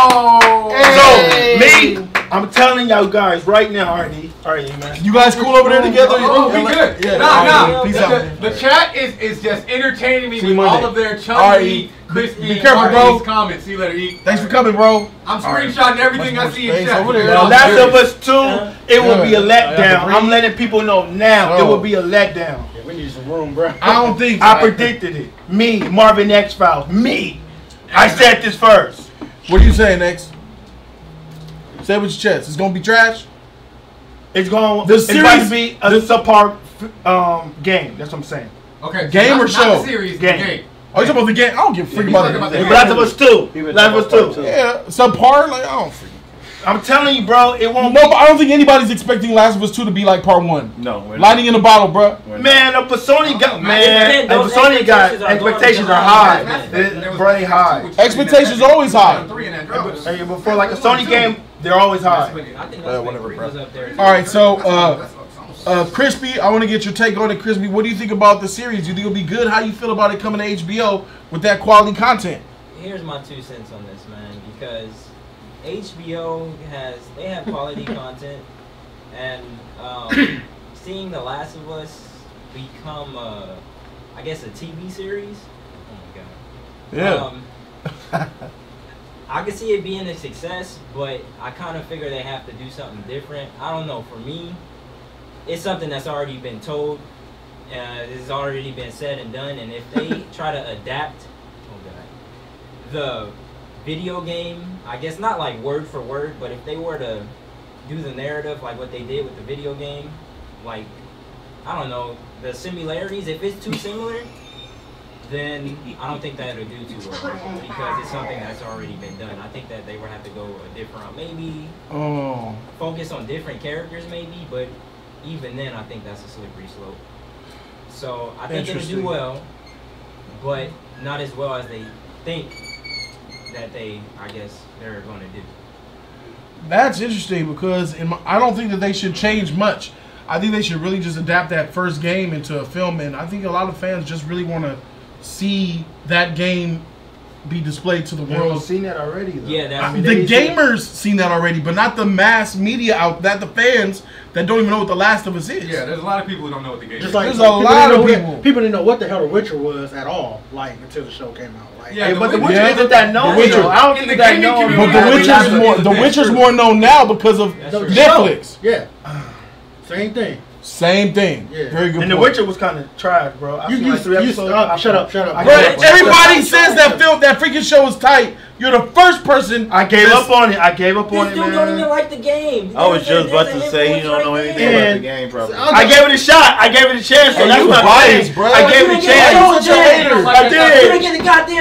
So, me, I'm telling y'all guys right now, already, man. You guys cool over there together? Oh, we good. Yeah. Nah. Peace out. The chat is just entertaining me See with you Monday. all of their All right, chunky, E. crispy, Be careful, bro. comments. See you later, E. Thanks for coming, bro. I'm screenshotting everything I see in chat. Last of Us 2, it will be a letdown. I'm letting people know now. It will be a letdown. We need some room, bro. I don't think I predicted it. Me, Marvin X-Files. Me. I said this first. What are you saying, next? Say it with your chest. It's gonna be trash. It's going. The It's about to be a subpar game. That's what I'm saying. Okay. Game or show? Not the series, the game. Oh, you talking about the game? I don't give a freak about talking the about game. Last of Us 2. Last of Us 2. Yeah, subpar. Like I don't freak. I'm telling you, bro, it won't. No, but I don't think anybody's expecting Last of Us 2 to be like part 1. No. We're Lightning in a bottle, bro. Man, if Sony got expectations are high. They're very high. Expectations are always high. Before like a Sony game, they're always high. Whatever, bro. All right, so Crispy, I want to get your take on it, Crispy. What do you think about the series? Do you think it'll be good? How do you feel about it coming to HBO with that quality content? Here's my 2 cents on this, man, because HBO they have quality content, and seeing The Last of Us become I guess a TV series. Oh my god. Yeah. I could see it being a success, but I kind of figure they have to do something different. I don't know. For me, it's something that's already been told. It's already been said and done. And if they try to adapt, the video game, I guess not like word for word, but if they were to do the narrative like what they did with the video game, like, I don't know, the similarities, if it's too similar, then I don't think that it'll do too well, because it's something that's already been done. I think that they would have to go a different, maybe focus on different characters maybe, but even then I think that's a slippery slope. So I think it'll do well, but not as well as they think that they're going to do. That's interesting, because I don't think that they should change much. I think they should really just adapt that first game into a film, and I think a lot of fans just really want to see that game be displayed to the world. We've seen that already, though. Yeah, the gamers seen that already, but not the mass media the fans that don't even know what The Last of Us is. Yeah, there's a lot of people who don't know what the game is. Just like there's a lot of people. People didn't know what the hell The Witcher was at all, like, until the show came out. Like, Yeah, But The Witcher isn't that known. The Witcher. I don't think it's that known. But The Witcher's more known now because of Netflix. Yeah. Same thing. Same thing. Yeah. Very good. And The Witcher was kind of trash, bro. Shut up. Bro, everybody says that freaking show is tight. You're the first person. I gave up on it. This dude don't even like the game. I was just about to say he don't know anything about the game, probably. I gave it a shot. I gave it a chance. So that's you what I'm biased, saying. bro. I gave it a chance. I did. You didn't get the goddamn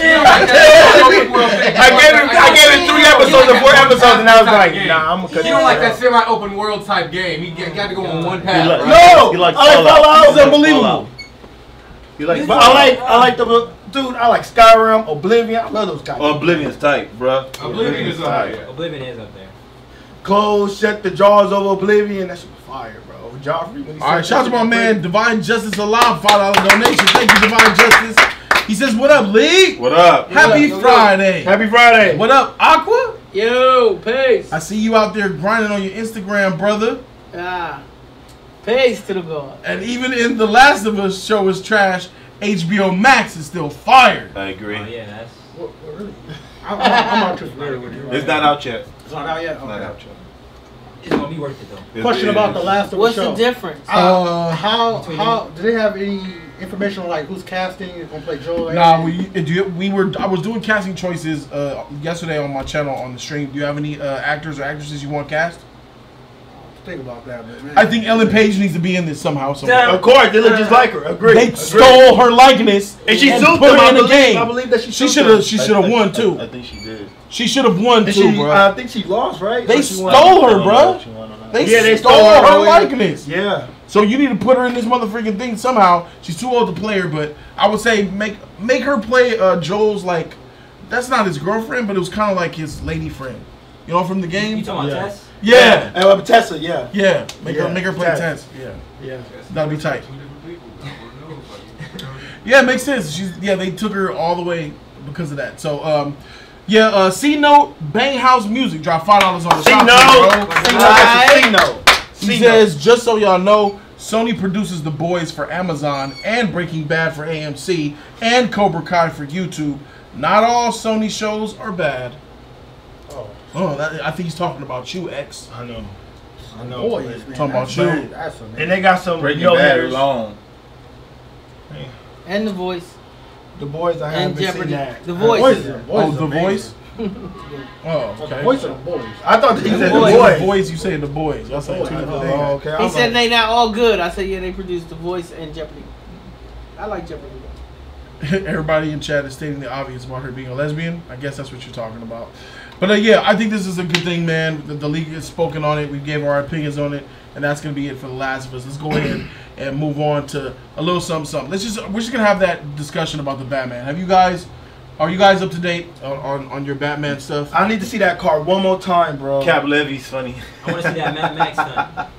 I gave it 3 episodes or 4 episodes, and I was like, nah, I'm gonna cut it. You don't like that semi-open world type game. You got to go on one path. No, He likes I like Fallout. It's unbelievable. You like But I like the dude. I like Skyrim, Oblivion. I love those guys. Oblivion's tight, bro. Oblivion is tight. Oblivion is up there. Close, shut the jaws over Oblivion. That's fire, bro. Joffrey. All right, shout out to my man Divine Justice Alive, $5 donation. Thank you, Divine Justice. He says, "What up, League? What up? Happy Friday. Happy Friday. What up, Aqua? Yo, peace. I see you out there grinding on your Instagram, brother. Peace to the God. And even in The Last of Us show is trash, HBO Max is still fired. I agree. Oh yeah, that's. Really? I'm not too familiar with it. It's not out yet. It's not out yet? It's not out yet. It's gonna be worth it though. Question about The Last of Us What's show. the difference? How do they have any information on like who's casting is gonna play Joel? Nah, I was doing casting choices yesterday on my channel on the stream. Do you have any actors or actresses you want cast? Think about that, man. I think Ellen Page needs to be in this somehow. Of course, they look just like her. Agree. They stole her likeness and she sued put them. her in the game. I believe that she should have won too. I think she did. She should have won too, bro. I think she lost, right? They stole her, bro. They stole her likeness. Yeah. So you need to put her in this motherfucking thing somehow. She's too old to play her, but I would say make her play Joel's like. That's not his girlfriend, but it was kind of like his lady friend. You know, from the game. You talking about Tess? Yeah. Tessa, yeah. Yeah. Make her play Tess. Yeah. Yeah. That'd be tight. Yeah, it makes sense. They took her all the way because of that. So C-Note Bang House Music dropped $5 on the shop. C-Note. He says, just so y'all know, Sony produces The Boys for Amazon and Breaking Bad for AMC and Cobra Kai for YouTube. Not all Sony shows are bad. I think he's talking about you, X. I know. Boys, man, talking about you. And they got some Breaking Bad long. And The Voice. The Boys, I haven't seen that. The Voice. The Voice? Oh, okay. The Voice of the Boys. I thought they said The Boys. The Boys, you say The Boys. Y'all say two different things. Oh, okay. He said they not all good. I said, yeah, they produced The Voice and Jeopardy. I like Jeopardy. Everybody in chat is stating the obvious about her being a lesbian. I guess that's what you're talking about. But yeah, I think this is a good thing, man. The league has spoken on it. We gave our opinions on it, and that's going to be it for The Last of Us. Let's go ahead and move on to a little something. We're just going to have that discussion about the Batman. Are you guys up to date on your Batman stuff? I need to see that card one more time, bro. Cap Levy's funny. I want to see that Mad Max time.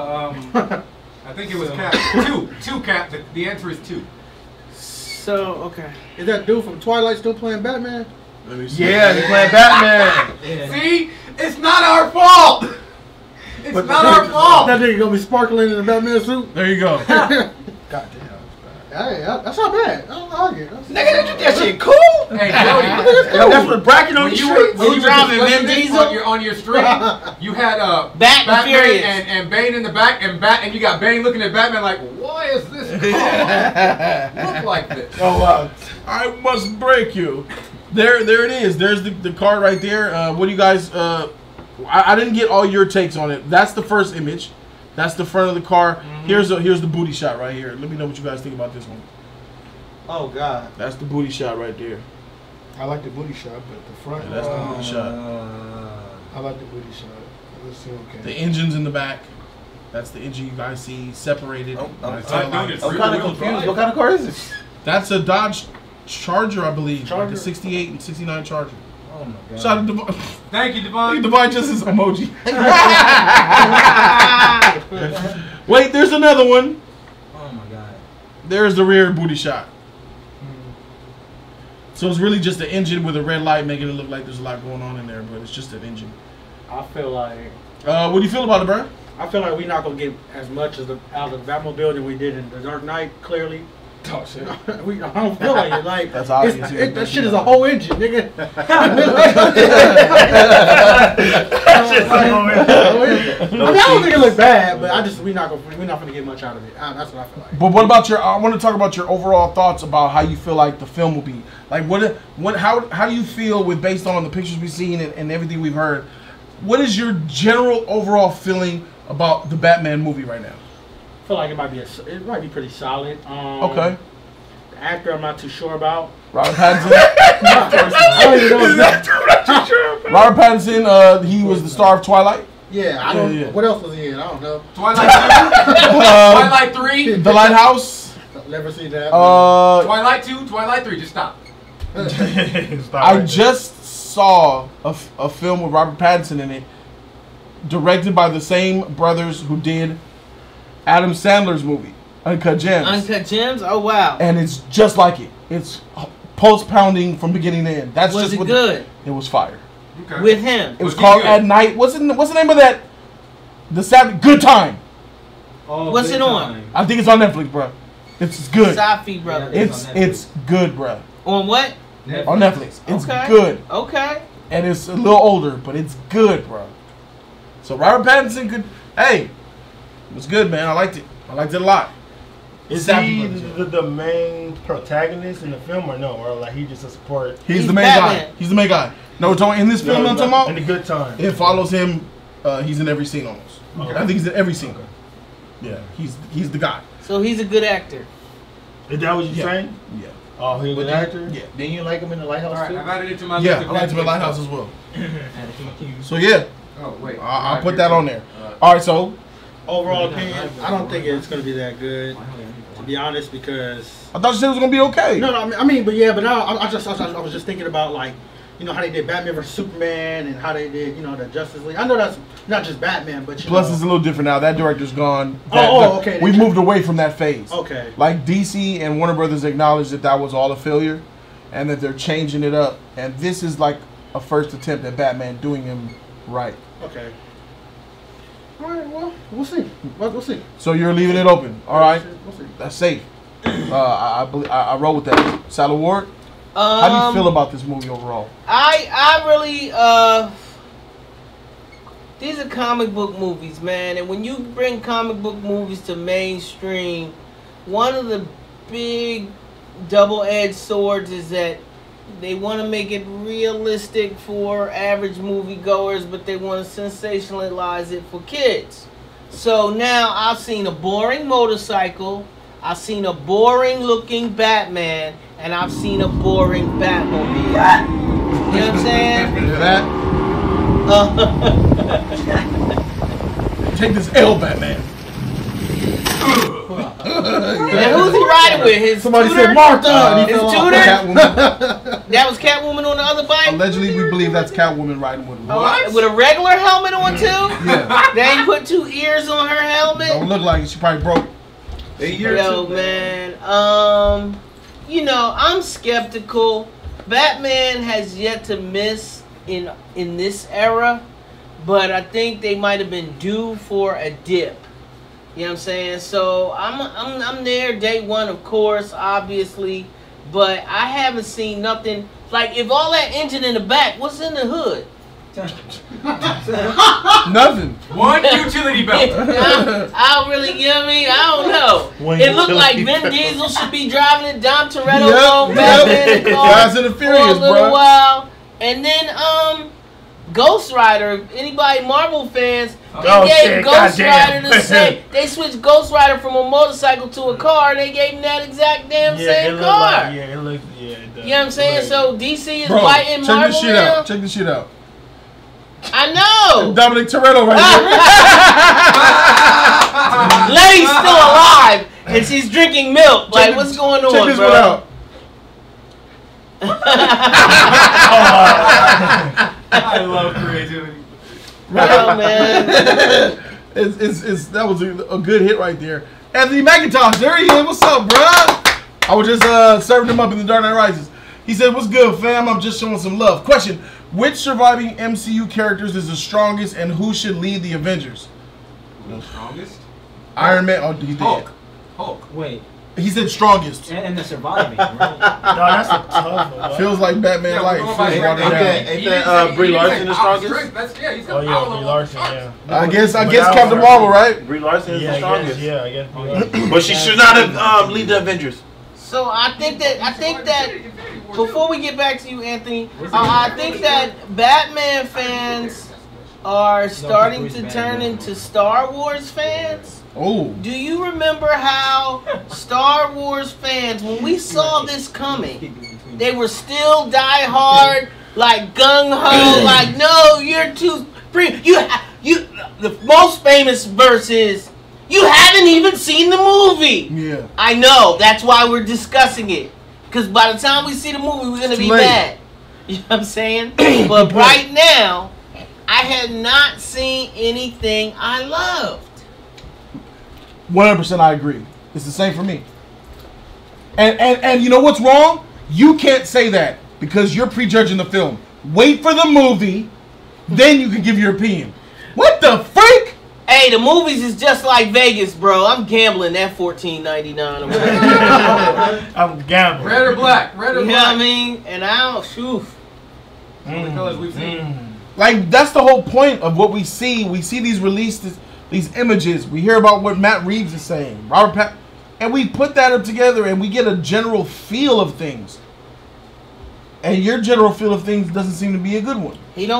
I think it was Cap. Two Cap. The answer is 2. So, okay. Is that dude from Twilight still playing Batman? Let me see. Yeah, he's playing Batman. Yeah. See? It's not our fault! It's not our fault! That nigga gonna be sparkling in a Batman suit? There you go. God damn. Hey, that's not bad. I don't argue. Nigga, that shit cool. Hey, Jody. That's what bracket on you your were driving Vin Diesel on your stream. You had Batman and Bane in the back, and you got Bane looking at Batman like, why is this car look like this? Oh wow! I must break you. There it is. There's the card right there. What do you guys? I didn't get all your takes on it. That's the first image. That's the front of the car. Mm-hmm. Here's the booty shot right here. Let me know what you guys think about this one. Oh God. That's the booty shot right there. I like the booty shot, but the front. Yeah, that's the booty shot. I like the booty shot. Let's see. Okay. The engine's in the back. That's the engine you guys see separated. I'm kind of confused. What kind of car is this? That's a Dodge Charger, I believe. Like a 68 and 69 Charger. Oh my God. Shout out to Devon. Thank you, Devon. Devon just his emoji. Wait, there's another one. Oh my God. There's the rear booty shot. So it's really just an engine with a red light making it look like there's a lot going on in there, but it's just an engine. I feel like. What do you feel about it, bro? I feel like we're not gonna get as much as out of the Batmobile than we did in The Dark Knight. Clearly. Oh shit. I don't feel like it. Like that's obvious. That shit is a whole engine, nigga. I don't think it look bad, but we're not gonna get much out of it. That's what I feel like. But what about I want to talk about your overall thoughts about how you feel like the film will be. Like how do you feel based on the pictures we've seen and everything we've heard? What is your general overall feeling about the Batman movie right now? I feel like it might be pretty solid. Okay. The actor I'm not too sure about. Robert Pattinson. I don't even know his name. Robert Pattinson. He was the star of Twilight. Yeah, I don't. Yeah. What else was he in? I don't know. Twilight 3. The Lighthouse. Never seen that. Twilight 2. Twilight 3. Just stop. I just saw a film with Robert Pattinson in it, directed by the same brothers who did Adam Sandler's movie, Uncut Gems. Uncut Gems? Oh, wow. And it's just like it. It's pulse pounding from beginning to end. That's was just it good? It was fire. Okay. With him. It was called At Night. What's the name of that? Good Time. Oh, what's it on? I think it's on Netflix, bro. It's good. Safi, brother. It's good, bro. On what? Netflix. On Netflix. It's okay. good. Okay. And it's a little older, but it's good, bro. So Robert Pattinson could. Hey, it was good, man. I liked it. I liked it a lot. Is he the main protagonist in the film or no? Or like he just a support? He's the main guy. He's the main guy. No, we're talking in this film. I'm talking about in the good time. It follows him. He's in every scene almost. Okay. I think he's in every scene. Okay. Yeah, he's the guy. So he's a good actor. Is that what you're saying? Yeah. Oh, he's a good actor? Yeah. Didn't you like him in The Lighthouse too? I've added it to my list. list. Yeah, I liked him in Lighthouse as well. So yeah. Oh wait. I'll put that on there. All right, so overall opinion, I don't think it's gonna be that good. To be honest, because I thought you said it was gonna be okay. No, I mean, but yeah, but now I was just thinking about like, you know, how they did Batman vs Superman and how they did, you know, the Justice League. I know that's not just Batman, but plus it's a little different now. That director's gone. Okay. We've moved away from that phase. Okay. Like DC and Warner Brothers acknowledged that was all a failure, and that they're changing it up. And this is like a first attempt at Batman doing him right. Okay. All right. Well, we'll see. We'll see. So you're leaving it open. All right. We'll see. That's safe. I roll with that. Sal Ward. How do you feel about this movie overall? I really these are comic book movies, man, and when you bring comic book movies to mainstream, one of the big double-edged swords is that they want to make it realistic for average moviegoers, but they want to sensationalize it for kids. So now I've seen a boring motorcycle, I've seen a boring looking Batman, and I've seen a boring Batmobile. You know what I'm saying? That. Take this L, Batman. And who's he riding with? Somebody tutor? said Martha. His tutor? That was Catwoman on the other bike? Allegedly, we believe that's Catwoman riding with him. What? With a regular helmet on, too? Yeah. They ain't put 2 ears on her helmet? Don't look like it. She probably broke. Yo, man. You know, I'm skeptical. Batman has yet to miss in this era, but I think they might have been due for a dip. You know what I'm saying? So I'm there day one, of course, obviously, but I haven't seen nothing. Like, if all that engine in the back, what's in the hood? Nothing. One utility belt. I don't really, you know what I mean? I don't know. It looked like Vin Diesel should be driving it. Dom Toretto on Batman in the car Fast and the Furious, for a little bro. while. And then Ghost Rider, anybody Marvel fans, they gave Ghost Rider the same. They switched Ghost Rider from a motorcycle to a car, and they gave him that exact damn same car. It looked, you know what I'm saying? So DC is fighting Marvel check this shit out. Check this shit out. I know. Dominic Toretto right here. Lady's still alive, and she's drinking milk. Like, what's going on, check this bro? one out. I love creativity. Right, man. That was a good hit right there. Anthony McIntosh, there he is. What's up, bro? I was just serving him up in The Dark Knight Rises. He said, "What's good, fam? I'm just showing some love." Question: which surviving MCU characters is the strongest, and who should lead the Avengers? The strongest? Iron Man. Oh, he did. Hulk. Wait. He said strongest. And the surviving, right? No, that's a tough one. Feels like Batman life. Ain't that Brie Larson the strongest? He's got power Brie Larson, yeah. I guess Captain Marvel, right? Brie Larson is the strongest. I guess Brie Larson. But she should not have lead the Avengers. So I think that before we get back to you, Anthony, I think that Batman fans are starting to turn into Star Wars fans. Oh. Do you remember how Star Wars fans, when we saw this coming, they were still die hard, like gung ho, like no, you're too the most famous verse is, you haven't even seen the movie. Yeah. I know. That's why we're discussing it. Because by the time we see the movie, we're going to be mad. You know what I'm saying? But right now, I had not seen anything I loved. 100% I agree. It's the same for me. And you know what's wrong? You can't say that because you're prejudging the film. Wait for the movie, then you can give your opinion. What the freak? Hey, the movies is just like Vegas, bro. I'm gambling that $14.99 or whatever. I'm gambling. Red or black? Red or black? You know what I mean? And I don't shoot. The colors we've seen. Like, that's the whole point of what we see. We see these releases, these images. We hear about what Matt Reeves is saying. and we put that up together, and we get a general feel of things. And your general feel of things doesn't seem to be a good one.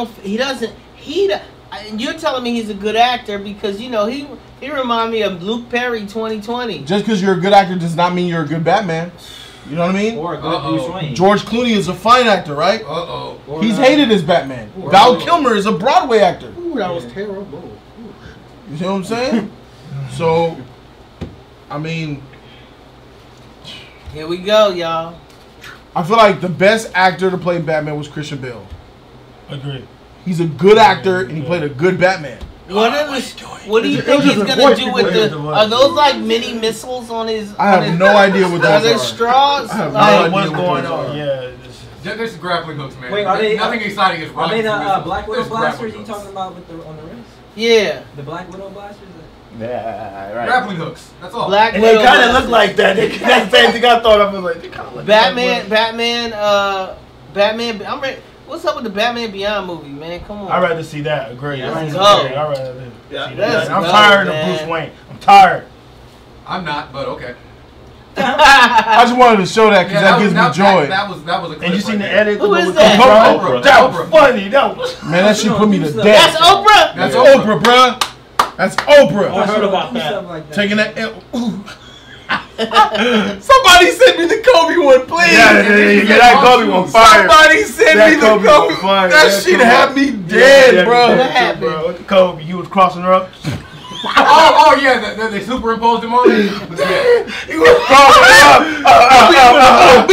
You're telling me he's a good actor because he remind me of Luke Perry 2020. Just because you're a good actor does not mean you're a good Batman. You know what I mean? Or a good Bruce Wayne. George Clooney is a fine actor, right? He's hated as Batman. Val Kilmer is a Broadway actor. Ooh, that was terrible. You see what I'm saying? So, I mean, here we go, y'all. I feel like the best actor to play Batman was Christian Bale. Agreed. He's a good actor, and he played a good Batman. What do you think he's gonna do with the? Are those like mini missiles on his? I have no idea what those are. Are there straws? I have no idea what's going on. Yeah. There's grappling hooks, man. Wait, are they nothing exciting is Are they the missiles. Black Widow There's blasters grappling you talking about with on the wrist? Yeah. The Black Widow blasters. Yeah, right. Grappling hooks. That's all. Black And Widow they kind of blasters. look like that. That's the same thing I thought of. I was like, they kind of look Batman. I'm ready. What's up with the Batman Beyond movie, man? Come on. I'd rather see that. Agree. Yeah, let's go. I'd rather see Let's that. I'm go, tired man. of Bruce Wayne. I'm tired. I'm not, but okay. I just wanted to show that because that gives me joy. That was a clip. And you seen the right edit? Who is with that? Oprah. That was funny. That was. Man, that shit put me to death. That's Oprah. That's Oprah, bruh. That's Oprah. I heard about that. Like that. Taking that. Somebody send me the Kobe one, please. Yeah, that Kobe one fire. Somebody send me the Kobe Kobe. one fire. That shit had me dead, bro. What happened? Kobe, you was crossing her up. Oh yeah, they superimposed him on it. Yeah. He was crossing her up.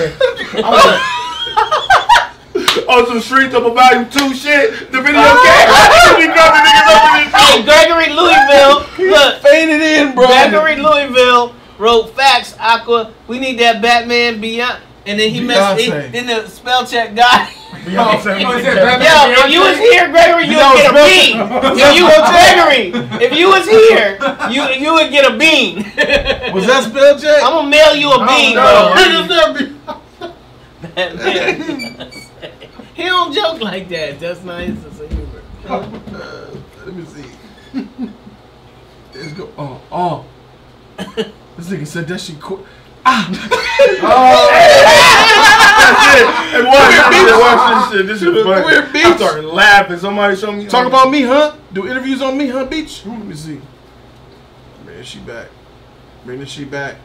On some Streets of a Volume 2 shit. The video game. We got the niggas up in this Hey, Gregory Louisville. Look, Faded in, bro. Gregory Louisville wrote facts. Aqua. We need that Batman Beyond. And then he messed. Then the spell check guy. Yo, if you was here, Gregory, you would get a bean. If you was Gregory, if you was here, you would get a bean. Was that spell check? I'm gonna mail you a bean, bro. He don't joke like that. That's not his sense of humor. Let me see. Let's go. Oh. This nigga said that shit quick. This is funny. Weird beach. I started laughing. Somebody showed me. Talk about me, huh? Do interviews on me, huh, Beach? Let me see. Bring this shit back. Bring this shit back.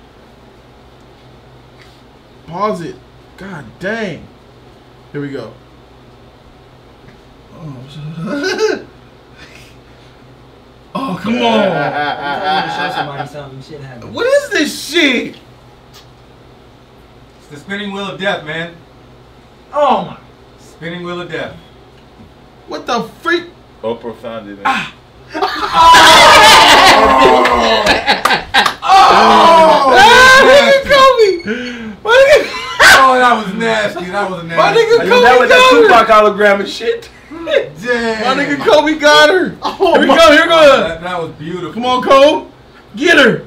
Pause it. God dang. Here we go. Oh, come on. I'm trying to show somebody something. Shit happened. What is this shit? It's the spinning wheel of death, man. Oh my. Spinning wheel of death. What the freak? Oprah found it. Nigga Kobe. Oh, that was nasty. That was nasty. My nigga Kobe That was that got her. Tupac hologram and shit. Damn. My nigga Kobe got her. Here we go. Here we go. That was beautiful. Come on, Kobe. Get her.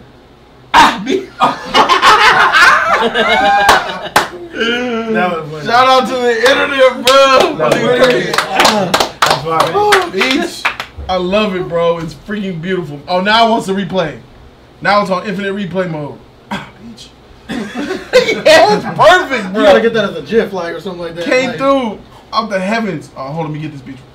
That was funny. Shout out to the internet, bro. That's why. Beach. I love it, bro. It's freaking beautiful. Oh, now it wants to replay. Now it's on infinite replay mode. Beach. Yeah, it's perfect, bro. You gotta get that as a GIF, like, or something like that. Came like, through out the heavens. Oh, hold on, let me get this beach.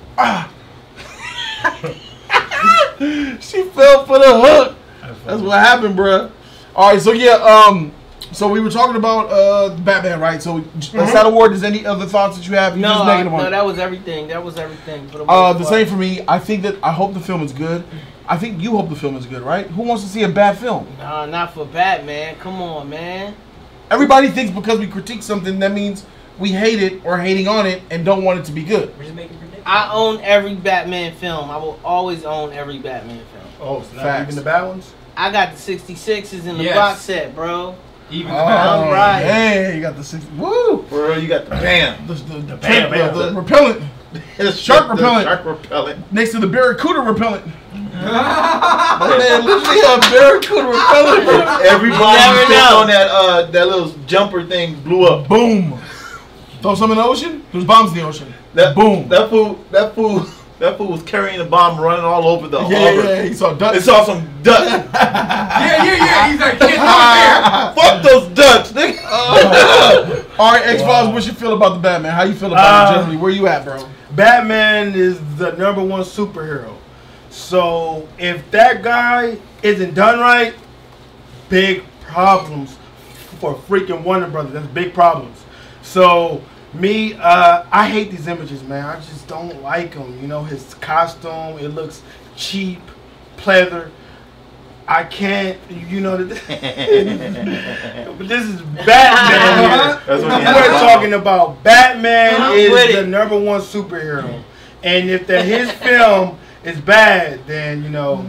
She fell for the hook. That's what happened, bro. All right, so yeah, so we were talking about Batman, right? So that award. Is any other thoughts that you have? You just negative on it? That was everything. That was everything. For The same for me. I think that I hope the film is good. I think you hope the film is good, right? Who wants to see a bad film? Nah, not for Batman. Come on, man. Everybody thinks because we critique something that means we hate it or hating on it and don't want it to be good. We're just making predictions. I own every Batman film. I will always own every Batman film. Oh, so not Facts. even the bad ones? I got the 66s in the Yes. box set, bro. Even the bad Oh, ones. right. Hey, you got the 60. Woo! Bro, you got the bam. The bam, bam. the repellent Shark repellent. Shark repellent. next to the Barracuda repellent. My man literally a Barracuda repellent. Everybody never stepped know. on that little jumper thing, blew up. Boom. Throw some in the ocean. There's bombs in the ocean. That Boom. That fool That fool was carrying the bomb, running all over the Yeah, he saw Dutch. He saw some Dutch. Yeah. He's like, get out there. Fuck those Dutch, nigga. All right, X-Files, what you feel about the Batman? How you feel about it generally? Where you at, bro? Batman is the #1 superhero. So if that guy isn't done right, big problems for freaking Warner Brothers. That's big problems. So me, I hate these images, man. I just don't like them. You know, his costume, it looks cheap, pleather. I can't, you know, but this is Batman. We're talking about Batman is the #1 superhero. And if his film is bad, then, you know,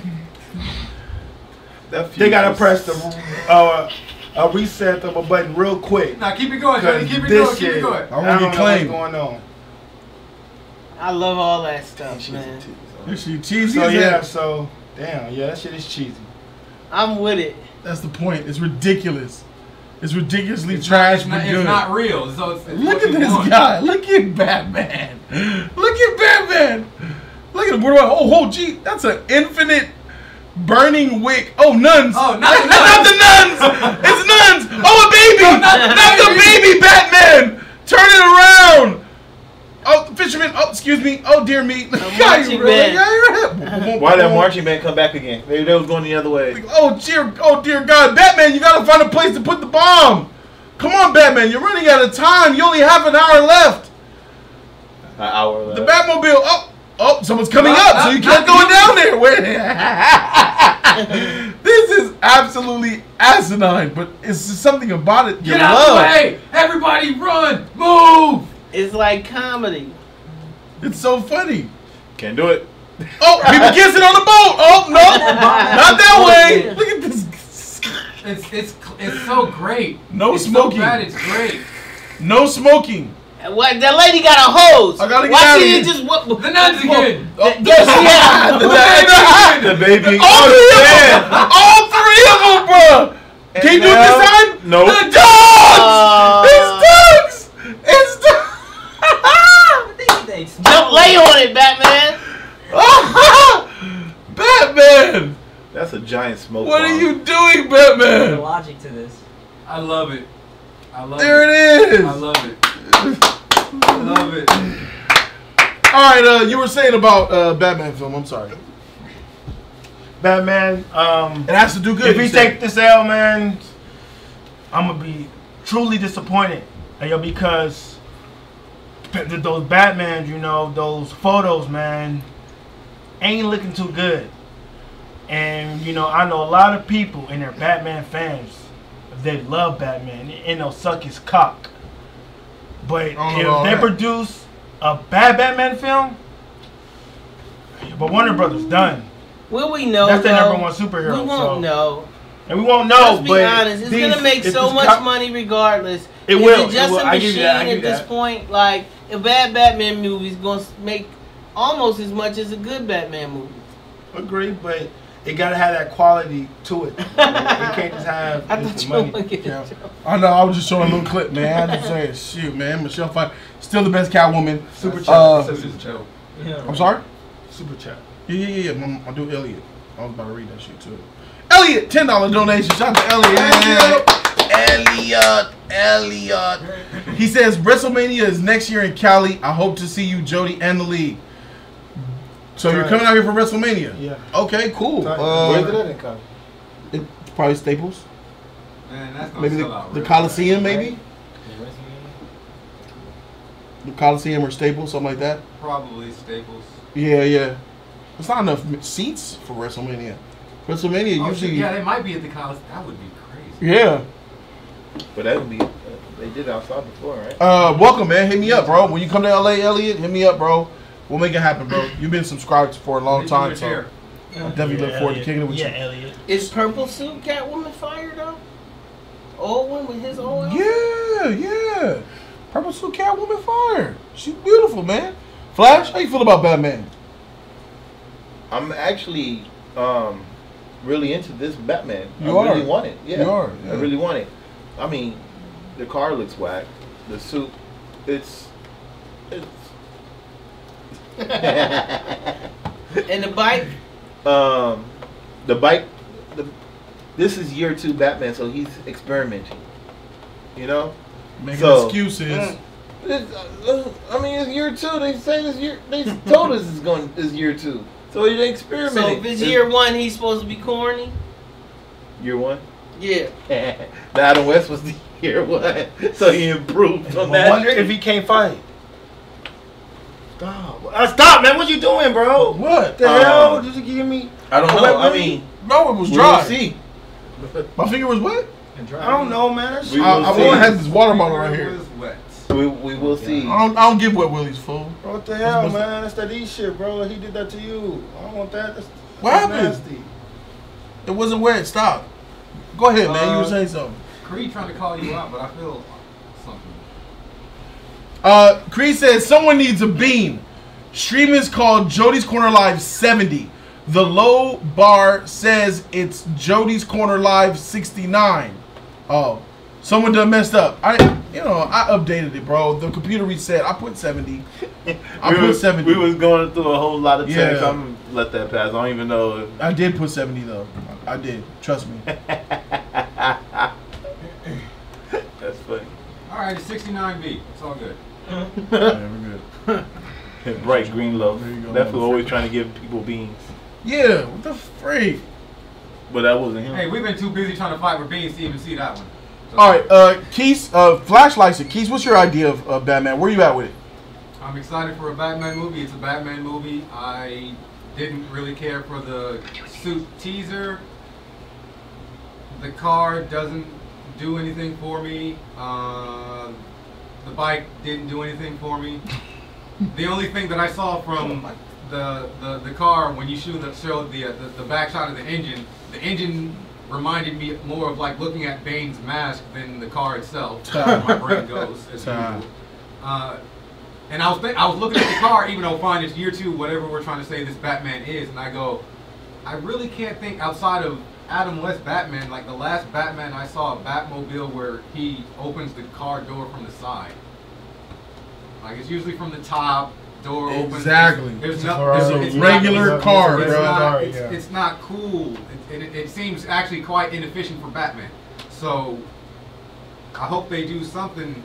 they got to press the a reset of a button real quick. Now keep it going, Jody. Keep it going. I want to get claimed. What's going on? I love all that stuff, man. She cheesy. So yeah, so damn, yeah, that shit is cheesy. I'm with it. That's the point. It's ridiculous. It's ridiculously trash, but good. It's not real. So look at this guy. Look at Batman. Look at Batman. Look at him. Oh, gee, that's an infinite burning wick. Oh, nuns. Oh, not the nuns. It's nuns. Oh, a baby. No, not the baby Batman. Turn it around. Oh, fisherman. Oh, excuse me. Oh, dear me. Marching band. Why that marching band come back again? Maybe they was going the other way. Oh, dear God. Batman, you got to find a place to put the bomb. Come on, Batman. You're running out of time. You only have an hour left. An hour left. The Batmobile. Oh, someone's coming up, so you can't go down there. Wait. This is absolutely asinine, but it's just something about it. Get out of the way! Everybody run! Move! It's like comedy. It's so funny. Can't do it. Oh, people kissing on the boat. Oh, no. Not that way. Look at this. It's so great. No it's smoking. So bad, it's great. No smoking. What? That lady got a hose. I gotta get Why out of she here. just what? The nuns again. JCL. The baby. All three of them, bro. Can you do it this time? No. The dogs. It's dogs. It's dogs. Jump, lay on it, Batman. Batman. That's a giant smoke What bomb. are you doing, Batman? The logic to this. I love it. There it is. I love it. I love it. All right, you were saying about Batman film. I'm sorry. Batman, it has to do good. If we take this L, man, I'm gonna be truly disappointed, because those Batmans, you know, those photos, man, ain't looking too good. And you know, I know a lot of people and they're Batman fans. They love Batman and they'll suck his cock. But if they produce a bad Batman film, but Warner Brothers done. Will we know? That's their #1 superhero. We won't know. And we won't know. Let's be honest. It's gonna make so much money regardless. It will. It's just a machine at this point. Like a bad Batman movie is gonna make almost as much as a good Batman movie. Agree, but it gotta have that quality to it. It can't just have just the money. I know. I was just showing a little clip, man. I just saying, shoot, man. Michelle Pfeiffer, still the best Catwoman. Super chat. I'm sorry. Super chat. Yeah. I'll do Elliot. I was about to read that shit too. Elliot, $10 donation. Shout out to Elliot. He says WrestleMania is next year in Cali. I hope to see you, Jody, and the league. So you're coming out here for WrestleMania? Yeah. Okay, cool. Where's it at in Cali? It's probably Staples. Man, that's gonna Maybe sell out the real Coliseum, fast. maybe. The Coliseum or Staples, something like that. Probably Staples. Yeah. There's not enough seats for WrestleMania. WrestleMania usually. Yeah, they might be at the Coliseum. That would be crazy. Yeah. But that would be. They did outside before, right? Welcome, man. Hit me up, bro. When you come to LA, Elliot, hit me up, bro. We'll make it happen, bro. You've been subscribed for a long time, so I definitely look forward to kicking it with you. Yeah, Elliot. Is Purple Suit Catwoman fire though? Old one with his old. Yeah. Purple Suit Catwoman fire. She's beautiful, man. Flash, how you feel about Batman? I'm actually really into this Batman. You I really want it. Yeah. You are. Yeah. I really want it. I mean, the car looks whack. The suit, it's And the bike? The bike. This is year 2 Batman, so he's experimenting. You know, making excuses. I mean, it's year 2. They say this year. They told us it's year 2. So he's experimenting. So if it's year 1, he's supposed to be corny. Year 1. Yeah. The Adam West was the year 1, so he improved on that. I wonder if he can't fight. Stop, man! What you doing, bro? What the hell? Did you give me? I don't know. I mean, no, it was dry. We'll see. My finger was wet. I don't know, man. I had this water bottle right here. We will see. I don't give wet willies, fool. What the hell, man? That's that E shit, bro. He did that to you. I don't want that. What happened? Nasty. It wasn't wet. Stop. Go ahead, man. You were saying something. Creed trying to call you out, but I feel something. Creed says someone needs a beam. Stream is called Jody's Corner Live 70. The low bar says it's Jody's Corner Live 69. Oh, someone done messed up. I updated it, bro. The computer reset. I put 70. I put 70. We was going through a whole lot of text. Yeah. I'm gonna let that pass. I don't even know if I did put 70 though. I did. Trust me. That's funny. All right, it's 69B. It's all good. Yeah, we're good. Bright green loaf. There you go, That's always trying to give people beans. Yeah, what the freak? But that wasn't him. Hey, we've been too busy trying to fight with beans to even see that one. So, All right, Keith, flashlights. Keith, what's your idea of Batman? Where you at with it? I'm excited for a Batman movie. It's a Batman movie. I didn't really care for the suit teaser. The car doesn't do anything for me. The bike didn't do anything for me. The only thing that I saw from the car when you showed the back shot of the engine reminded me more of like looking at Bane's mask than the car itself. Where my brain goes as usual. And I was looking at the car, even though fine, it's year 2, whatever we're trying to say this Batman is, and I go, I really can't think outside of Adam West Batman, like the last Batman I saw a Batmobile where he opens the car door from the side. Like it's usually from the top, door opens. Exactly. There's it's a regular car, bro. It's not cool. It seems actually quite inefficient for Batman. So I hope they do something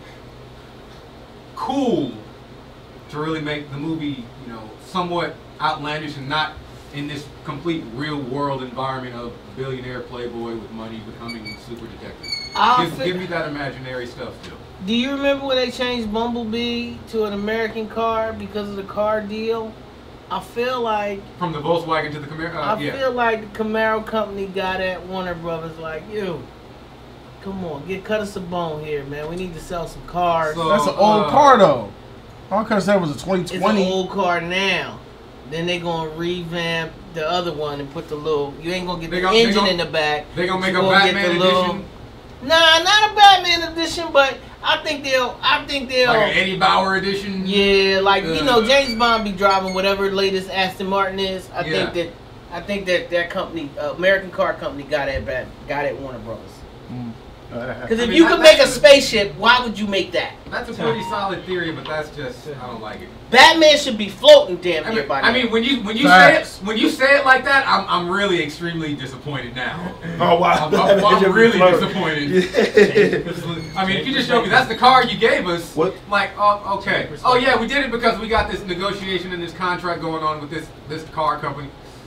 cool to really make the movie, somewhat outlandish and not in this complete real world environment of billionaire playboy with money becoming super detective. Give me that imaginary stuff still. Do you remember when they changed Bumblebee to an American car because of the car deal? I feel like from the Volkswagen to the Camaro. I feel like the Camaro company got at Warner Brothers like, come on, cut us a bone here, man. We need to sell some cars. So, that's an old car though. I could have said it was a 2020. It's an old car now. Then they gonna revamp the other one and put the little. You ain't gonna get the engine in the back. They gonna make a Batman edition. Nah, not a Batman edition, but I think they'll. Like an Eddie Bauer edition. Yeah, like James Bond be driving whatever latest Aston Martin is. I think that company, American car company, got at Warner Brothers. Because if you could make a spaceship, why would you make that? That's a pretty solid theory, but that's just I don't like it. Batman should be floating damn near by now. I mean, when you say it like that, I'm really extremely disappointed now. Oh wow, I'm really disappointed. I mean, if you just showed me that's the car you gave us, like, oh, okay, oh yeah, we did it because we got this negotiation and this contract going on with this car company.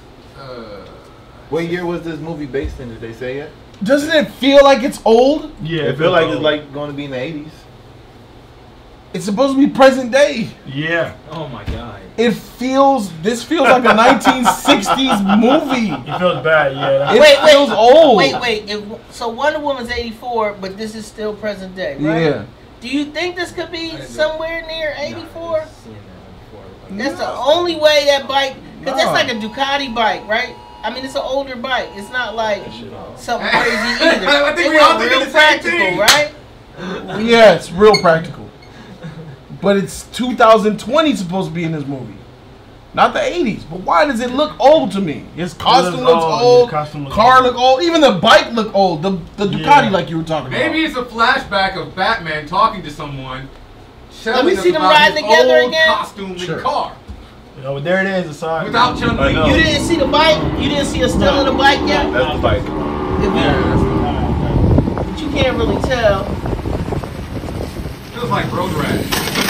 What year was this movie based in? Did they say yet? Doesn't it feel like it's old? Yeah, it feels like it's like going to be in the 80s. It's supposed to be present day. Yeah. Oh my god. This feels like a 1960s movie. It feels bad, yeah. It feels old. Wait. So Wonder Woman's 84, but this is still present day, right? Yeah. Do you think this could be somewhere near 84? That's the only way that bike, because that's like a Ducati bike, right? I mean, it's an older bike. It's not like something crazy either. I think we all think real the same practical, thing. right? Yeah, it's real practical. But it's 2020 supposed to be in this movie. Not the 80s. But why does it look old to me? His costume looks old. Car look old. Even the bike look old. The Ducati like you were talking about. Maybe it's a flashback of Batman talking to someone. Let me see them ride together again. Costume and car. Oh, there it is. Aside. Without Chun-Li. You didn't see the bike? You didn't see a still of the bike yet? That's the bike. But you can't really tell. Feels like road rash.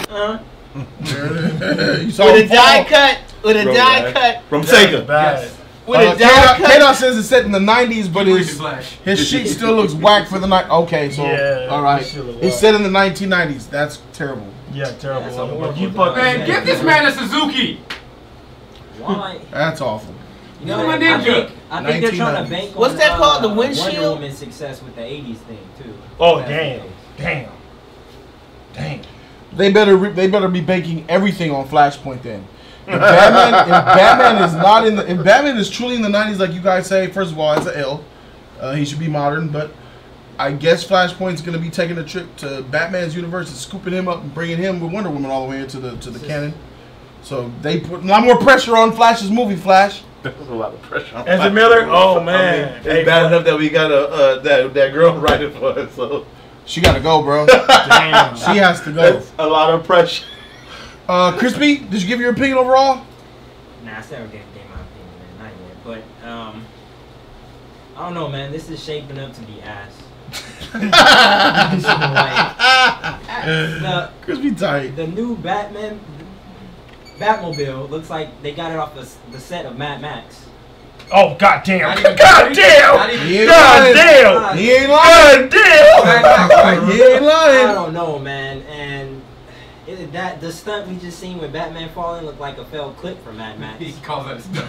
You saw With a him die fall. cut. With a die cut. From Sega. Yes. With a die cut. K-Dot says it's set in the 90s, but Read the flash. his sheet still looks whack for the night. Okay, so Yeah, all right, it should look it's whack. set in the 1990s. That's terrible. Yeah, terrible. That's You fucking Man, give this man a Suzuki. Why? That's awful. You know, Give him a I ninja. think they're trying to 1990s. bank on What's that called? The Wonder windshield? Woman's success with the 80s thing, too. Oh, That's damn. the case. Damn. They better be banking everything on Flashpoint then. If Batman is not in the, if Batman is truly in the 90s like you guys say, first of all, it's an L. He should be modern, but I guess Flashpoint's gonna be taking a trip to Batman's universe and scooping him up and bringing him with Wonder Woman all the way into the canon. So they put a lot more pressure on Flash's movie. Flash. There's a lot of pressure on Ezra Miller? Oh, man. I mean, it's bad enough that we got that girl writing for us, so. She gotta go, bro. Damn. She has to go. That's a lot of pressure. Crispy, did you give your opinion overall? Nah, I still gave my opinion, man. Not yet. But, I don't know, man. This is shaping up to be ass. Crispy tight. The new Batmobile looks like they got it off the set of Mad Max. Oh, goddamn. Not even- Goddamn. not even- He ain't Goddamn. lying. He ain't lying. Goddamn. He ain't I lying. don't know, man. And the stunt we just seen with Batman falling looked like a failed clip from Mad Max. He calls that a stuff.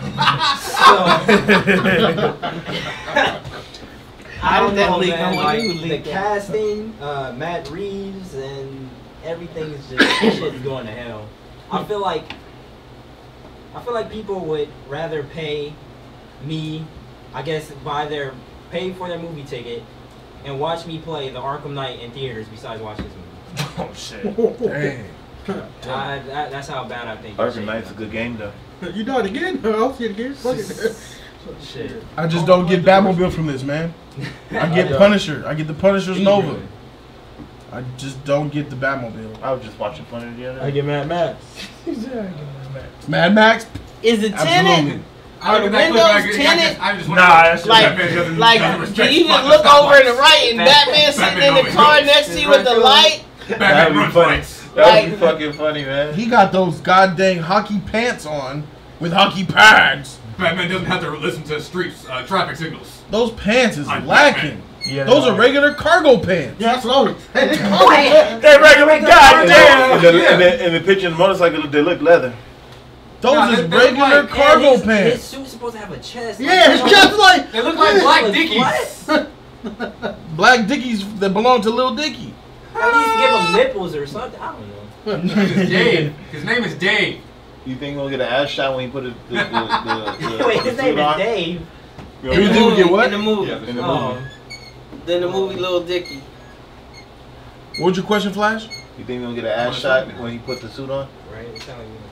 I don't know, leak? man. No one Like, knew the leaked that. casting, Matt Reeves, and everything is just shit's going to hell. I feel like people would rather pay me, I guess, pay for their movie ticket and watch me play the Arkham Knight in theaters besides watch this movie. Oh, shit. Dang. That's how bad I think. Arkham Knight's a good game, though. You know it again? I'll see it again. Fuck it. Shit. I just don't get Batmobile from this, man. I get Punisher. I get the Punisher's Nova. I just don't get the Batmobile. I was just watching Punisher the other I day. get Mad Max. Mad Max? Is it Absolutely. tenant? Are the look at that clip and windows tinted? I just Nah, wanna- that's Like, Batman doesn't- like, doesn't can respect you just fucking look Star over Wars. to the right and Batman sitting in the car next to you with the light? Batman That'd be runs funny. lights. That'd be Like- fucking funny, man. He got those goddamn hockey pants on with hockey pads. Batman doesn't have to listen to traffic signals. Those pants is I'm lacking. Yeah, Those are regular cargo pants. Yeah, that's what I was. They regular goddamn. In the picture of the motorcycle, they look leather. Those Nah, is they look regular like- cargo His pants. suit's supposed to have a chest. Yeah, his chest is like. They look like Black Like, Dickies. Black Dickies that belong to Lil Dicky. At least give him nipples or something. I don't know. His name is Dave. His name is Dave. You think we'll get an ass shot when he put the Wait, his name suit on? is Dave. You think we get what? In the movie. Yeah, In the Oh, movie. Then the movie Lil Dicky. What's your question, Flash? You think we'll get an ass shot when he put the suit on? right. It sounds like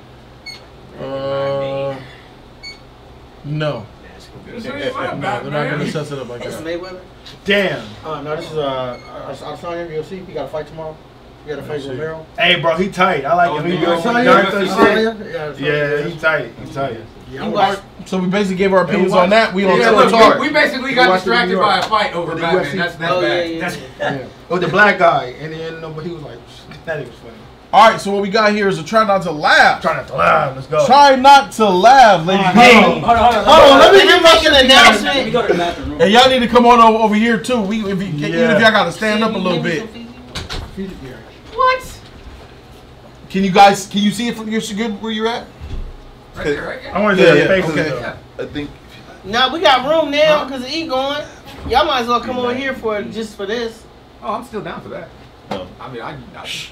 No. This No, ain't my they're not gonna Batman. set it up like It's that. Mayweather. Damn. No, this is Adesanya UFC. He got a fight tomorrow. He got to fight Romero. Hey, bro, he tight. I like him. He doing some Adesanya? Naruto shit. Adesanya? Yeah, he tight. He tight. Yeah, Alright, so we basically gave our opinions watch- on that. We on Yeah, Twitter look, Talk. we basically We got watched it in distracted New by a York. fight over With the Batman. UFC. That's Oh, bad. yeah. Yeah. With the black guy, and then nobody, he was like, that nigga was funny. All right, so what we got here is a try not to laugh. Try not to laugh. Let's go. Try not to laugh, ladies and Hey. gentlemen. Hold on. Hold on, let me Let me make an Let me announcement. go to the bathroom. And y'all need to come on over here too. Even if y'all gotta stand up a little bit. What? Can you see it from your good where you're at? Right there, right there. I want to Yeah, see yeah, the faces okay. though. I think. Now we got room now because of E going. Y'all might as well come over here for just for this. Oh, I'm still down for that. No. I mean, I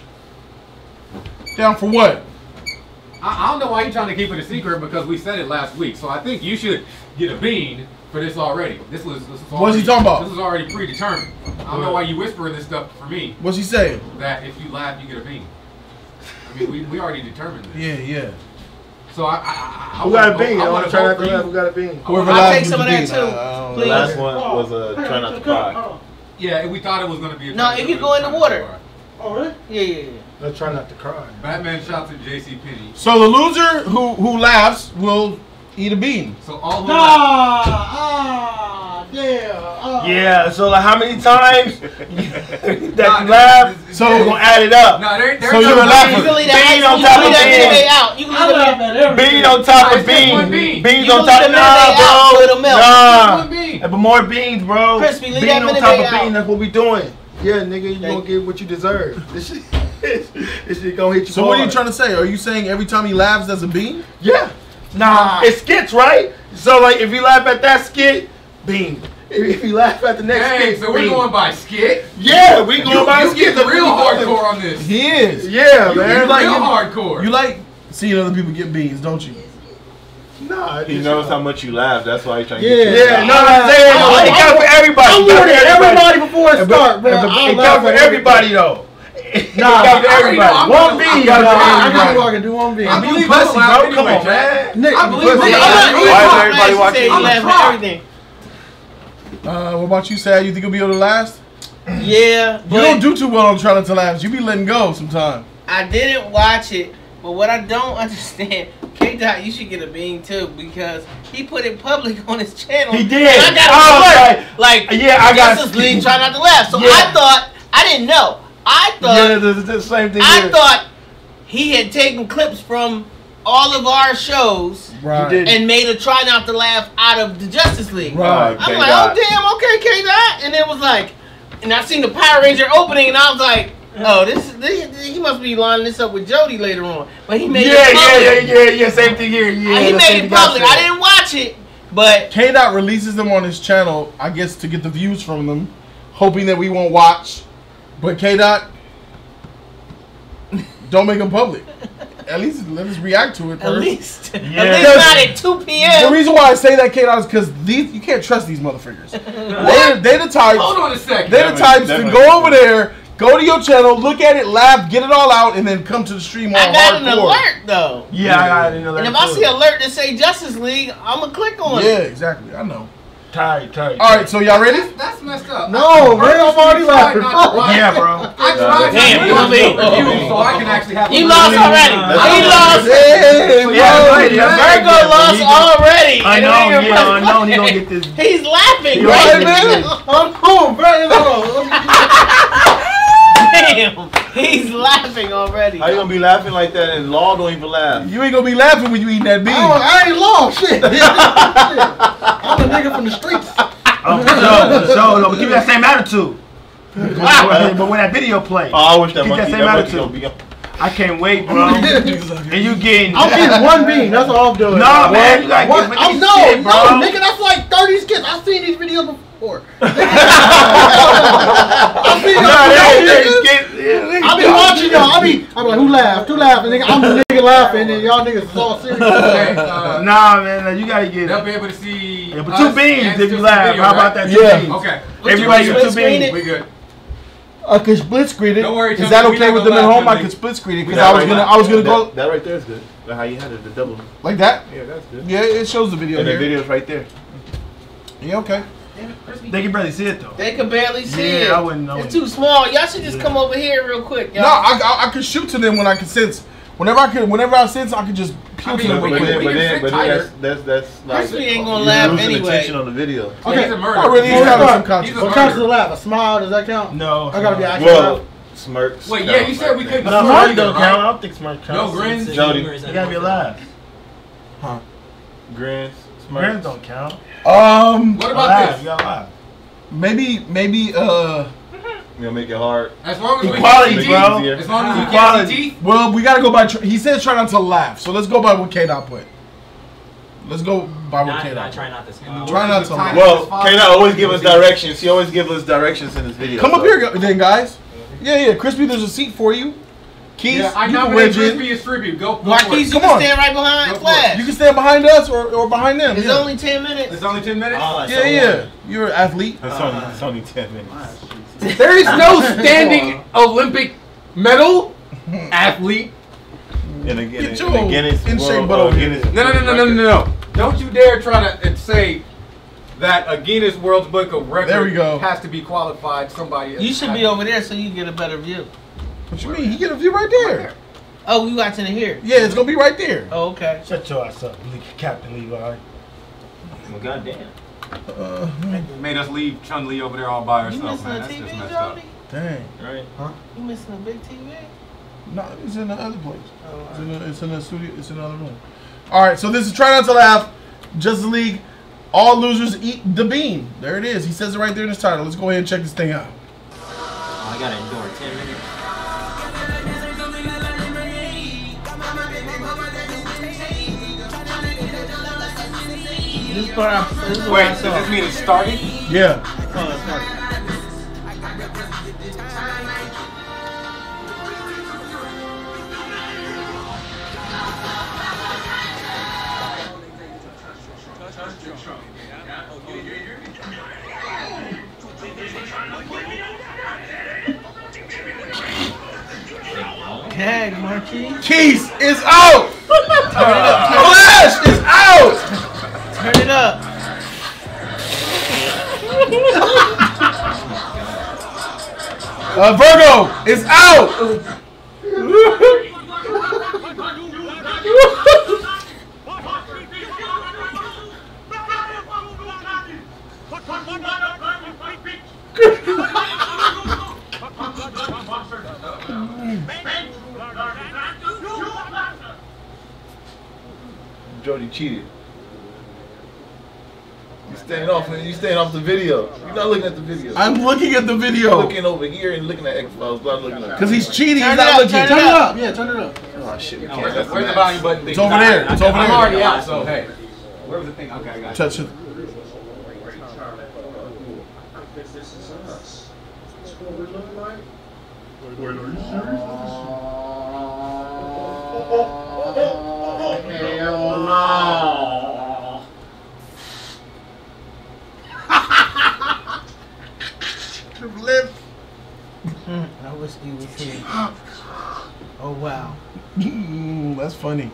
Down for what? don't know why you're trying to keep it a secret because we said it last week. So I think you should get a bean for this already. This was already, What's he talking about? This was already predetermined. I don't know why you whispering this stuff for me. What's he saying? That if you laugh, you get a bean. I mean, we already determined this. Yeah. So I Who got a wanna bean? vote- I want to try vote not for to you. laugh. Who got a bean? Whoever I'll laughs take with some the of that bean. too. I The Please. last one was try not to cry. Yeah, we thought it was going to be a No, it could go in the water. Oh, really? Yeah. Let's try not to cry. Batman shops at JCPenney. So the loser who laughs will eat a bean. So all who Yeah, so like how many times that you laugh, so we're gonna add it up. No, they're so you're laughing. You can leave Bean that on top of minute bean. out. You can leave that Bean on top of bean. Beans on top of nah, but more beans, bro. Crispy, leave bean that on minute top of out. bean. That's what we doing. Yeah, nigga, you gonna get what you deserve. This shit gonna hit you. So what are you trying to say? Are you saying every time he laughs, that's a bean? Yeah. Nah, it's skits, right? So like, if you laugh at that skit, bean. If you laugh at the next skit, so we're going by skit? Yeah, we going by skit. You real hardcore on this. He is. Yeah, man. You're real hardcore. You like seeing other people get beans, don't you? Nah, he knows how much you laugh. That's why he's trying to yeah, get you. Yeah, no, I'm saying it counts for everybody. I'm doing it everybody before it starts, bro. It counts for everybody though. Nah, counts for everybody. One bean. I can do one bean. I believe pussy, bro. Come on, man. I believe Why is everybody watching? Everything. What about you, Sad? You think you'll be able to last? Yeah, You don't do too well on trying to last. You be letting go sometimes. I didn't watch it, but what I don't understand, K-Dot, you should get a bean too because he put it public on his channel. He did. And I got like yeah, I got Justice League try not to laugh. So Yeah. I thought I didn't know. I thought Yeah, the same thing. I thought he had taken clips from all of our shows Right. and made a try not to laugh out of the Justice League. Right. I'm like, oh damn, okay, K-Dot. And it was like, and I seen the Power Ranger opening, and I was like, oh, he must be lining this up with Jody later on. But he made it public. Yeah, same thing here. Yeah, He made it public. I didn't watch it, but K-Dot releases them on his channel, I guess, to get the views from them, hoping that we won't watch. But K-Dot, don't make them public. At least let us react to it first. At least not at 2 p.m. The reason why I say that, K-Dot, is because you can't trust these motherfuckers. They're the types. Hold on a second. They're the types to go over there, go to your channel, look at it, laugh, get it all out, and then come to the stream all I got an hardcore. alert though. Yeah, I got an alert. And if I see an alert that say Justice League, I'ma click on it. Yeah, exactly. I know. Tight. All right, so y'all ready? That's messed up. No, man, I'm already laughing. Yeah, bro. I tried Damn, to you review so I can actually have He lost already. He lost. Virgo lost already. I know, he gonna get this. He's laughing, He right? laughing. I'm cool, bro. Damn, he's laughing already. How you gonna be laughing like that and Law don't even laugh? You ain't gonna be laughing when you eating that bean. I ain't lost shit. I'm a nigga from the streets. So, but keep that same attitude. But when that video plays, Oh, I wish that keep that monkey same gonna attitude. be up. I can't wait, bro. And you getting? I'm getting one bean. That's all I'm doing. No, man, you gotta What? get I'm shit, bro. nigga. That's like 30 skits. I've seen these videos before. I've been watching y'all. I be like, who laughed? Who laughed? And nigga, I'm the nigga laughing, and y'all niggas is all serious. Nah, man, you gotta get They'll it. be able to see. Yeah, but 2 beans if you laugh. How about that? 2 Yeah. beans? Okay. Everybody get 2 beans. We good. I could split screen it. Don't worry, Is Tony, that we okay not with gonna them at laugh, home? I Tony. could split screen it because That I right was gonna go That right there is good. How you had it, the double. like that. Yeah, that's good. Yeah, it shows the video And the here. video's right there. Yeah, okay. They can barely see it though. They can barely see it. Yeah, I wouldn't know. It's too small. Y'all should just come over here real quick, y'all. No, I could shoot to them when I can sense. Whenever I sense, I could just peel to them we real can- quick. we can sit tighter. That's like Crispy ain't gonna you're laugh losing anyway. attention on the video. Okay. He's a murderer. I really He's got a- subconscious. he's a What counts as a murderer. laugh? A smile? Does that count? No. I gotta be actually Well, laugh. smirks. Wait, yeah, you said we couldn't. No, smirk smirk either, don't right? count. I don't think smirk counts. No grins. Jody. You gotta be alive. Grins. Grins Smirks. don't count. What about Alive, this? you got alive. Maybe You gonna make it hard. As long as we Equality, can see bro. teeth. As long as we can't Equality. see teeth. well, we gotta go by. He said try not to laugh, so let's go by what K-Dot put. Let's go by what Not K-Dot. try not to smile. Try not to laugh. Well, K-Dot always give us directions. He always give us directions in his video. Come up here, then, guys. Yeah, Crispy. There's a seat for you. Keith, Yeah, I you can nominate wedge Crispy in. as tribute. Go for Marquise, it. you Come can on. stand right behind Go for Flash. You can stand behind us or behind them. It's yeah. only 10 minutes. It's only 10 minutes. Yeah. You're an athlete. It's only 10 minutes. There is no standing Olympic medal athlete. In the Get Guinness your in shape World butt over here. Guinness No. record. Don't you dare try to say that a Guinness World Book of Records There we go. has to be qualified somebody. You should be over there so you can get a better view. What you mean? He get a view right there. Oh, we watching it here. Yeah, it's gonna be right there. Oh, okay. Shut your ass up, Captain Levi. Well, goddamn. Made us leave Chun-Li over there all by You herself, missing man. a That's TV, just messed up. Jody? Dang. Right. Huh? You missing a big TV? No, it's in the other place. Oh, It's in the studio. It's in the other room. All right, so this is Try Not to Laugh. Justice League. All losers eat the bean. There it is. He says it right there in his title. Let's go ahead and check this thing out. Oh, I gotta endure 10 minutes. This part, this is what Wait, I does saw. this mean it started? Yeah. Oh, it's not. Tag, Marquis. Keys is out. Flash is out. Turn it up. Virgo is out. Jody cheated. You staying off the video. You're not looking at the video. I'm looking at the video. You're looking over here and looking at X-Files, not looking at. Because he's cheating. Turn He's it not up, looking. turn it Turn it up. Yeah, turn it up. Oh shit, we No, can't. where's That's the the volume button? It's over there. It's over I'm there. already out, so hey. Where was the thing? Okay, I got it. Touch it. Hell no. I wish you was here. Oh, wow. That's funny.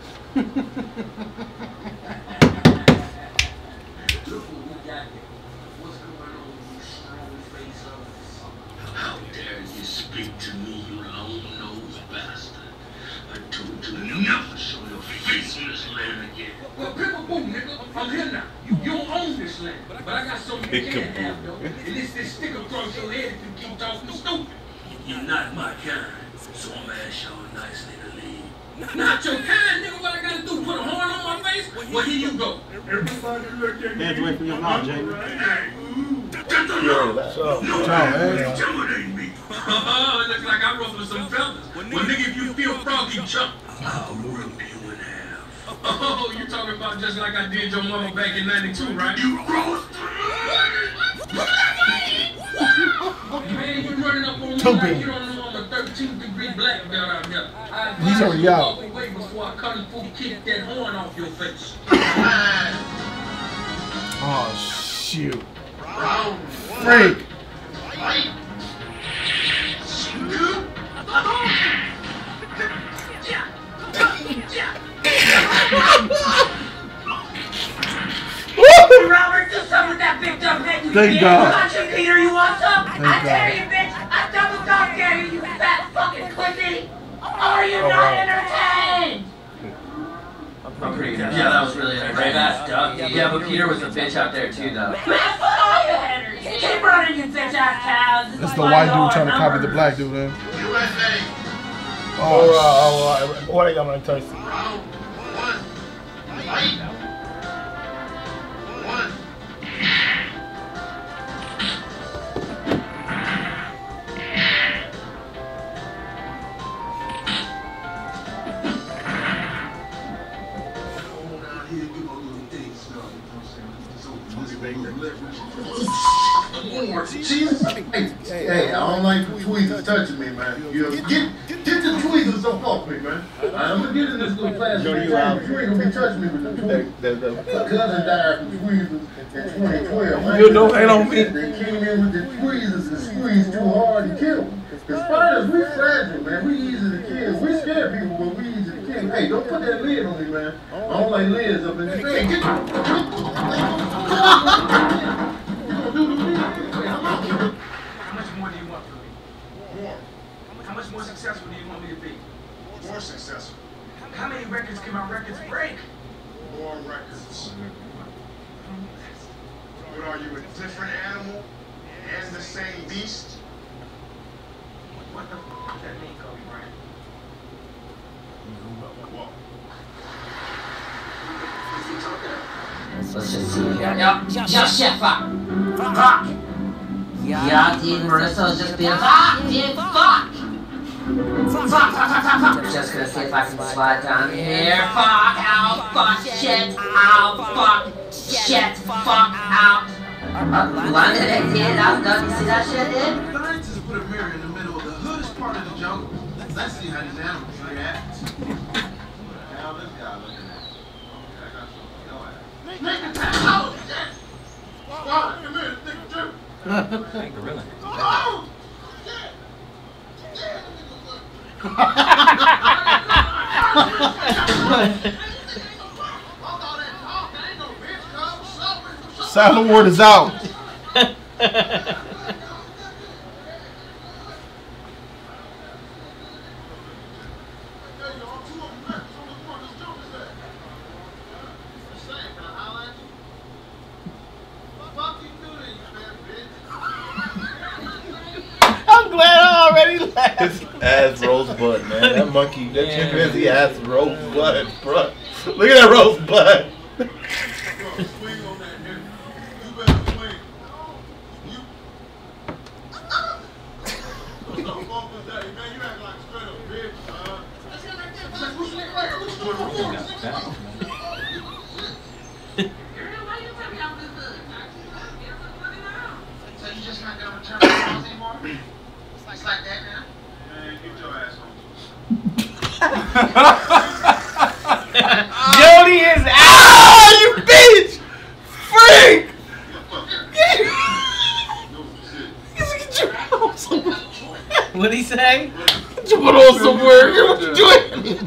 How dare you speak to me, you long-nosed bastard? I told you never show your face on this land again. Well, pick a boom, nigga. I'm here now. You don't own this land. But I got something you can't have, though. And it's this stick across your head if you keep talking stupid. You're not my kind, so I'm gonna ask y'all nicely to leave. Not your kind, nigga. What I gotta do? Put a horn on my face? Well, here you go. Everybody look at me. Hands away from your mouth, Jamie. Intimidate me. Looks like I ruffled some feathers. Well, nigga, if you feel froggy chump, I'll rip you in half. Oh, you talking about just like I did your mama back in 92, right? You crossed. Man, you running up on me like you don't know I'm a 13th-degree black belt out here. He's already out. Walk away before I kung fu kick that horn off your face. Oh shoot. Freak. Robert, do something with that big dumb head you Thank did. God. Come on, you Peter, you want some? Thank I dare God. you, bitch. I double dog dare you, you fat fucking pussy. Are you not entertained? I'm pretty good. Yeah, that was really entertaining. Yeah, but Peter was a bitch out there too, though. Man, fuck all you haters. You keep running, you bitch ass cows. It's the white dude trying to copy the black dude, man. USA. What I got my taste? Round one. Fight. One. Hey, I don't like the tweezers touching me, man. You get the tweezers off me, man. I'm gonna get in this little class. You ain't gonna be touching me with the tweezers. My cousin died from tweezers in 2012. Man. You don't hate on me. They came in with the tweezers and squeezed too hard and killed them. The spiders, we fragile, man. We easy to kill. We scare people, but we easy to kill. Hey, don't put that lid on me, man. I don't like lids up in the face. Get How much more do you want from me? More. How much much more successful do you want me to be? More successful. How many records can my records break? More records. What are you, a different animal and the same beast? What the fuck does that mean, Kobe Bryant? Let's just see here. Ja, fuck. Fuck. Yeah, dude, Marissa's just being fuck, dude, fuck. Fuck. I'm just gonna see if I can slide down here. Fuck, out, fuck, shit, out, fuck, shit, fuck, out. Landed it, dude. That was done. You see that shit, dude? The scientists put a mirror in the middle of the hoodest part of the jungle. Let's see how these animals react. Now this guy looking at. Okay, I got something. Go ahead. Make attack! Oh, shit! Wow, come here, this nigga Drew. Hey, gorilla. Oh! Shit! Silent Ward is out. I'm glad I already left. His ass Rosebud, man. That monkey, that chimpanzee ass Rosebud, bro. Look at that Rosebud. So you just not gonna return my calls anymore? It's like that now? Man, get your ass home. Jody is out. Ah, you bitch! Freak! Get your on somewhere. What'd he say? Get your butt on somewhere. What you doing?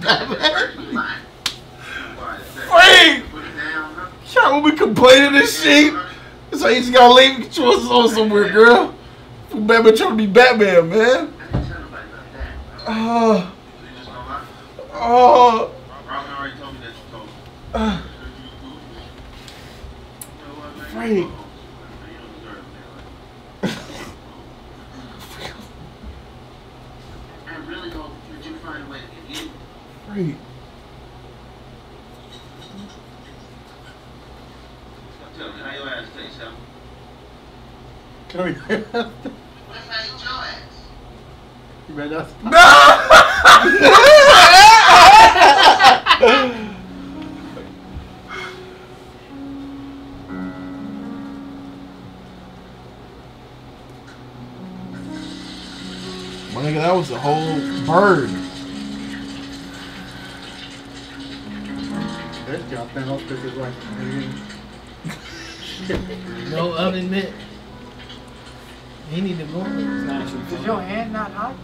Freak! Y'all will be complaining this shit. That's why you just gotta leave and get your ass on somewhere, girl. Batman trying to be Batman, man. Freak. I really hope that you find a way to get you. Freak. Tell me, how your ass taste, huh? Can we? What if I eat your ass? You better not. My nigga, that was a whole bird. This job, then I'll pick it right. No oven mitt. He need to go. Is your hand not hot?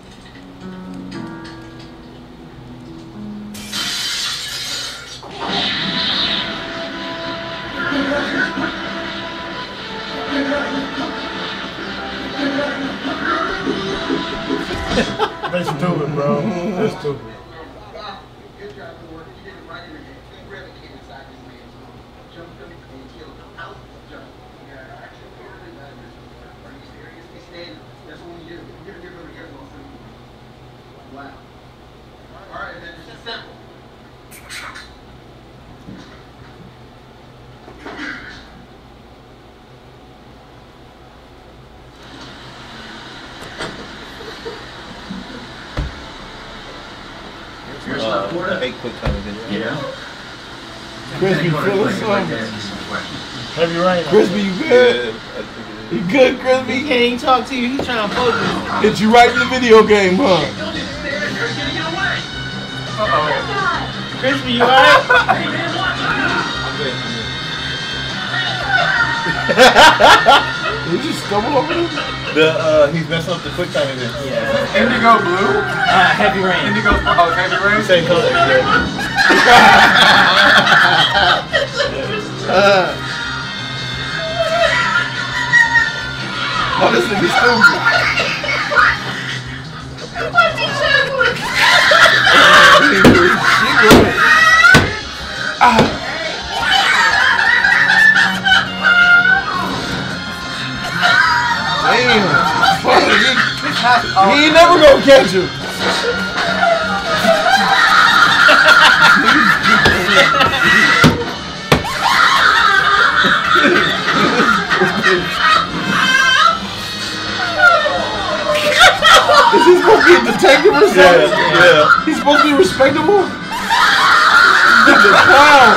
That's stupid, bro. That's stupid. Good job, Lord. You did it right in the head. You really came inside this man's room. Jumped him and killed him. Out. Jump. Yeah, actually, totally bad. Are you serious? They stand. That's what we do. You're going to get one for you. Wow. All right, then. It's just simple. Fake quick time again. Yeah. Crispy, feel us something. Heavy rain. Crispy, you good? You good, Crispy? He can't even talk to you. He's trying to focus. Hit you right in the video game, huh? Crispy, you alright? You just stumble over this? He's messing up the quick time again. Yeah. Indigo blue. Heavy rain. Indigo. Oh, heavy rain. Same color. Oh, this nigga stupid. Damn. He ain't never gonna catch him. Is he supposed to be a detective or something? Yeah. He's supposed to be respectable? He's a clown.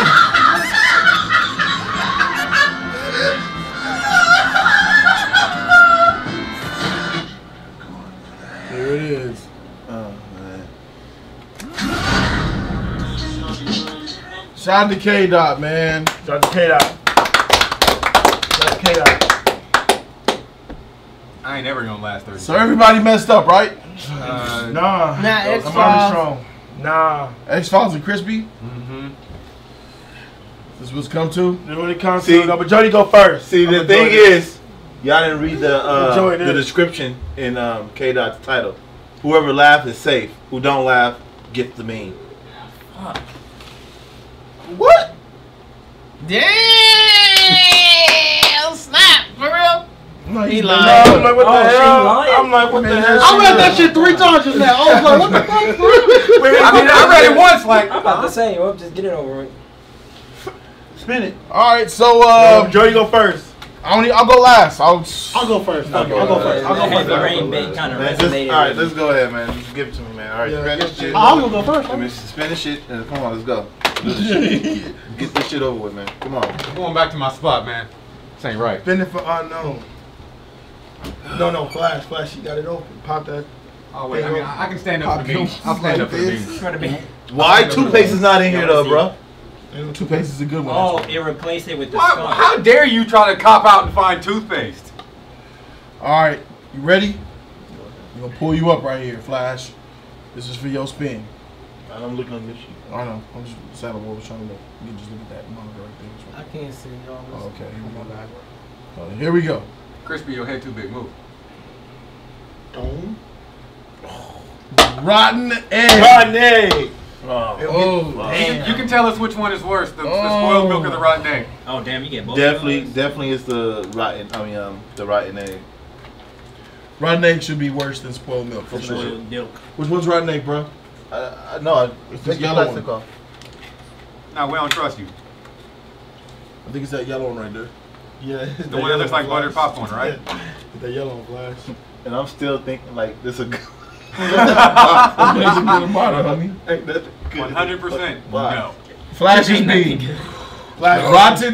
There it is. Oh, man. Shout out to K-Dot, man. Shout out to K-Dot. Shout out to K-Dot. I ain't never gonna last 30. So everybody messed up, right? Nah. X-Files. Nah. X-Files and Crispy? Mm-hmm. This what's come to? This is what it comes to. No, but Jody go first. See, the thing is, y'all didn't read Enjoy the this. description in K-Dot's title. Whoever laughs is safe. Who don't laugh gets the meme. What? Damn! Snap! For real? No, He he's lying. I'm like, what the hell? I'm like, what the hell? I read that shit 3 times just now. I was like, what the fuck? I mean, I read it once, like. I'm about to say, well, just get it over with. Spin it. All right, so Jody go first. I'll go last. I'll go first. I'll go first. The heavy rain bait kind of resonated. All right, let's go ahead, man. Just give it to me, man. All right, spin this shit. I'm gonna go first. I mean, spin this shit. And come on, let's go. Do this shit. Get this shit over with, man. Come on. I'm going back to my spot, man. This ain't right. Spin it for unknown. No, Flash, you got it open. Pop that. Oh, wait, I mean, I can stand up for the beans. I'll stand up for the beans. Why toothpaste is not in here, though, bro? Toothpaste is a good one. Oh, it replaced it with the Why, skunk. how dare you try to cop out and find toothpaste? All right, you ready? I'm gonna pull you up right here, Flash. This is for your spin. I'm looking on this shit. I know. I'm just saddle boy was trying to look. You can just look at that monitor right there. I can't see y'all. Oh, okay, here we go. Crispy, your head too big. Move. Don't. Rotten egg. Rotten egg. Oh, You can tell us which one is worse, the spoiled milk or the rotten egg. Oh, damn, you get both. Definitely is the rotten. I mean, the rotten egg. Rotten egg should be worse than spoiled milk for sure. Which one's rotten egg, bro? No, it's the yellow one. off. No, we don't trust you. I think it's that yellow one right there. Yeah, the one that looks like buttered popcorn, right? The yellow one, Flash. And I'm still thinking like this is a good. That makes a good amount, honey. 100%. No. Flash is me. Flash rotten.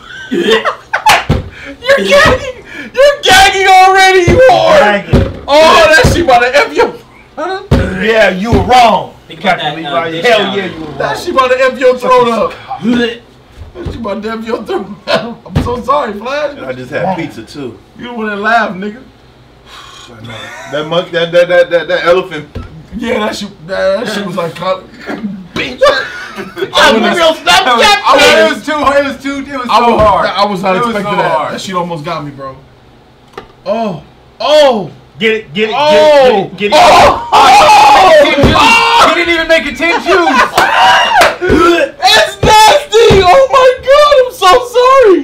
You're gagging already, you whore. Oh, that shit about to F you. Yeah, you were wrong. Captain Levi. Hell yeah, you were wrong. That shit about to F your throat up. That shit about to F your throat up. I'm so sorry, Flash. And I just had pizza too. You the one that laughed, nigga. That monkey, that elephant. Yeah, that shit was like, bitch. It was so hard. I was not expecting that. That shit almost got me, bro. Oh. Get it. He didn't even make it 10 juice. It's nasty. Oh my god, I'm so sorry.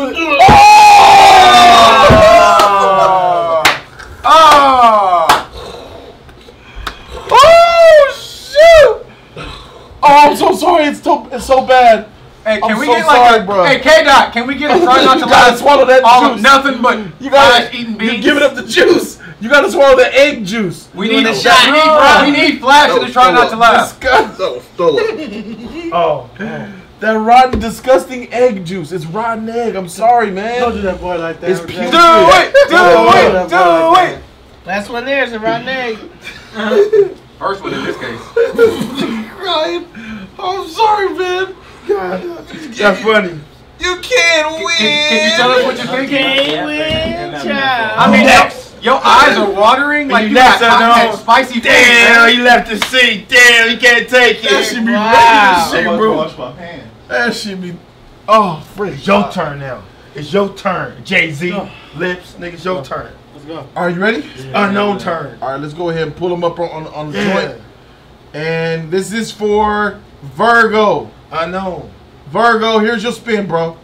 Oh shit. Oh, I'm so sorry. It's so bad. Hey, can I'm we so get sorry, like a bro. Hey, K-Dot, can we get a try not to You gotta swallow that all juice. of nothing but You gotta eating beans? You're giving up the juice. You gotta swallow the egg juice. We need Flash to try not to laugh. Oh. That rotten, disgusting egg juice. It's rotten egg. I'm sorry, man. Don't do that boy like that. It's pure. Do it. That's what it is, a rotten egg. First one in this case. Crying. I'm sorry, man. God, that's funny. You can't win. Can you tell us what you're thinking? Can't win, child. I mean, your eyes are watering like you got that spicy food. Damn, he left the seat. Damn, he can't take it. That should be shit, bro. Wash my hands. That should be. Oh, freak. It's your turn now. It's your turn. Jay-Z, Lips, nigga, it's your turn. Let's go. Are you ready? Unknown turn. All right, let's go ahead and pull them up on the joint. And this is for Virgo. Unknown. Virgo, here's your spin, bro.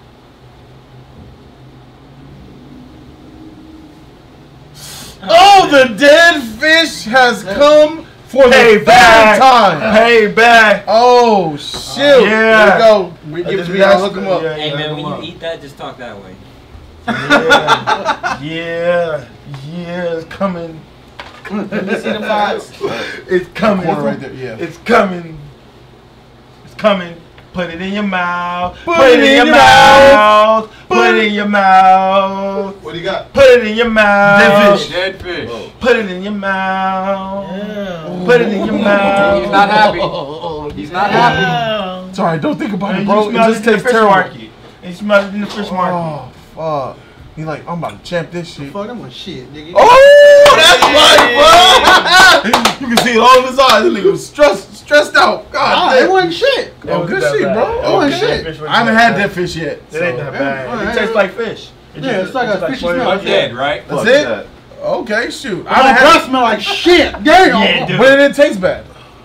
Oh, the dead fish has come for the third time. Payback. Oh, shit. Yeah. There we go. We give it to me. I'll hook him up. Hey, man, when you eat that, just talk that way. Yeah, it's coming. Let me see the pots. It's coming. Corner right there, yeah. It's coming. It's coming. Put it in your mouth. Put it in your mouth. Put it in your mouth. What do you got? Put it in your mouth. Dead fish. Put it in your mouth. Put it in your mouth. He's not happy. He's not happy. It's alright, don't think about it, And bro. you It smell just it in the tastes fish terrible. market. And you smell it in the fish market. Oh, fuck. He like, I'm about to champ this shit. Fuck, that was shit, nigga. Oh, that's right, bro. You can see it all in his eyes. This nigga was stressed out. God damn. It wasn't shit. Oh, good shit, bro. It wasn't shit. I haven't had that fish yet. It ain't that bad. It tastes like fish. Yeah, it's like a fishy smell. But dead, right? That's it? Okay, shoot. My breath smell like shit. Damn. Yeah, dude. But it didn't taste bad.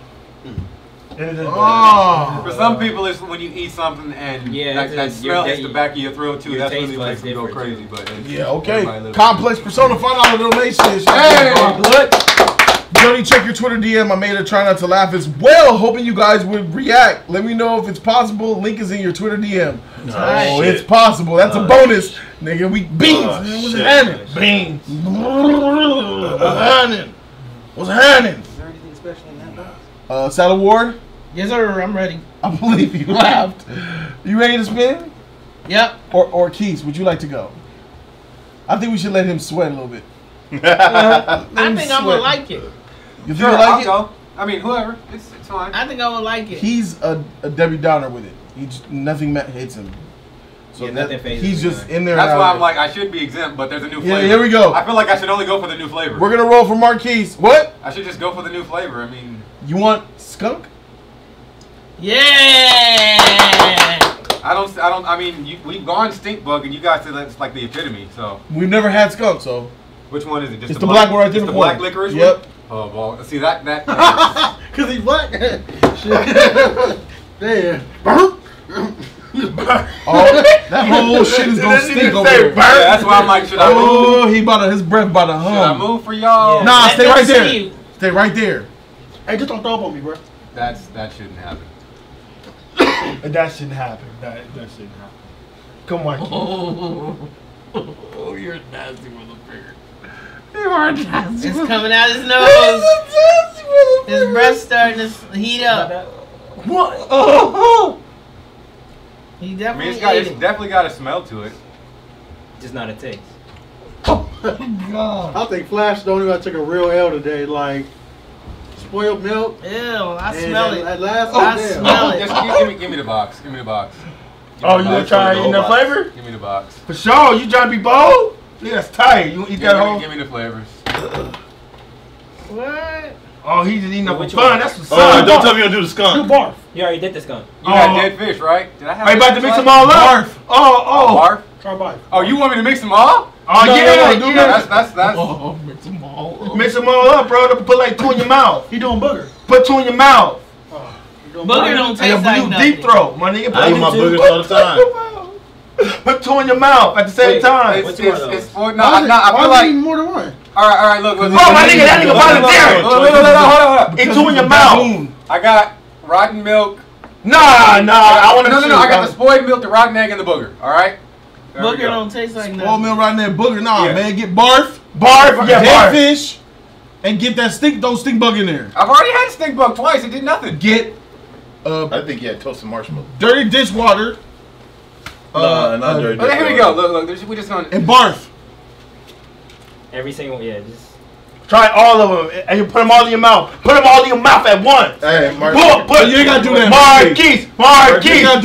Oh. For some people, it's when you eat something and that smell hits the back of your throat too. That's really makes them go crazy. But Yeah, okay. Complex Persona, $5 donation. Hey, Jody, check your Twitter DM. I made a try not to laugh as well. Hoping you guys would react. Let me know if it's possible. Link is in your Twitter DM. Oh, it's possible. That's a bonus. Nigga, we beans. Man, what's happening? Beans. What's happening? What's happening? Is there anything special in that box? Saddle Ward? Yes, sir. I'm ready. I believe you laughed. You ready to spin? Yep. Or Keith, would you like to go? I think we should let him sweat a little bit. I think I'm gonna like it. You think sure, you like I'll it? go. I mean, whoever. It's fine. I think I would like it. He's a Debbie Downer with it. He just, nothing hits him. So nothing phases he's me, just man. in there. That's and why out I'm like, I should be exempt, but there's a new Yeah, flavor. here we go. I feel like I should only go for the new flavor. We're gonna roll for Marquise. What? I should just go for the new flavor. I mean, You want skunk? Yeah. I mean, we've gone stink bug, and you guys said that's like the epitome. So We've never had skunk, so which one is it? Just it's the black one right there. The in black corner. licorice. Yep. One? Oh well, see that. Cause he's black. Damn. Oh, that whole shit is gonna stink over there. Yeah, that's why I'm like, should I move? Oh, he about his breath about to hum. Should I move for y'all? Nah, stay right there. You. Stay right there. Hey, just don't throw up on me, bro. That shouldn't happen. That shouldn't happen. That shouldn't happen. Come on. Oh, you're a nasty motherfucker. You are nasty. It's coming out his nose. His breath's starting to heat up. What? Oh. He I mean, definitely it's ate it. definitely got a smell to it. Just not a taste. God. I think Flash don't even took a real L today. Like spoiled milk. Ew, I and smell it. That last I damn. smell it. Just give me the box. Give me the box. Oh, you gonna try eating the flavor? Give me the box. For sure. You trying to be bold? Yeah, that's tight. You eat that whole. Give me the flavors. What? Oh, he's just eating up for Which fun. one? That's what's Oh, up. don't tell me you're gonna do the skunk. Do barf. You already did this skunk. You had dead fish, right? Did I have? Are you about to mix fish them all last- up? Oh. Barf. Try barf. Oh, you want me to mix them all? Oh, No, yeah. no, yeah. That's. Oh, mix them all. Mix them all up, bro. Put like 2 in your mouth. He doing booger. Put 2 in your mouth. He doing Booger don't Hey, taste like you nothing. deep throat, my nigga. I eat my boogers all the time. Put 2 in your mouth at the same time. What's one of those? I feel like. more than one. All right, look. Bro, my nigga, that nigga volunteering. Hold on. Eat 2 in your mouth. I got rotten milk. Nah. I want to. No. I got the spoiled milk, the rotten egg, and the booger. All right. There we Booger go. don't taste like Spoiled nothing. milk right in there, booger. Nah, Yeah. man, get barf, Barf, yeah, dead barf. fish, and get that stink bug in there. I've already had stink bug twice. It did nothing. Get I think you had toasted marshmallow. dirty dishwater. Not dirty. Okay, here we go. Look. We just gonna. And barf. Every single, just. Try all of them, and you put them all in your mouth. Put them all in your mouth at once. Hey, Mark. Put. You ain't gotta do that. Marquise. Put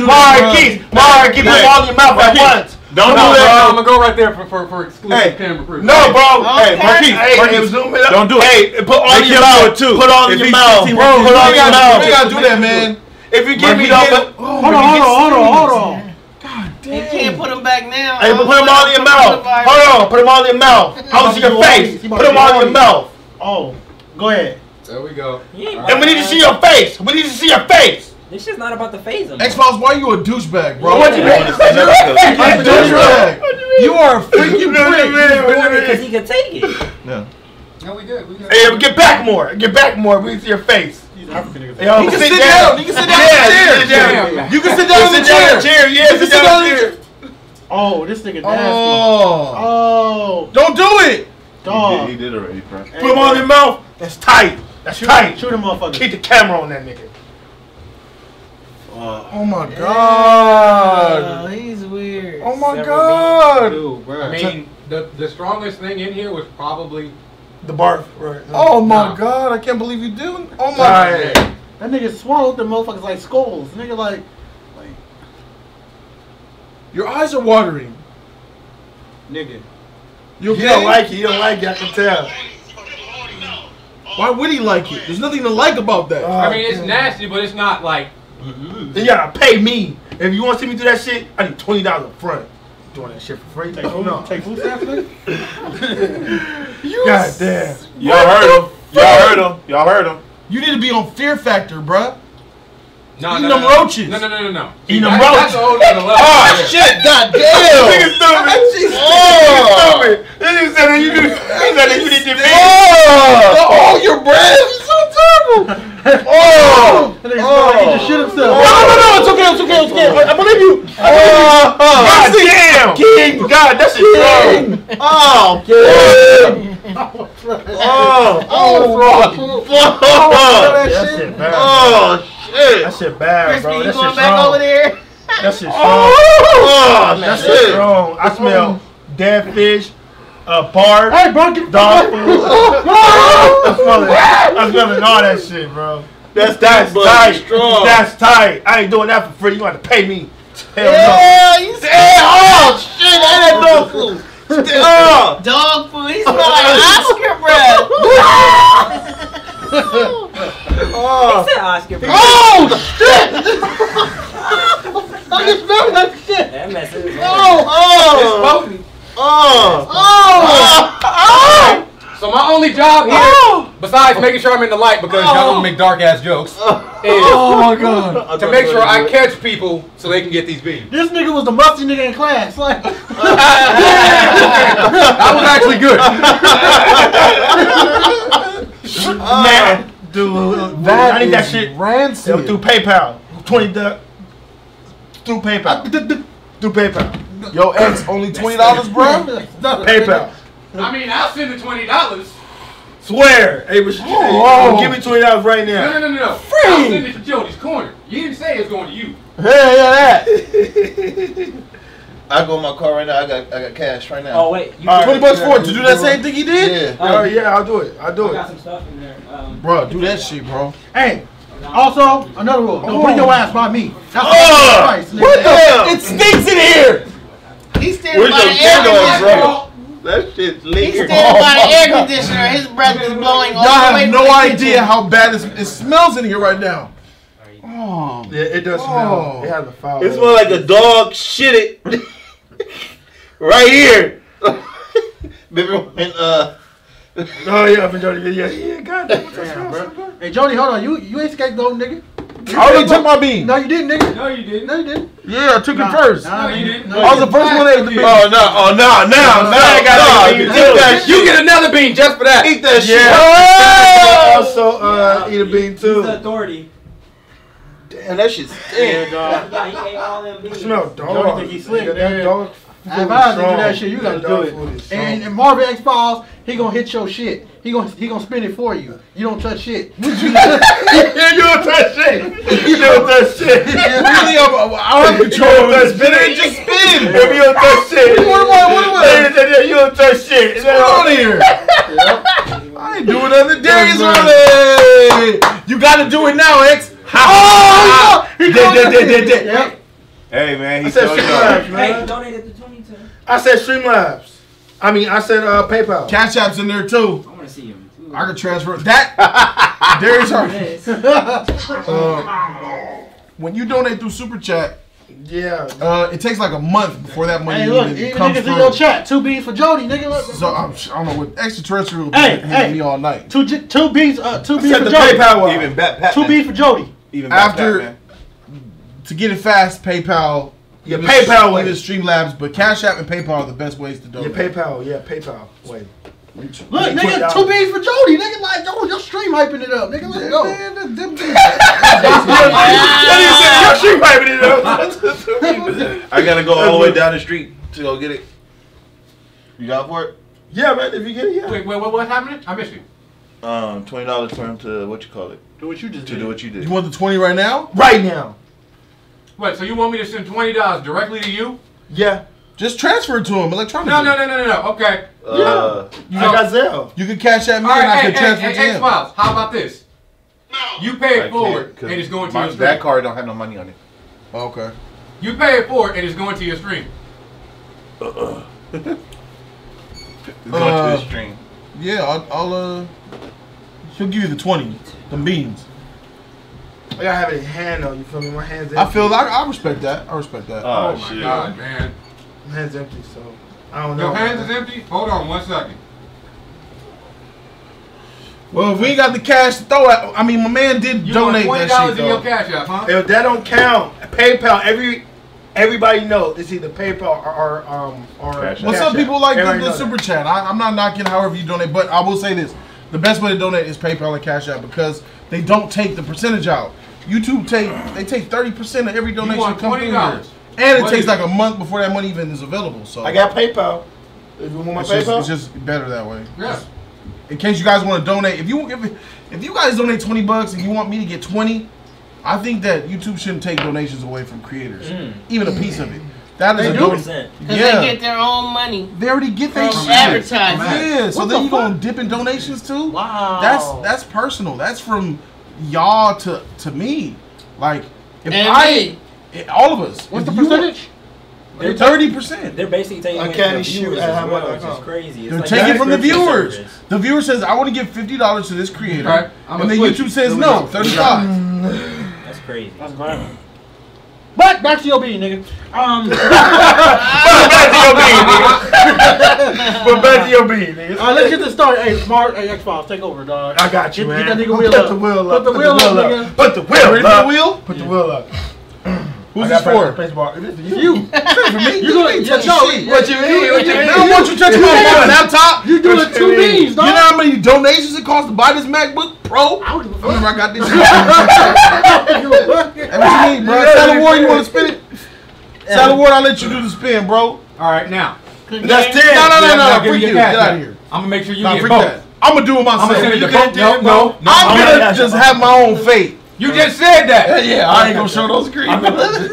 them all in your mouth at once. Don't No, do that. I'm gonna go right there for exclusive camera proof. No, bro. Hey, Marquise. Hey, zoom it up. Don't do it. Hey, put all They in your can't do mouth. it too. Put all in If your he- mouth. he- Put all in your We mouth. gotta do that, man. If you give me Marquise, those. Hold on. You can't put them back now. Hey, put them all in your mouth. Hold on, put them all in your mouth. I want to see your face. Put them all in your mouth. Oh, go ahead. There we go. And we need to see your face. We need to see your face. This shit's not about the phase him. X-Files, why are you a douchebag, bro? What you mean? You are a freaking prick. Because he could take it. No. No, we good. Hey, get back more. Get back more. We see your face. He can sit down. He can sit down in the chair. You can sit down in the chair. Yeah, sit down in the chair. Oh, this nigga nasty. Oh. Don't do it. Dog. He did already, bro. Put him on his mouth. That's tight. That's tight. Shoot him, motherfucker. Keep the camera on that nigga. Oh my god. Oh, he's weird. Oh my god. Dude, bro. I mean, the strongest thing in here was probably the barf. Right. Oh my god. I can't believe you do. Oh my god. That nigga swallowed the motherfuckers like skulls. Nigga like. Your eyes are watering. Nigga. You okay? He don't like it. He don't like it. I can tell. Why would he like it? There's nothing to like about that. I mean, it's nasty, but it's not like. You gotta pay me. If you want to see me do that shit, I need $20 up front. Doing that shit for free? Take food stamps, nigga? God damn. Y'all heard him. You need to be on Fear Factor, bruh. No, Eating them roaches. No. Eating them That's roaches. a whole nother level. Oh shit! Goddamn! Nigga stupid. This nigga said that you need to be. Oh, your breath is so terrible. That nigga's he just shit himself. No, it's okay. I believe you. God damn! King! God, that shit's strong. Oh, That shit bad. That shit bad, bro. Crispy, you That going shit back strong. over there? That shit strong. That shit strong. I smell dead fish, barf, Hey, bro, get dog food. I'm smelling all that shit, bro. That's tight. strong. That's tight. I ain't doing that for free. You got to pay me. Hell no. You Oh shit! That dog food. dog food. He smell like Oscar breath. He said Oscar. Oh, shit! I can smell that shit. That mess is It's potent. So my only job here, besides making sure I'm in the light because y'all don't make dark ass jokes, is my god. to make sure I catch people so they can get these beans. This nigga was the musty nigga in class. Like, That was actually good. Man, dude, I need that shit. Rancid. Through PayPal. $20. Through PayPal. Through PayPal. Yo, X, only $20, bro? PayPal. I mean, I'll send the $20. Swear. Hey, give me $20 right now. No. Free. I'll send it to Jody's corner. You didn't say it was going to you. Hell yeah, that. I go in my car right now. I got cash right now. Oh wait, you $20 for it to do that same thing he did? Yeah. Yeah, I'll do it. I got some stuff in there. Bro, do that shit, bro. hey, also, another rule. Don't bring your ass by me. That's What the? It stinks in here. He's standing Where's by your the air candle, conditioner. bro? That shit's He's leaking. standing by the air conditioner. His breath is blowing all Y'all the way have to no the idea kitchen. how bad it smells in here right now. Oh. Yeah, it does smell. It has a foul. It smells like a dog shit it. Right here. Remember when Oh yeah, I've been Jody. Yeah, God damn, bro. Hey Jody, hold on. You ain't scapegoat, nigga. I already took my bean. No, you didn't, nigga. No, you didn't. No, you didn't. Yeah, I took it first. Nah, you didn't. I was the first one that ate the bean. no. You get another bean just for that. Eat that shit. I also eat a bean He's too. the authority. Damn, that shit's Yeah, dog. Yeah, he ate all them beans. Smell dog. Jody think he's slick, That man. dog. If I had to do that shit, you gotta do it. And Marvin X-Files, he gonna hit your shit. He gonna spin it for you. You don't touch shit. You don't touch shit. You don't touch shit. Really, I don't have control of this. Spin it, just spin. If you don't touch shit. What am I? You don't touch shit. What's going on here? I ain't doing nothing. Darius on it. You gotta do it now, X. Oh, he did. Yep. Hey man, I said Streamlabs, man. Hey, donated the 22. I said Streamlabs. I said PayPal. Cash App's in there too. I want to see him. I can transfer that. Darius, when you donate through Super Chat, yeah, it takes like a month before that money Hey, look, even even comes niggas through. in your chat. 2 beans for Jody, nigga. Look. So I don't know what extraterrestrial Hey, me all night. 2 beans for Set Jody. the PayPal up. Even Batman. 2 beans for Jody. Even After Batman. To get it fast, PayPal. Yeah, PayPal way. Even Streamlabs, but Cash App and PayPal are the best ways to donate. Yeah, PayPal way. Look, nigga, 2 beans for Jody. Nigga, like, yo, your stream hyping it up. Nigga, let's go. Your stream hyping it up. I gotta go all the way down the street to go get it. You got for it? Yeah, man. If you get it, yeah. Wait, what's happening? I missed you. $20 for him to what you call it? Do what you just did. Do what you did. You want the 20 right now? Right now. Wait, so you want me to send $20 directly to you? Yeah. Just transfer it to him electronically. No. Okay. Yeah. You got Zelle. You can Cash App me All right, and I can transfer it to him. X-Files, how about this? You pay it forward and it's going to your stream. That card don't have no money on it. Okay. You pay it forward and it's going to your stream. It's going to the stream. Yeah, I'll he'll give you the 20, the beans. I gotta have it in hand though. You feel me? My hands empty. I respect that. I respect that. Oh my God, man. My hands empty, so I don't know. Your hands is empty? Hold on 1 second. Well, if we ain't got the cash to throw at, I mean, my man did donate want that $20 shit, in your though. Cash App, huh? If that don't count, PayPal. Everybody knows it's either PayPal or Well, some people like the super chat. I'm not knocking however you donate, but I will say this: the best way to donate is PayPal and Cash App because they don't take the percentage out. YouTube take 30% of every donation want come through here, $20. and it takes like a month before that money even is available. So I got PayPal. If you want my PayPal, it's just better that way. Yeah. In case you guys want to donate, if you guys donate $20 and you want me to get 20, I think that YouTube shouldn't take donations away from creators, even a piece of it. That is they a do. because they get their own money. They already get their from advertising. Yeah, so then you gonna dip in donations too? Wow. That's personal. That's from y'all to me. Like if all of us. What's the percentage? 30%. They're basically taking it from the viewers as well, which is crazy. They're taking from the viewers. The viewer says, "I want to give $50 to this creator," okay. and then YouTube says, "No, 35." That's crazy. That's great. But back to your bean, nigga. But back to your bean, nigga. All right, let's get this started. Hey, Smart, hey, X-Files, take over, dog. I got you, man. Get that nigga wheel Put up. the wheel up. Put the wheel up, nigga. Put the wheel Ready up. for the wheel? Put the wheel up. Who's this for? This is for You. For me? You gonna touch shit. What you mean? I don't want you touching my laptop. You doing 2 beans, dog. You know how many donations it costs to buy this MacBook Pro? I remember I got this shit. Hey, what you mean, bro? Saddle Ward, you want to spin it? Saddle Ward, I'll let you do the spin, bro. All right, now. That's 10. No. Freak you. Get out of here. I'm going to make sure you Nah, get freak both. that. I'm going to do it myself. I'm going to send it to both. No. I'm going to just have my own fate. You just said that. Yeah, I ain't going to show those screens. Nah.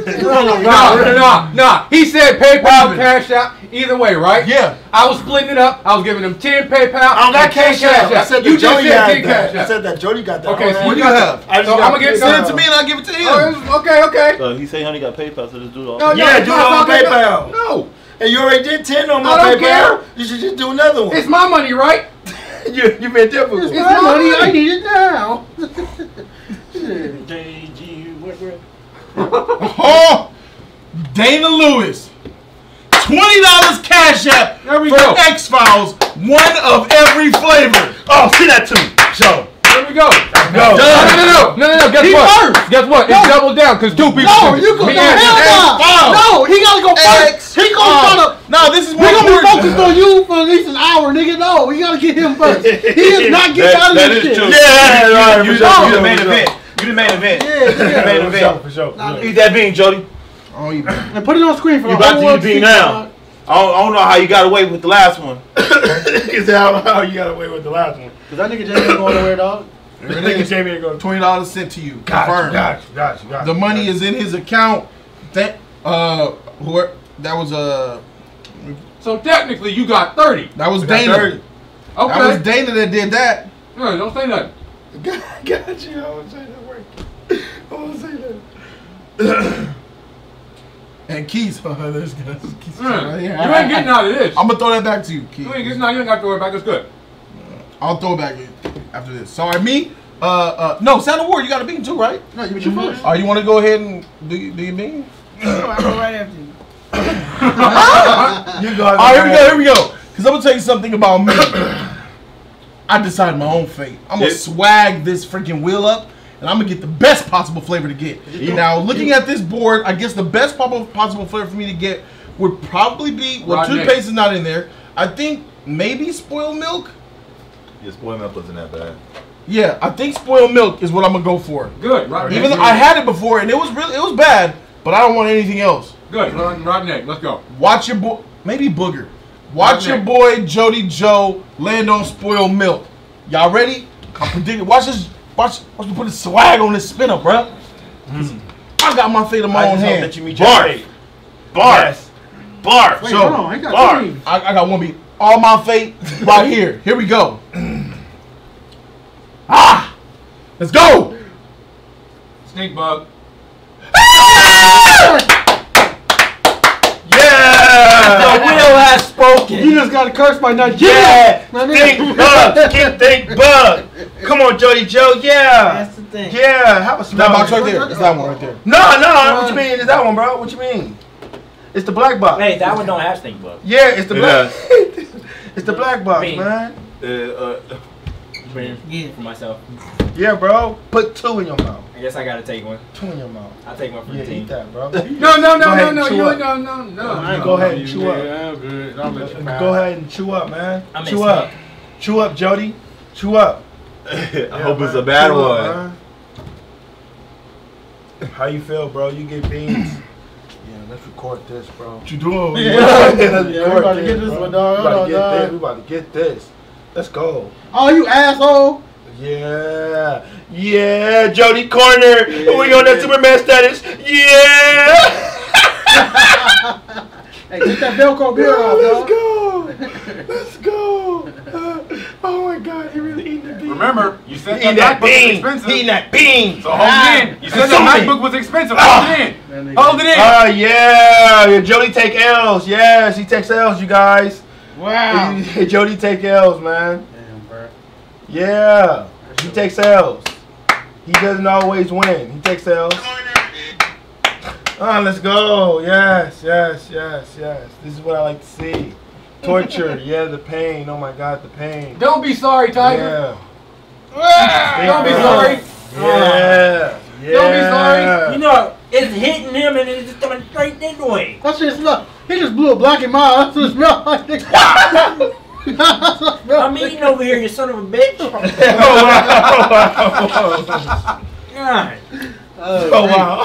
He said PayPal, Cash App, either way, right? Yeah. I was splitting it up. I was giving him 10 PayPal. I don't got and 10 Cash App. I said You that just Jody said had 10 Cash that. I App. said that Jody got that. Okay, so What do you have? So I'm going to get Send it to me and I'll give it to him. Okay. He say he only got PayPal, so just do it all. No, Yeah, do it on PayPal. No. And you already did 10 on my I don't PayPal. care. You should just do another one. It's my money, right? You been difficult. It's my money. I need it now. Oh, Dana Lewis. $20 Cash App There we for go. X-Files. One of every flavor. Oh, see that too. Show. There we go. Go. No. Guess He what? first. Guess what? It's double down because 2 people. No, you go. Me No, and you. hell no. No, he gotta go first. He gonna try to. No, this is We more gonna be important. focused on you for at least an hour, nigga. No, we gotta get him first. He is not getting out of That this is shit. true. Yeah, You the main event. You the main event. Yeah. The main event. For sure. Eat that bean, Jody. Oh, you And put it on screen for You the about whole to world eat to bean see, now. dog. I don't know how you got away with the last one. Is that how you got away with the last one? Cause that nigga Jamie ain't going nowhere, dog. There it is. Jamie ain't going. $20 sent to you. Confirmed. Got you. The money is in his account. That was So technically, you got 30. That was We got Dana. 30. Okay. That was Dana that did that. No, don't say nothing. Got you. I won't say that word. I won't say that. And Keith, there's Keith. You ain't getting out of this. I'm gonna throw that back to you, Keith. You ain't getting out. You ain't got to throw it back. It's good. I'll throw it back in after this. Sorry, me. No, Saddle Ward, you got a bean too, right? No, you first. You want to go ahead and do your bean? No, I go right after you. You go. All right, here we go. Because I'm gonna tell you something about me. I decide my own fate. I'm gonna swag this freaking wheel up, and I'm gonna get the best possible flavor to get. Now, looking at this board, I guess the best possible flavor for me to get would probably be, well, toothpaste is not in there. I think maybe spoiled milk. Yeah, spoiled milk wasn't that bad. Yeah, I think spoiled milk is what I'm gonna go for. Good. Even though I had it before and it was bad, but I don't want anything else. Good. Rotten egg. Let's go. Watch your boy, maybe Booger. Watch your boy Jody Joe land on spoiled milk. Y'all ready? I'm predicting. Watch this. Watch me put a swag on this spinner, bro. I got my fate in my own hand. That you meet your fate. Barf. Yes. Barf. Wait, hold on. I got one beat. All my fate right here. Here we go. Let's go. Snake bug. Yeah! The wheel has spoken. You just got cursed by not Yeah! Stink bug! Stink bug! Come on, Jody Joe, yeah! That's the thing. Yeah, have a smell. That box right there. It's that one right there. No, what you mean? It's that one, bro. What you mean? It's the black box. Hey, that one don't have stink bug. Yeah, it's the black. It's the black box, man. Yeah, for myself. Yeah, bro. Put 2 in your mouth. I guess I gotta take one. 2 in your mouth. I'll take one for the team. Eat that, bro. No. Go ahead and chew up. I'm good. I'll let you Go ahead and chew up, man. I'm Chew up. Chew up, Jody. Chew up. I hope it's a bad one. How you feel, bro? You get beans. Yeah, let's record this, bro. What you doing? Yeah, we about to get this one, dog. We about to get this. Let's go. Oh, you asshole. Yeah. Yeah, Jody Corner. We on that Superman status. Yeah. Hey, get that Velcro beard off, Let's go. Let's go. Oh my God, he really eating the bean. Remember, you said Eating that that MacBook was bean. expensive. Eating that bean. So hold it in. You said that MacBook was expensive. Hold it in. Hold it in. Oh yeah. Jody take L's. Yes, he takes L's, you guys. Wow. Jody take L's, man. Damn, bro. Yeah. He takes L's. He doesn't always win. He takes L's. Let's go. Yes. This is what I like to see. Torture. Yeah, the pain. Oh my God, the pain. Don't be sorry, Tiger. Yeah. Don't be sorry. Yeah. Don't be sorry. You know, it's hitting him and it's just coming straight this way. That shit smell. He just blew a black in my eye. That's what it smelled like. I'm eating over here, you son of a bitch. God. Oh wow.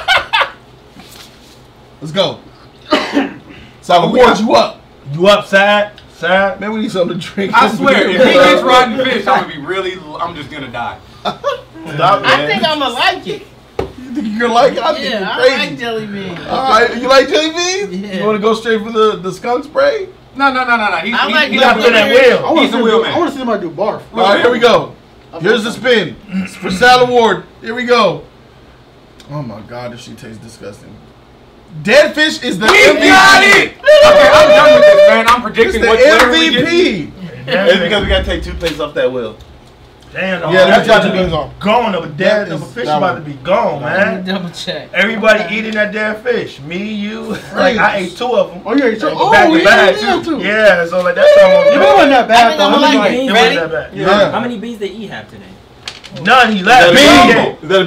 Let's go. South La Brea, you up? You up, Sad? Man, we need something to drink. I swear, if he gets rotten fish, I'm just gonna die. Stop, I think I'm gonna like it. You think you're gonna like it? I think Yeah, you're I crazy. like jelly beans. Alright, you like jelly beans? Yeah. You wanna go straight for the skunk spray? No. He's I like not the for that wheel. I want He's to a see wheel I man. want to see somebody do barf. Alright, here we go. Here's the spin. It's for South Award. Here we go. Oh my God, this shit tastes disgusting. Dead fish is the MVP. Got it! Okay, I'm done with this, man. I'm predicting It's what the flavor we get. MVP. It's because we gotta take toothpaste off that wheel. Damn, Yeah, that's let me try about to to be on. gone. Of a dead That of a is- fish that about one. to be gone, man. Double check. Everybody eating that dead fish. Me, you. Like I ate 2 of them. Oh, yeah, you took Back to back, yeah, too. Yeah, so like that's almost. It wasn't that I bad, think I'm though. gonna like beans, It ready? wasn't that bad. Yeah. How many beans did E have today? None. He left. Is that a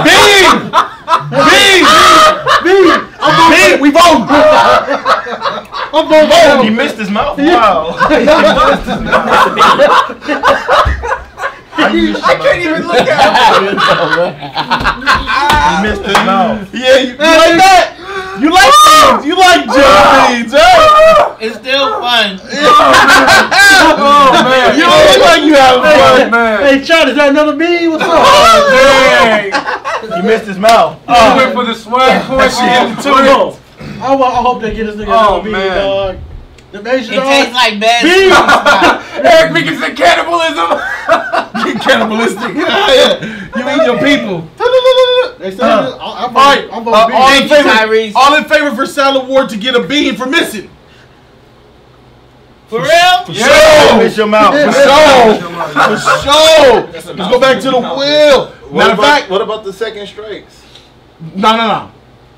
bean? Bean! We voted. I'm voting. Oh, he missed his mouth. Wow. He missed his mouth. I can't even look at He missed his mouth. Yeah, you like that? You like beans? You like jelly beans, huh? It's still fun. Oh, man. You don't look like you having fun, man. Hey, Chad, is that another bean? What's up? Dang. He missed his mouth. He went for the swag question. I hope they get this nigga another bean, dog. The Asian It dog. tastes like bad Beans. Eric Meekins said cannibalism. Cannibalistic. Yeah. You eat your people. They said I'm Alright, voting beans. all in favor for South Award to get a bean for missing. For real? For sure. Miss your mouth. For sure. For sure. Let's go back to the wheel. Matter of fact, What about the second strikes? no.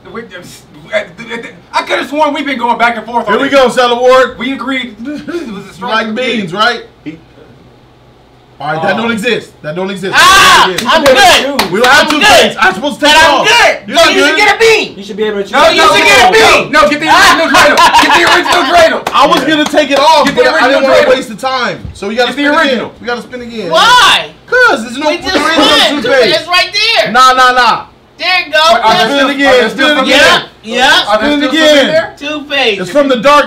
I could have sworn we've been going back and forth. Here we go, South Award. We agreed. It was a You strike. like beans, right? All right, that don't exist. That don't exist. Ah, I'm good. We don't have toothpaste. I'm supposed to take it off. I'm good. You're So not you good. should get a bean. You should be able to choose. No, you should get a bean. No, get the original dreidel. Get the original dreidel. I was gonna take it off, Get the but I didn't want to original waste the time. So we gotta Get spin the original. again. We gotta spin again. Why? Cause there's no We just there is no won. toothpaste. It's right there. Nah. There you go. Spin it again. Spin it again. Yeah. Spin it again. Toothpaste. It's from the dark.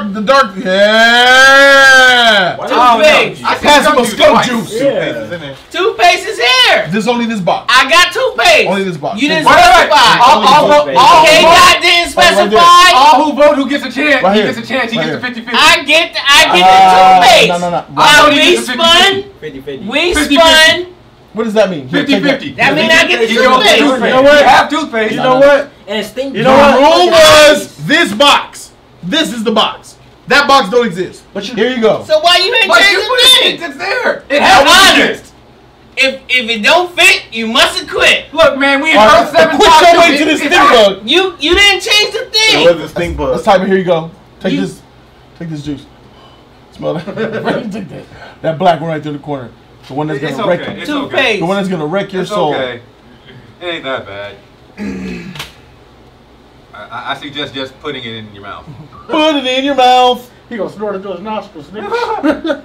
Yeah. Toothpaste. I passed him a skunk juice. Toothpaste is here. There's only this box. I got toothpaste. Only this box. You didn't Wait. specify. Okay, God didn't specify. All who vote who gets a chance. Right He here. gets a chance. He Right gets the 50-50. I get the toothpaste. No. We spun. 50-50. We 50-50. spun. What does that mean? 50-50. That means I get the You know toothpaste. You have toothpaste. You know what? And it's You know what? The rule was this box. This is the box. That box don't exist. But Here you go. So why you ain't But change you the put thing? it. It's there. It has to exist. If it don't fit, you mustn't quit. Look, man, we in All Earth right, 7 quit your way to this It's stink bug. You didn't change the It thing. was a stink bug. Let's type it. Here you go. Take this juice. Smell that. Take that. That black one right there in the corner. The one that's It's gonna wreck. okay. It's Toothpaste. okay. The one that's gonna wreck your It's soul. okay. It ain't that bad. I suggest just putting it in your mouth. Put it in your mouth. He gonna snort it through his nostrils, nigga.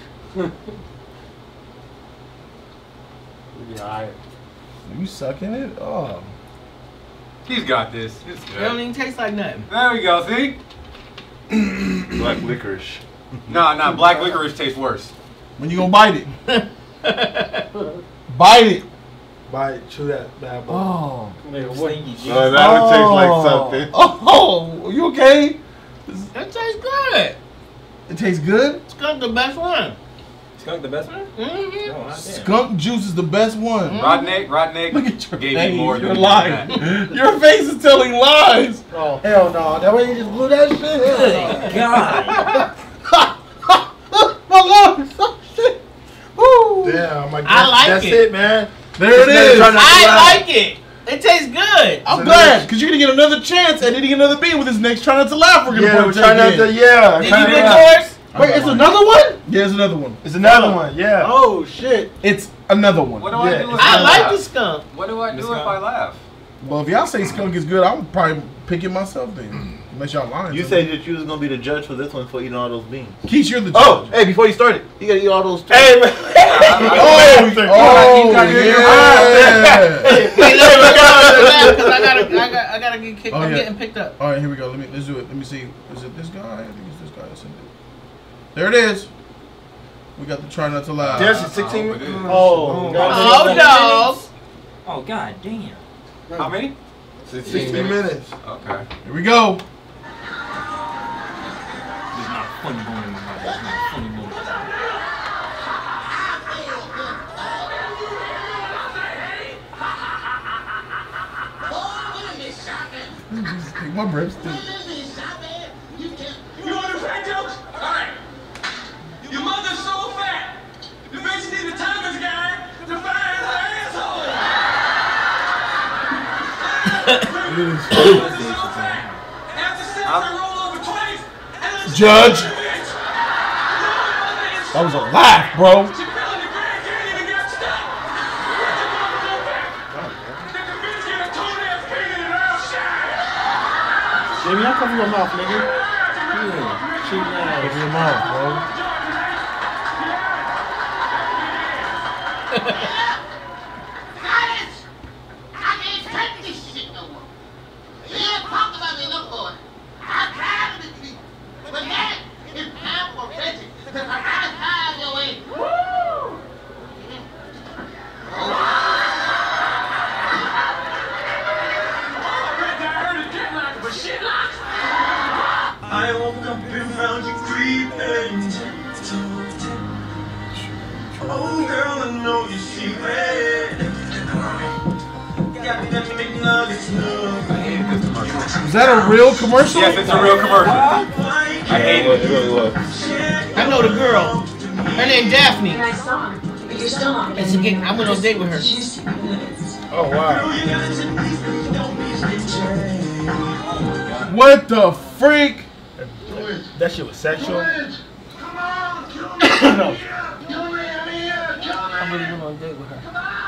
Are you sucking it? Oh. He's got this. It's It don't good. even taste like nothing. There we go. See? Black licorice. Nah. Black licorice tastes worse. When you gonna bite it? Bite it. Bite, chew that bad boy. Oh. Stinky juice. Oh, that would taste like something. Oh, you okay? That tastes good. It tastes good. Skunk the best one. Skunk the best one? Mm-hmm. Oh, Skunk juice is the best one. Rodneck Look at your gave face. me more You're than lying. that. Your face is telling lies. Oh, hell no. That way you just blew that shit? Good God. My lungs. Oh, shit. Woo. Damn, I like that's it. it, man. There it is. I like it. It tastes good. I'm glad, because you're going to get another chance at hitting another bean with this next Try Not to Laugh. We're going Yeah, to we're trying not to, yeah. Did trying you to- get yours? Wait, it's another one? Yeah, it's another one. It's another one, yeah. Oh, shit. It's another one. What do I Yeah. do if I like laugh? the skunk. What do I do if I laugh? Well, if y'all say skunk is good, I'm probably picking myself then. Unless y'all lying. You to said me. that you was gonna be the judge for this one for eating all those beans. Keith, you're the judge. Oh, hey, before you started, you gotta eat all those. Hey, man. yeah. Wait, look, because I gotta get kicked. I'm getting picked up. All right, here we go. Let's do it. Let me see. Is it this guy? I think it's this guy. That's it. There it is. We got the Try Not to Laugh. There's 16 minutes. Oh, Oh, dogs. Oh, god damn. How many? 60 minutes. Okay. Here we go. It's not funny going on. It's not funny going on. My breath stink. You want the fat jokes? Alright. Your mother's so fat. The bitch need a Thomas guy to find her asshole. After sex, I roll over twice. And Judge. That was a laugh, bro. she fell in the Grand Canyon and got stuck. Then the bitch get a toenail painted and all shine. Jimmy, I'll cover your mouth, nigga. Yeah. Cheap ass. Cover your mouth, bro. Silence! I can't take this shit no more. You don't talk about me no more. I'm tired of this people. But that is time for attention. Because I gotta time your way. Woo! I woke up and found you creeping. Oh girl, I know you see red. Got me that McNuggets look. Was that a real commercial? Yes, it's a real commercial. I hate it. It really was. I know the girl. Her name Daphne. And I saw him. But you're still not. And she I went on a date with her. Oh, wow. What the freak? That shit was sexual. I'm really went on a date with her.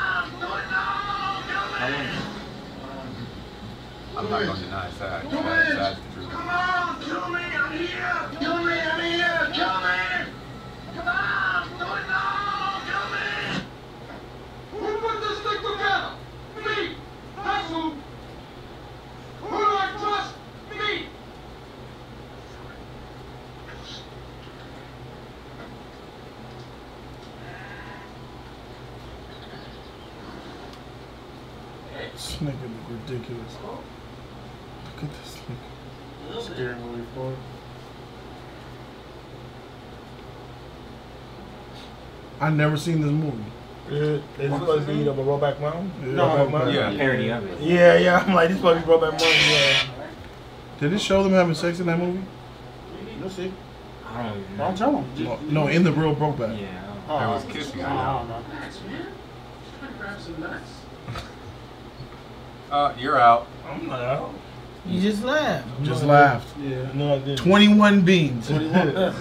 I'm not gonna deny it's sad. That's the truth. Come on, kill me, I'm here. Kill me, I'm here. Kill me. Come on, do it now. Kill me. Who put this thing together? Me. That's who. Who do I trust? Me. This nigga look ridiculous. Look at this nigga. Scary movie for him. I never seen this movie. Is it supposed to be a Rollback Mountain? No, yeah. Parody of it. Yeah, I'm like, this supposed to be Rollback Mountain, yeah. Did it show them having sex in that movie? You'll see. I don't even know. Don't tell them. No, in the real Brokeback. Yeah. There was kissing. I don't know. Grab some nuts. You're out. I'm not out. You just laughed. Just laughed. Yeah, no, I didn't. 21 beans. 21. I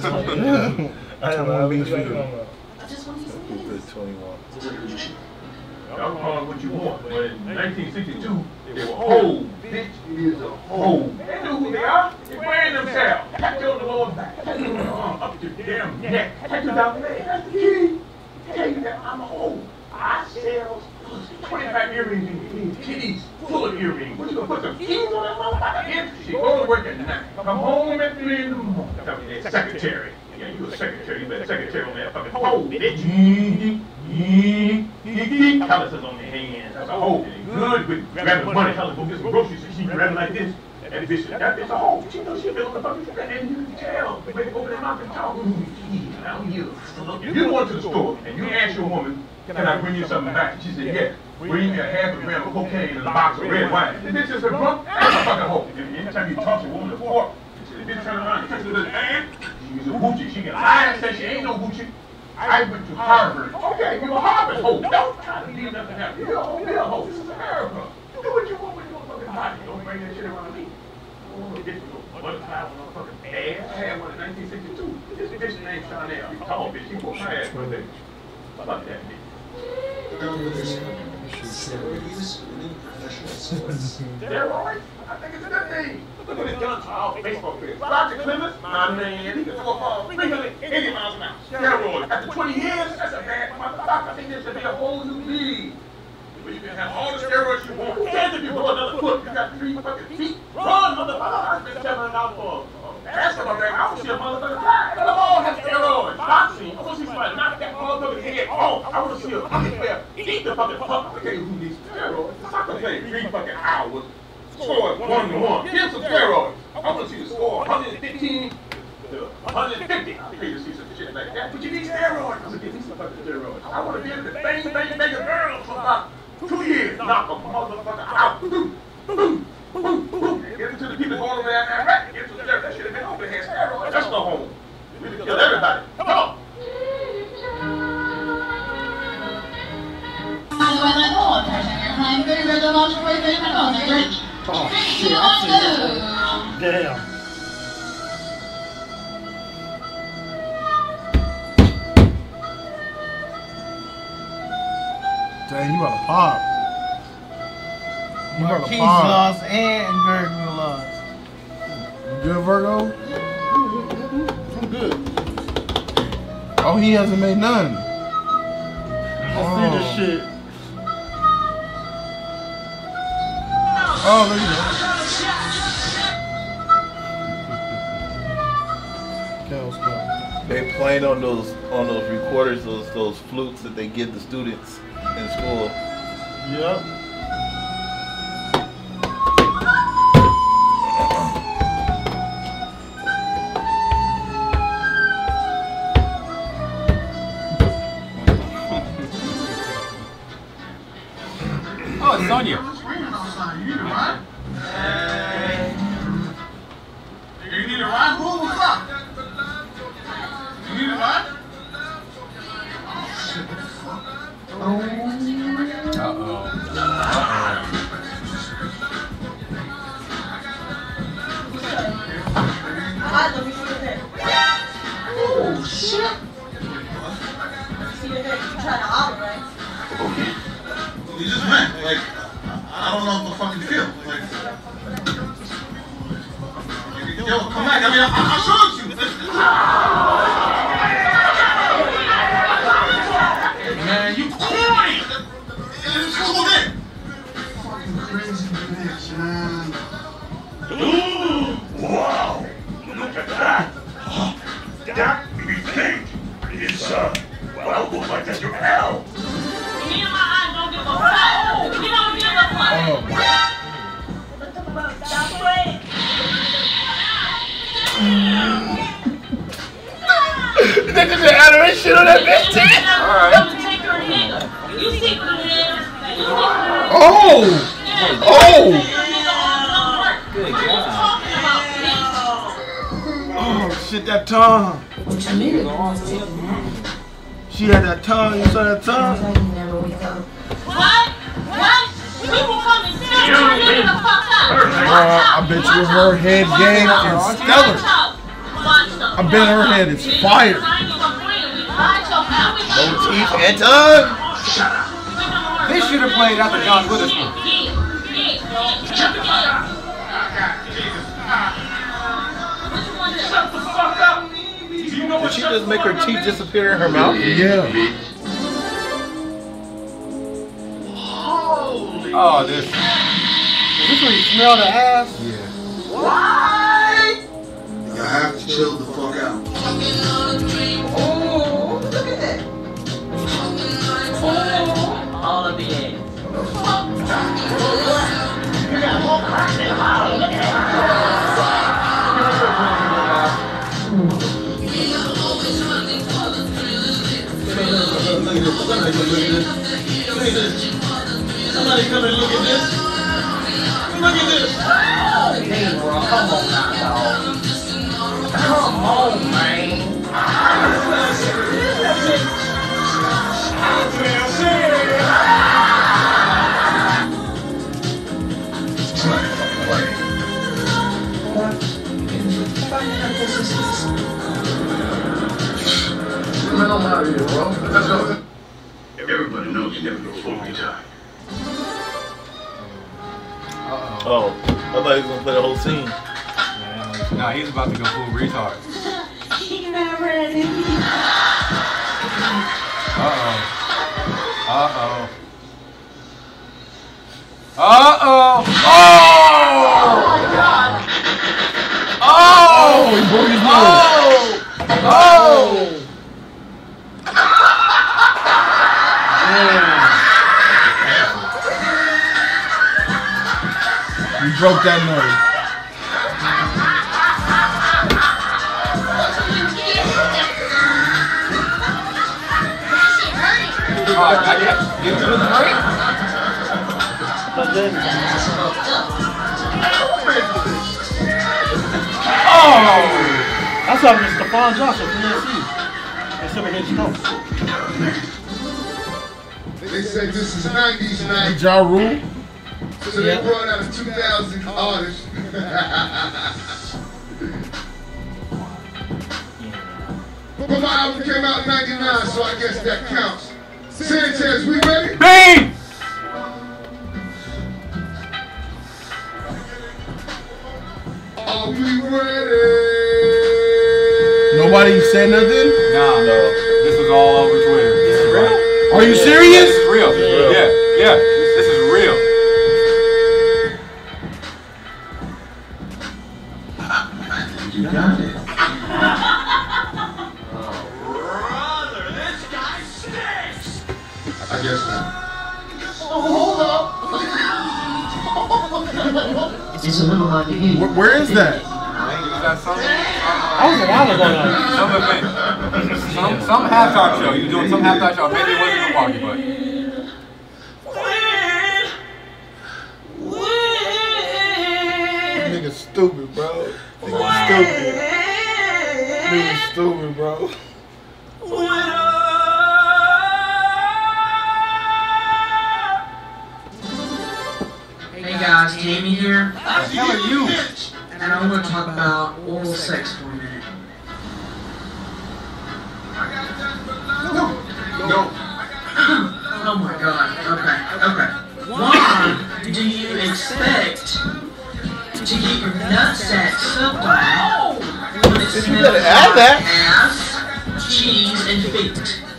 21 beans for you. I just want to see Good 21. Y'all call it what you want, but in 1962, they were whole. Bitch is a whole. They know who they are. They brand themselves. Tattoo on the lower back. Tattoo on the arm, up to your damn neck. Tattoo down the leg. That's the key. Tell you that I'm a whole. I sell 25 earrings in between titties, full of earrings. What you gonna put some keys on that motherfucker? Yeah, she go to work at night. Come home at 3 in the morning. Tell me that secretary. Yeah, you a secretary. You better secretary on that fucking hoe, bitch. Calluses on your hands. That's a hoe. Good with grabbing money. Tell her go get some groceries. She grabbing like this. That bitch a hoe. She knows she feeling the fucking shit. And you can tell. When they open their mouth and talk. Now you go into the store and you ask your woman, can I bring you something back? She said, yeah. Bring me a half a gram of cocaine and a box of red wine. This bitch is a drunk. That's a fucking hoe. Anytime you talk to a woman before, the bitch turn around and touch her little hand. She's a hoochie. She can lie and say she ain't no hoochie. I went to Harvard. Okay, you're a Harvard hoe. Don't try to leave nothing out. You're a hoe. This is America. Do what you want with your fucking body. Don't bring that shit around me. One time on a fucking ass. I had one in 1962. This bitch named Chanel. She's tall bitch. She whooped my ass one day. Fuck that bitch. Steroids in professional sports. Steroids? I think it's a good thing. Look at this gun child baseball player. Roger Clemens, my man, he can throw a ball 380 miles an hour. Steroids. After 20 years, that's a bad motherfucker. I think there should be a whole new league. Where you can have all the steroids you want. Who cares if you grow another foot? You got 3 fucking feet. Run, motherfucker. I spent $700 for basketball game. I want to see a motherfucker fly. Let them all have steroids. Boxing. I want to see somebody knock that motherfucker's head off. I want to see a fucking player eat the fucking puck. I tell you who needs steroids. Soccer player 3 fucking hours. Score 1-1. Give some steroids. I want to see the score 115 to 150. I pay to see some shit like that. But you need steroids. I'm going to give me some fucking steroids. I want to be able to bang a girl for about 2 years. Knock a motherfucker out. Boom. Get it to the people all over there in Iraq. Get it to the steroids. That should have been over here. Steroids. Let's go home. We can kill everybody. Come on. Oh shit, I see that. Damn. Dang, you about to pop. You about to Marquise pop. lost and Virgo lost. You good, Virgo? I'm good. Oh, he hasn't made none. I see this shit. Oh, there you go. They playing on those recorders, those flutes that they give the students in school. Yep. Oh, it's Sonya. You need a ride? Move, what's up? You need a ride? Oh, shit. See your head, you trying to holler, right? showed you. Man, you corny. Hold it. Fucking crazy bitch, man. Wow. Look at that. That thing is, well, looks like Mr. L. Me and my eyes don't give a fuck. We don't give a fuck. Stop playing. They did the anime shit on that bitch too. Alright. You see what it is. Oh! Oh! Good God. Oh shit, that tongue. She had that tongue. You saw that tongue? What? People come and tell you the fuck up. I bet you her head game is stellar. I bet her head is fire. No teeth and tongue. They should have played after John Witherspoon. Shut the fuck up. Did she just make her teeth disappear in her mouth? Yeah. Oh, this. Is this where you smell the ass? Yeah. What? You have to chill the fuck out. Oh, look at that. All of the eggs. You got more crack than a bottle. Look at that. Somebody come and look at this. Look at this. Hey, bro, come on now, dog. Come on, man. Man, I'm out of here, bro. Let's go. Everybody knows you never go full guitar. Oh, I thought he was gonna play the whole scene. Nah, he's about to go full retard. He never ready. Uh-oh. Uh-oh. Uh-oh. Oh! Oh, he broke his nose. Oh! He broke that nose. That's what Mr. Stephon Johnson from USC. That's over here, Snow. They say this is 90s night. Ja Rule. So they brought out a 2000 artist. But my album came out in 99, so I guess that counts. Sanchez, we ready? Bang! Are we ready? Nobody said nothing? Nah, no. This was all over Twitter. This is real. Are you serious? This is real. Yeah. This is real. You got it. Brother, this guy stinks. I guess not. Hold up. It's a little hard to hear. Where is that? That was a while ago now. Some halftime show. You doing some halftime show. Maybe it wasn't Milwaukee, but. Nigga stupid, bro. Nigga stupid. Nigga stupid, bro. Hey guys, Jamie here. How are you? And I want to talk about oral sex for a minute. No. Oh my god. Okay. Why do you expect to get your nutsack sucked on when Bitch, you better add that. Ass, cheese, and feet.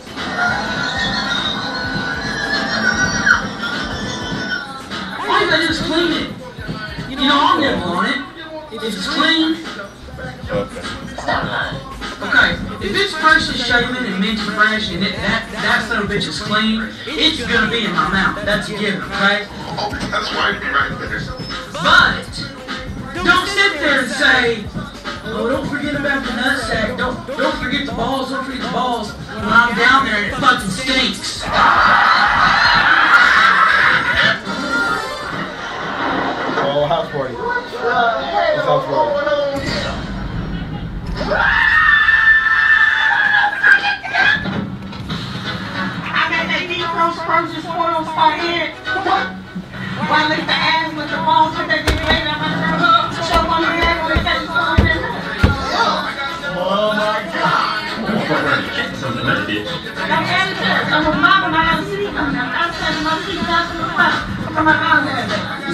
All you gotta do is clean it. You know, I'll never on it. If it's clean. Okay. Okay, if it's freshly shaven and minty fresh and that son of a bitch is clean, it's gonna be in my mouth. That's a given, okay? Oh, that's right there. But don't sit there and say, oh, don't forget about the nutsack. Don't forget the balls. Don't forget the balls. When I'm down there and it fucking stinks. Oh, house party. It's house party. I got that deep roast frozen spoils start here. Why lick the ass with the balls with that deep baby? I'm gonna choke on the neck with that phone. Oh my God. Something like this. I'm amateur. I'm a mama. I got a city coming up. I'm setting my feet down to the front. Come on out there.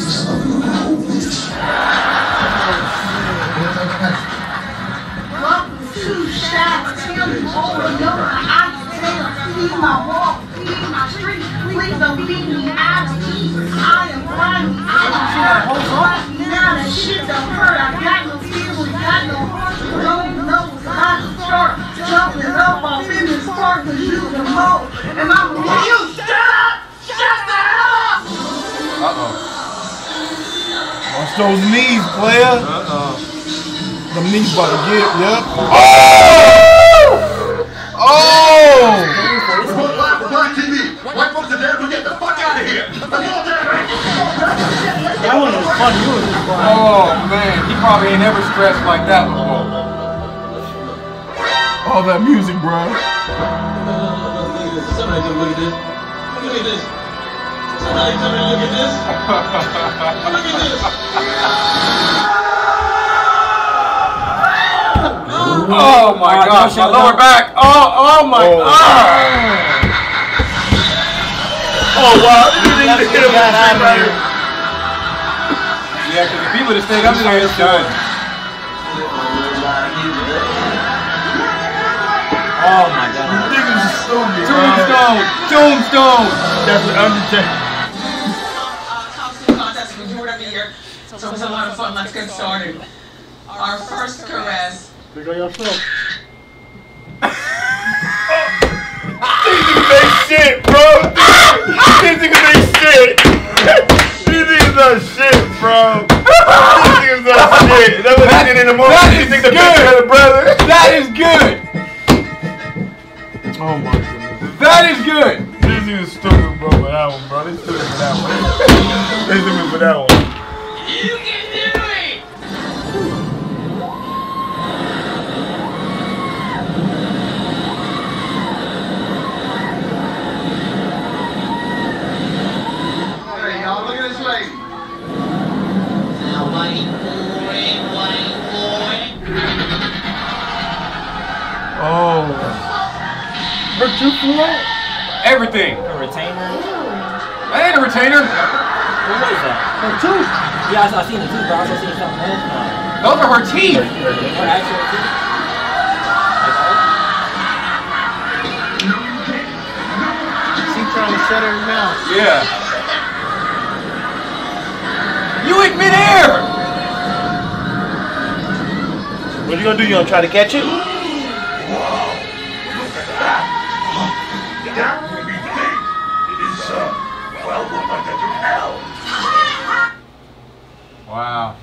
Welcome to Shaq. Tell me over and over. I tell. Feed my walk. Feed my street. Please don't feed me. I eat. I am grimy. I am hurt. Now that shit don't hurt. I got no feelings. Got no heart. Don't know what's hot and sharp. Jumping up off in this park and using more. And I'm like, you shut up! Shut the hell up! Watch those knees, player. Them knees about to get, yep. Oh! Oh! Black TV. White folks are there to get the fuck out of here. That one was funny. Oh man, he probably ain't ever stressed like that before. All that music, bro. Somebody come look at this. Look at this. Somebody come and look at this. Look at this. Oh my gosh, my lower back. Oh my god. Oh wow, you didn't get him right. Yeah, because the people that stayed up there, it's done. Oh my god. Niggas is stupid. Tombstone. That's the Undertaker. So it's a lot of fun. Let's get started. Our first caress. Pick on yourself. These niggas ain't shit, bro. These niggas ain't shit. These niggas are shit, bro. These niggas are shit. That's what they did in the movie. That These is niggas good. had a brother. That is good. Oh my goodness. That is good. These niggas stupid, bro, for that one, bro. They stupid for that one. They stupid for that one. You can do it! Hey, y'all, look at this lady. Now, white boy. Oh. Her two floor? Everything. A retainer. That ain't a retainer. What was that? Her tooth. Yeah, I seen the tooth, but I also seen something else. Those are her teeth. Her actual teeth. She trying to shut her mouth. Yeah. You in midair. What you gonna do? You gonna try to catch it? That will be big. It is, well, what might that do now? Wow.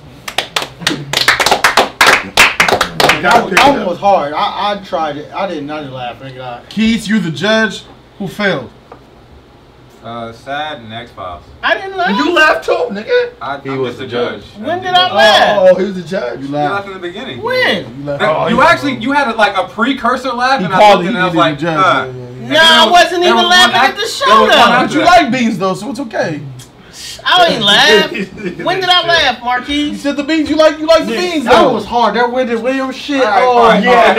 That one was hard. I tried it. I didn't laugh. Keith, you the judge. Who failed? Sad and X-Files. I didn't laugh. You laughed too, nigga. I'm just the judge. When did I laugh? Oh, he was the judge. You You laughed. laughed in the beginning. When? You had like a precursor laugh, He and I called looked it. and I was like, judge. No, I wasn't even laughing at the show though. But you like beans though, so it's okay. I ain't laugh. When did I laugh, Marquis? You said the beans. You like the beans That though. was hard. That Wendy Williams shit. All right, Oh fine, yeah.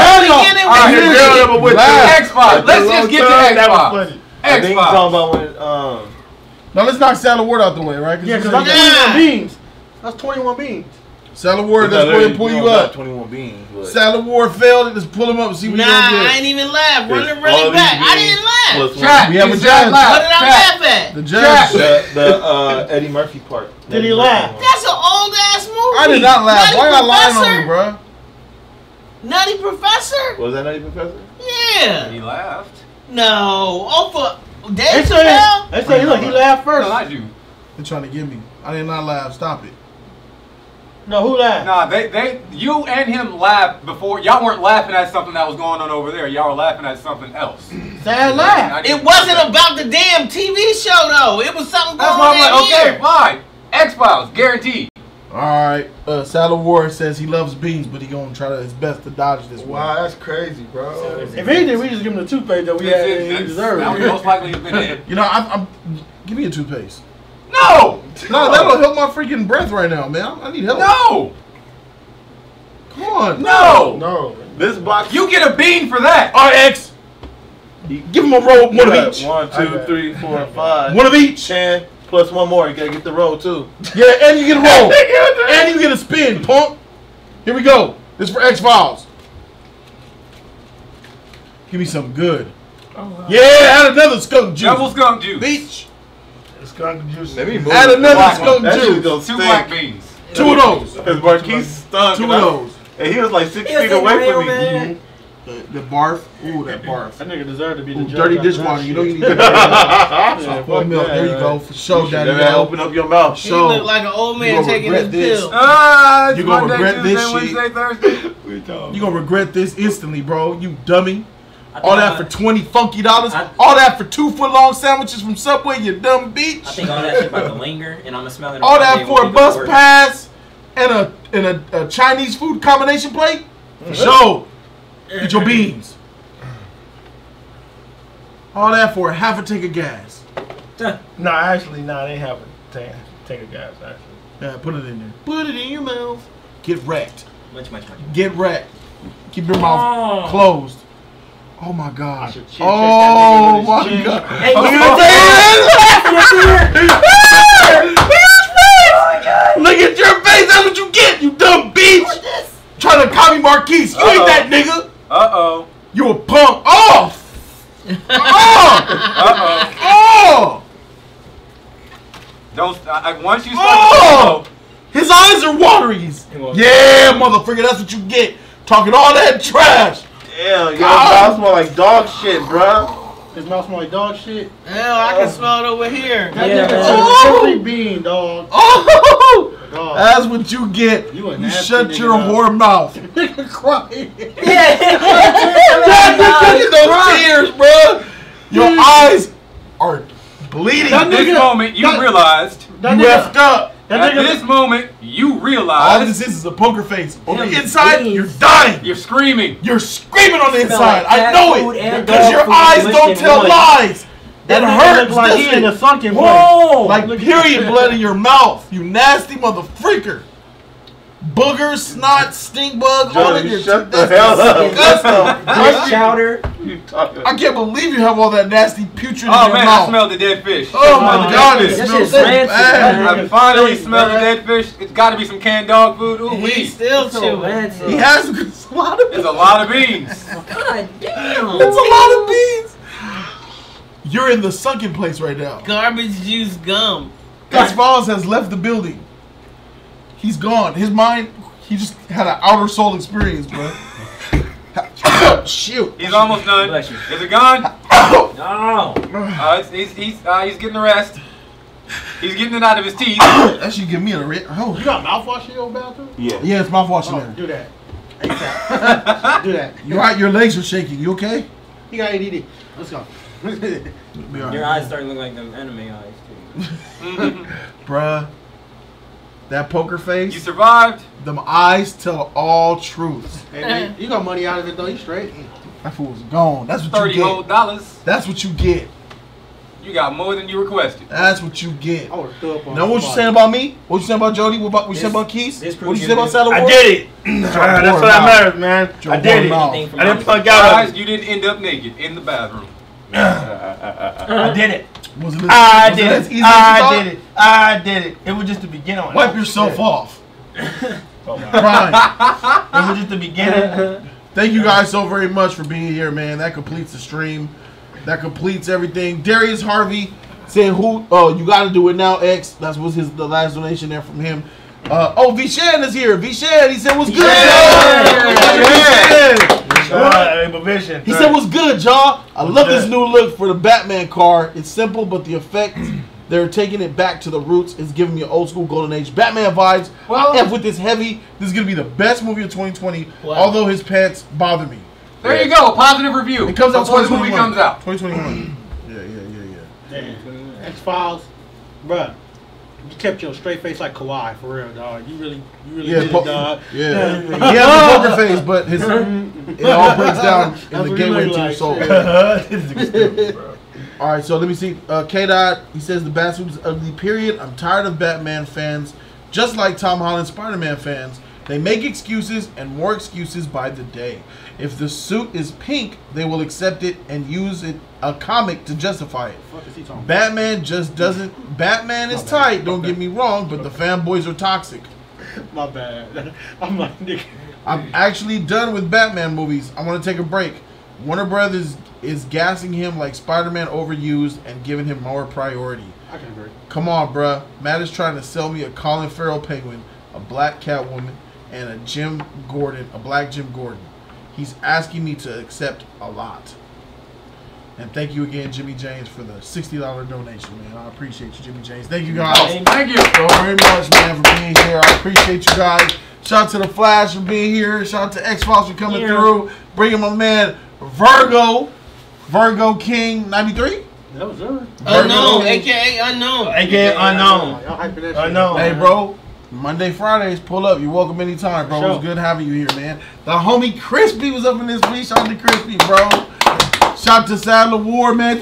X-Files. Let's just get to X-Files. I think you're talking about when Now let's knock Saddle Word out the way, right? Yeah, because that's 21 beans. That's 21 beans. Salad War, let's go ahead and pull you up. 21 beans. But. Salad War failed. Let's pull him up and see what Nah, you gonna get. I ain't even laugh. Run it really back. I didn't laugh. Chat, we have a judge. What did I laugh at? The judge. The Eddie Murphy part. Did he laugh? That's an old ass movie. I did not laugh. Nutty Why y'all lying Professor? on me, bro? Nutty Professor? Was that Nutty Professor? Yeah. He laughed. No. Oh, for They Dave say, Chappelle? they say look, he laughed first. No, I do. They're trying to get me. I did not laugh. Stop it. No, who laughed? Nah, you and him laughed before. Y'all weren't laughing at something that was going on over there. Y'all were laughing at something else. Sad laugh. It wasn't about the damn TV show, though. It was something That's going why I'm on like, here. okay, fine. X-Files, guaranteed. All right. Salad War says he loves beans, but he gonna try his best to dodge this one. Wow, that's crazy, bro. If anything, we just give him the toothpaste that we had and he deserved. That would most likely have been it. You know, I'm give me a toothpaste. No! No, that'll help my freaking breath right now, man. I need help. No! Come on. No! No. This box. You get a bean for that. All right, X. Give him a roll, one of each. 1, 2, 3, 4, 5. One of each. 10 plus one more. You gotta get the roll too. Yeah, and you get a roll. And you get a spin, punk. Here we go. This is for X-Files. Give me something good. Oh, wow. Yeah, add another skunk juice. Double skunk juice. Beach. Skunk juice. Let me move. Add another Black skunk That shit juice. gonna 2 stink. black beans. 2 of those. Because Marquise stunk. 2 and of I- those. And he was like 6 He was feet away real, from me. man. The barf. Ooh, that barf. That nigga deserved to be the Ooh, judge. dirty on that dishwater. You know you shit. need to Yeah, full fuck milk. that, There you right. go. For sure, daddy. Never had to open up your mouth. He So looked like an old man gonna taking his regret this. pill. It's You gonna Monday, regret Tuesday, this shit. Wednesday, Thursday. you gonna regret this instantly, bro. You dummy. I think All I'm that for gonna- $20 funky dollars. I- All that for 2-foot-long sandwiches from Subway. You dumb bitch. I think all that shit about to linger, and I'm gonna smell it. All all that day for when a we go to bus work. pass and a Chinese food combination plate. For sure. Get your beans. All that for a half a tank of gas. No, actually, no, they have a tank of gas, actually. Yeah, put it in there. Put it in your mouth. Get wrecked. Much. Get wrecked. Keep your mouth closed. Oh my God. should check Oh that nigga my with his chin. God. Hey, Look you Look at your face. That's what you get, you dumb bitch. Trying to copy Marquise. You ain't that nigga. Uh-oh. You a punk. Oh. Oh. Don't. Once you Oh. start. His eyes are watery. Yeah, motherfucker. That's what you get. Talking all that trash. Damn, your mouth smell like dog shit, bro. His mouth smell like dog shit. Hell, I can smell it over here. That Yeah, nigga man. took every bean, dog. Oh. Dog. That's what you get. You a You nasty shut nigga, your dog. whore mouth. Nigga crying. Look at those tears, bro. Your eyes are bleeding. At this moment, you realized. You effed up. At this moment, you All realize. this is a poker face. On the Damn, inside, beans. you're dying. You're screaming. You're screaming on the Smell inside. like I cat know food it. and Because dog your food eyes mixed don't in tell one. lies. That It nigga hurts. look like he doesn't in it? a sunken place. Whoa! Like period blood in your mouth. You nasty motherfreaker. Booger, snot, stink bug, all in Jody, your shut the hell up. Fish chowder. I can't believe you have all that nasty putrid in Oh your man, mouth. I smelled the dead fish. Oh my God, it That smells shit's so rancid, bad. I finally smelled the dead fish. It's got to be some canned dog food. Ooh, He's wee. still So chewing. rancid. He has a lot of It's a lot of beans. God damn. It's a lot of beans. You're in the sunken place right now. Garbage juice gum. X-Files has left the building. He's gone. His mind, he just had an outer soul experience, bro. Shoot. He's almost done. Bless you. Is it gone? No. He's getting the rest. He's getting it out of his teeth. That should give me a rip. Oh. You got mouthwash in your bathroom? Yeah. Yeah, it's mouthwash in Oh, there. do that. ASAP. Do that. You're right, your legs are shaking. You okay? He got ADD. Let's go. Your eyes starting to look like them anime eyes too. Bruh. That poker face. You survived. Them eyes tell all truths. Hey, man, you got money out of it though. You straight. That fool's gone. That's what $30 you whole get. dollars. That's what you get. You got more than you requested. That's what you get. I would throw up on Know what you saying about me? What you saying about Jody? What you saying about Keith? What you saying about Saddle I War? did it. That's what that matters, man. I did it. I didn't plug out. Guys, you didn't end up naked in the bathroom. I did it. Was it I as did easy it. as you I thought? did it. I did it. It was just the beginning. Wipe yourself off. Crying. It was just the beginning. Thank you guys so very much for being here, man. That completes the stream. That completes everything. Darius Harvey saying, "Who? Oh, you got to do it now, X." That was the last donation there from him. Oh, Vishan is here. Vishan, he said, "What's good, y'all?" He said, "What's good, y'all? I love this new look for the Batman car. It's simple, but the effect, they're taking it back to the roots. It's giving me old school Golden Age Batman vibes. Well, F with this heavy. This is gonna be the best movie of 2020. Although his pants bother me." There you go, a positive review. It comes out before the movie comes out. 2021. Damn. X-Files, bruh. You kept your straight face like Kawhi, for real, dog. You really did it, dog. Yeah. He has a poker face, but his it all breaks down in the gateway to your soul. All right, so let me see. K-Dot, he says the Batsuit is ugly, period. I'm tired of Batman fans, just like Tom Holland Spider-Man fans. They make excuses and more excuses by the day. If the suit is pink, they will accept it and use a comic to justify it. Batman just doesn't. Batman is tight, don't get me wrong, but the fanboys are toxic. My bad. I'm like, nigga. I'm actually done with Batman movies. I want to take a break. Warner Brothers is gassing him like Spider-Man overused and giving him more priority. I can agree. Come on, bruh. Matt is trying to sell me a Colin Farrell Penguin, a black Catwoman, and a Jim Gordon, a black Jim Gordon. He's asking me to accept a lot. And thank you again, Jimmy James, for the $60 donation, man. I appreciate you, Jimmy James. Thank you, guys. Thank you so very much, man, for being here. I appreciate you guys. Shout out to The Flash for being here. Shout out to X-Files for coming through. Bringing my man Virgo King 93. That was her. Unknown, a.k.a. Unknown. A.k.a. Unknown. Y'all hyping that shit. Unknown. Hey, bro. Monday, Fridays, pull up. You're welcome anytime, bro. It was good having you here, man. The homie Crispy was up in this week. Shout out to Crispy, bro. Shout out to South La Brea, man.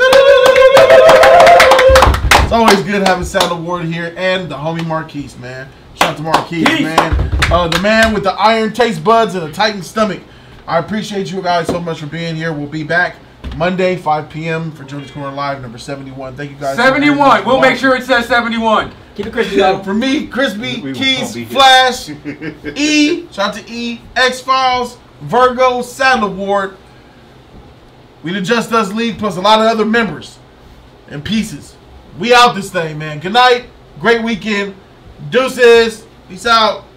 It's always good having South La Brea here. And the homie Marquise, man. Shout out to Marquise, man. The man with the iron taste buds and a tightened stomach. I appreciate you guys so much for being here. We'll be back Monday, 5 p.m. for Jody's Corner Live, number 71. Thank you guys. 71. We'll make sure it says 71. Keep it crispy, though. For me, Crispy, Keys, Flash, E, shout out to E, X-Files, Virgo, Saddle Award. We the Just Us League plus a lot of other members and pieces. We out this thing, man. Good night. Great weekend. Deuces. Peace out.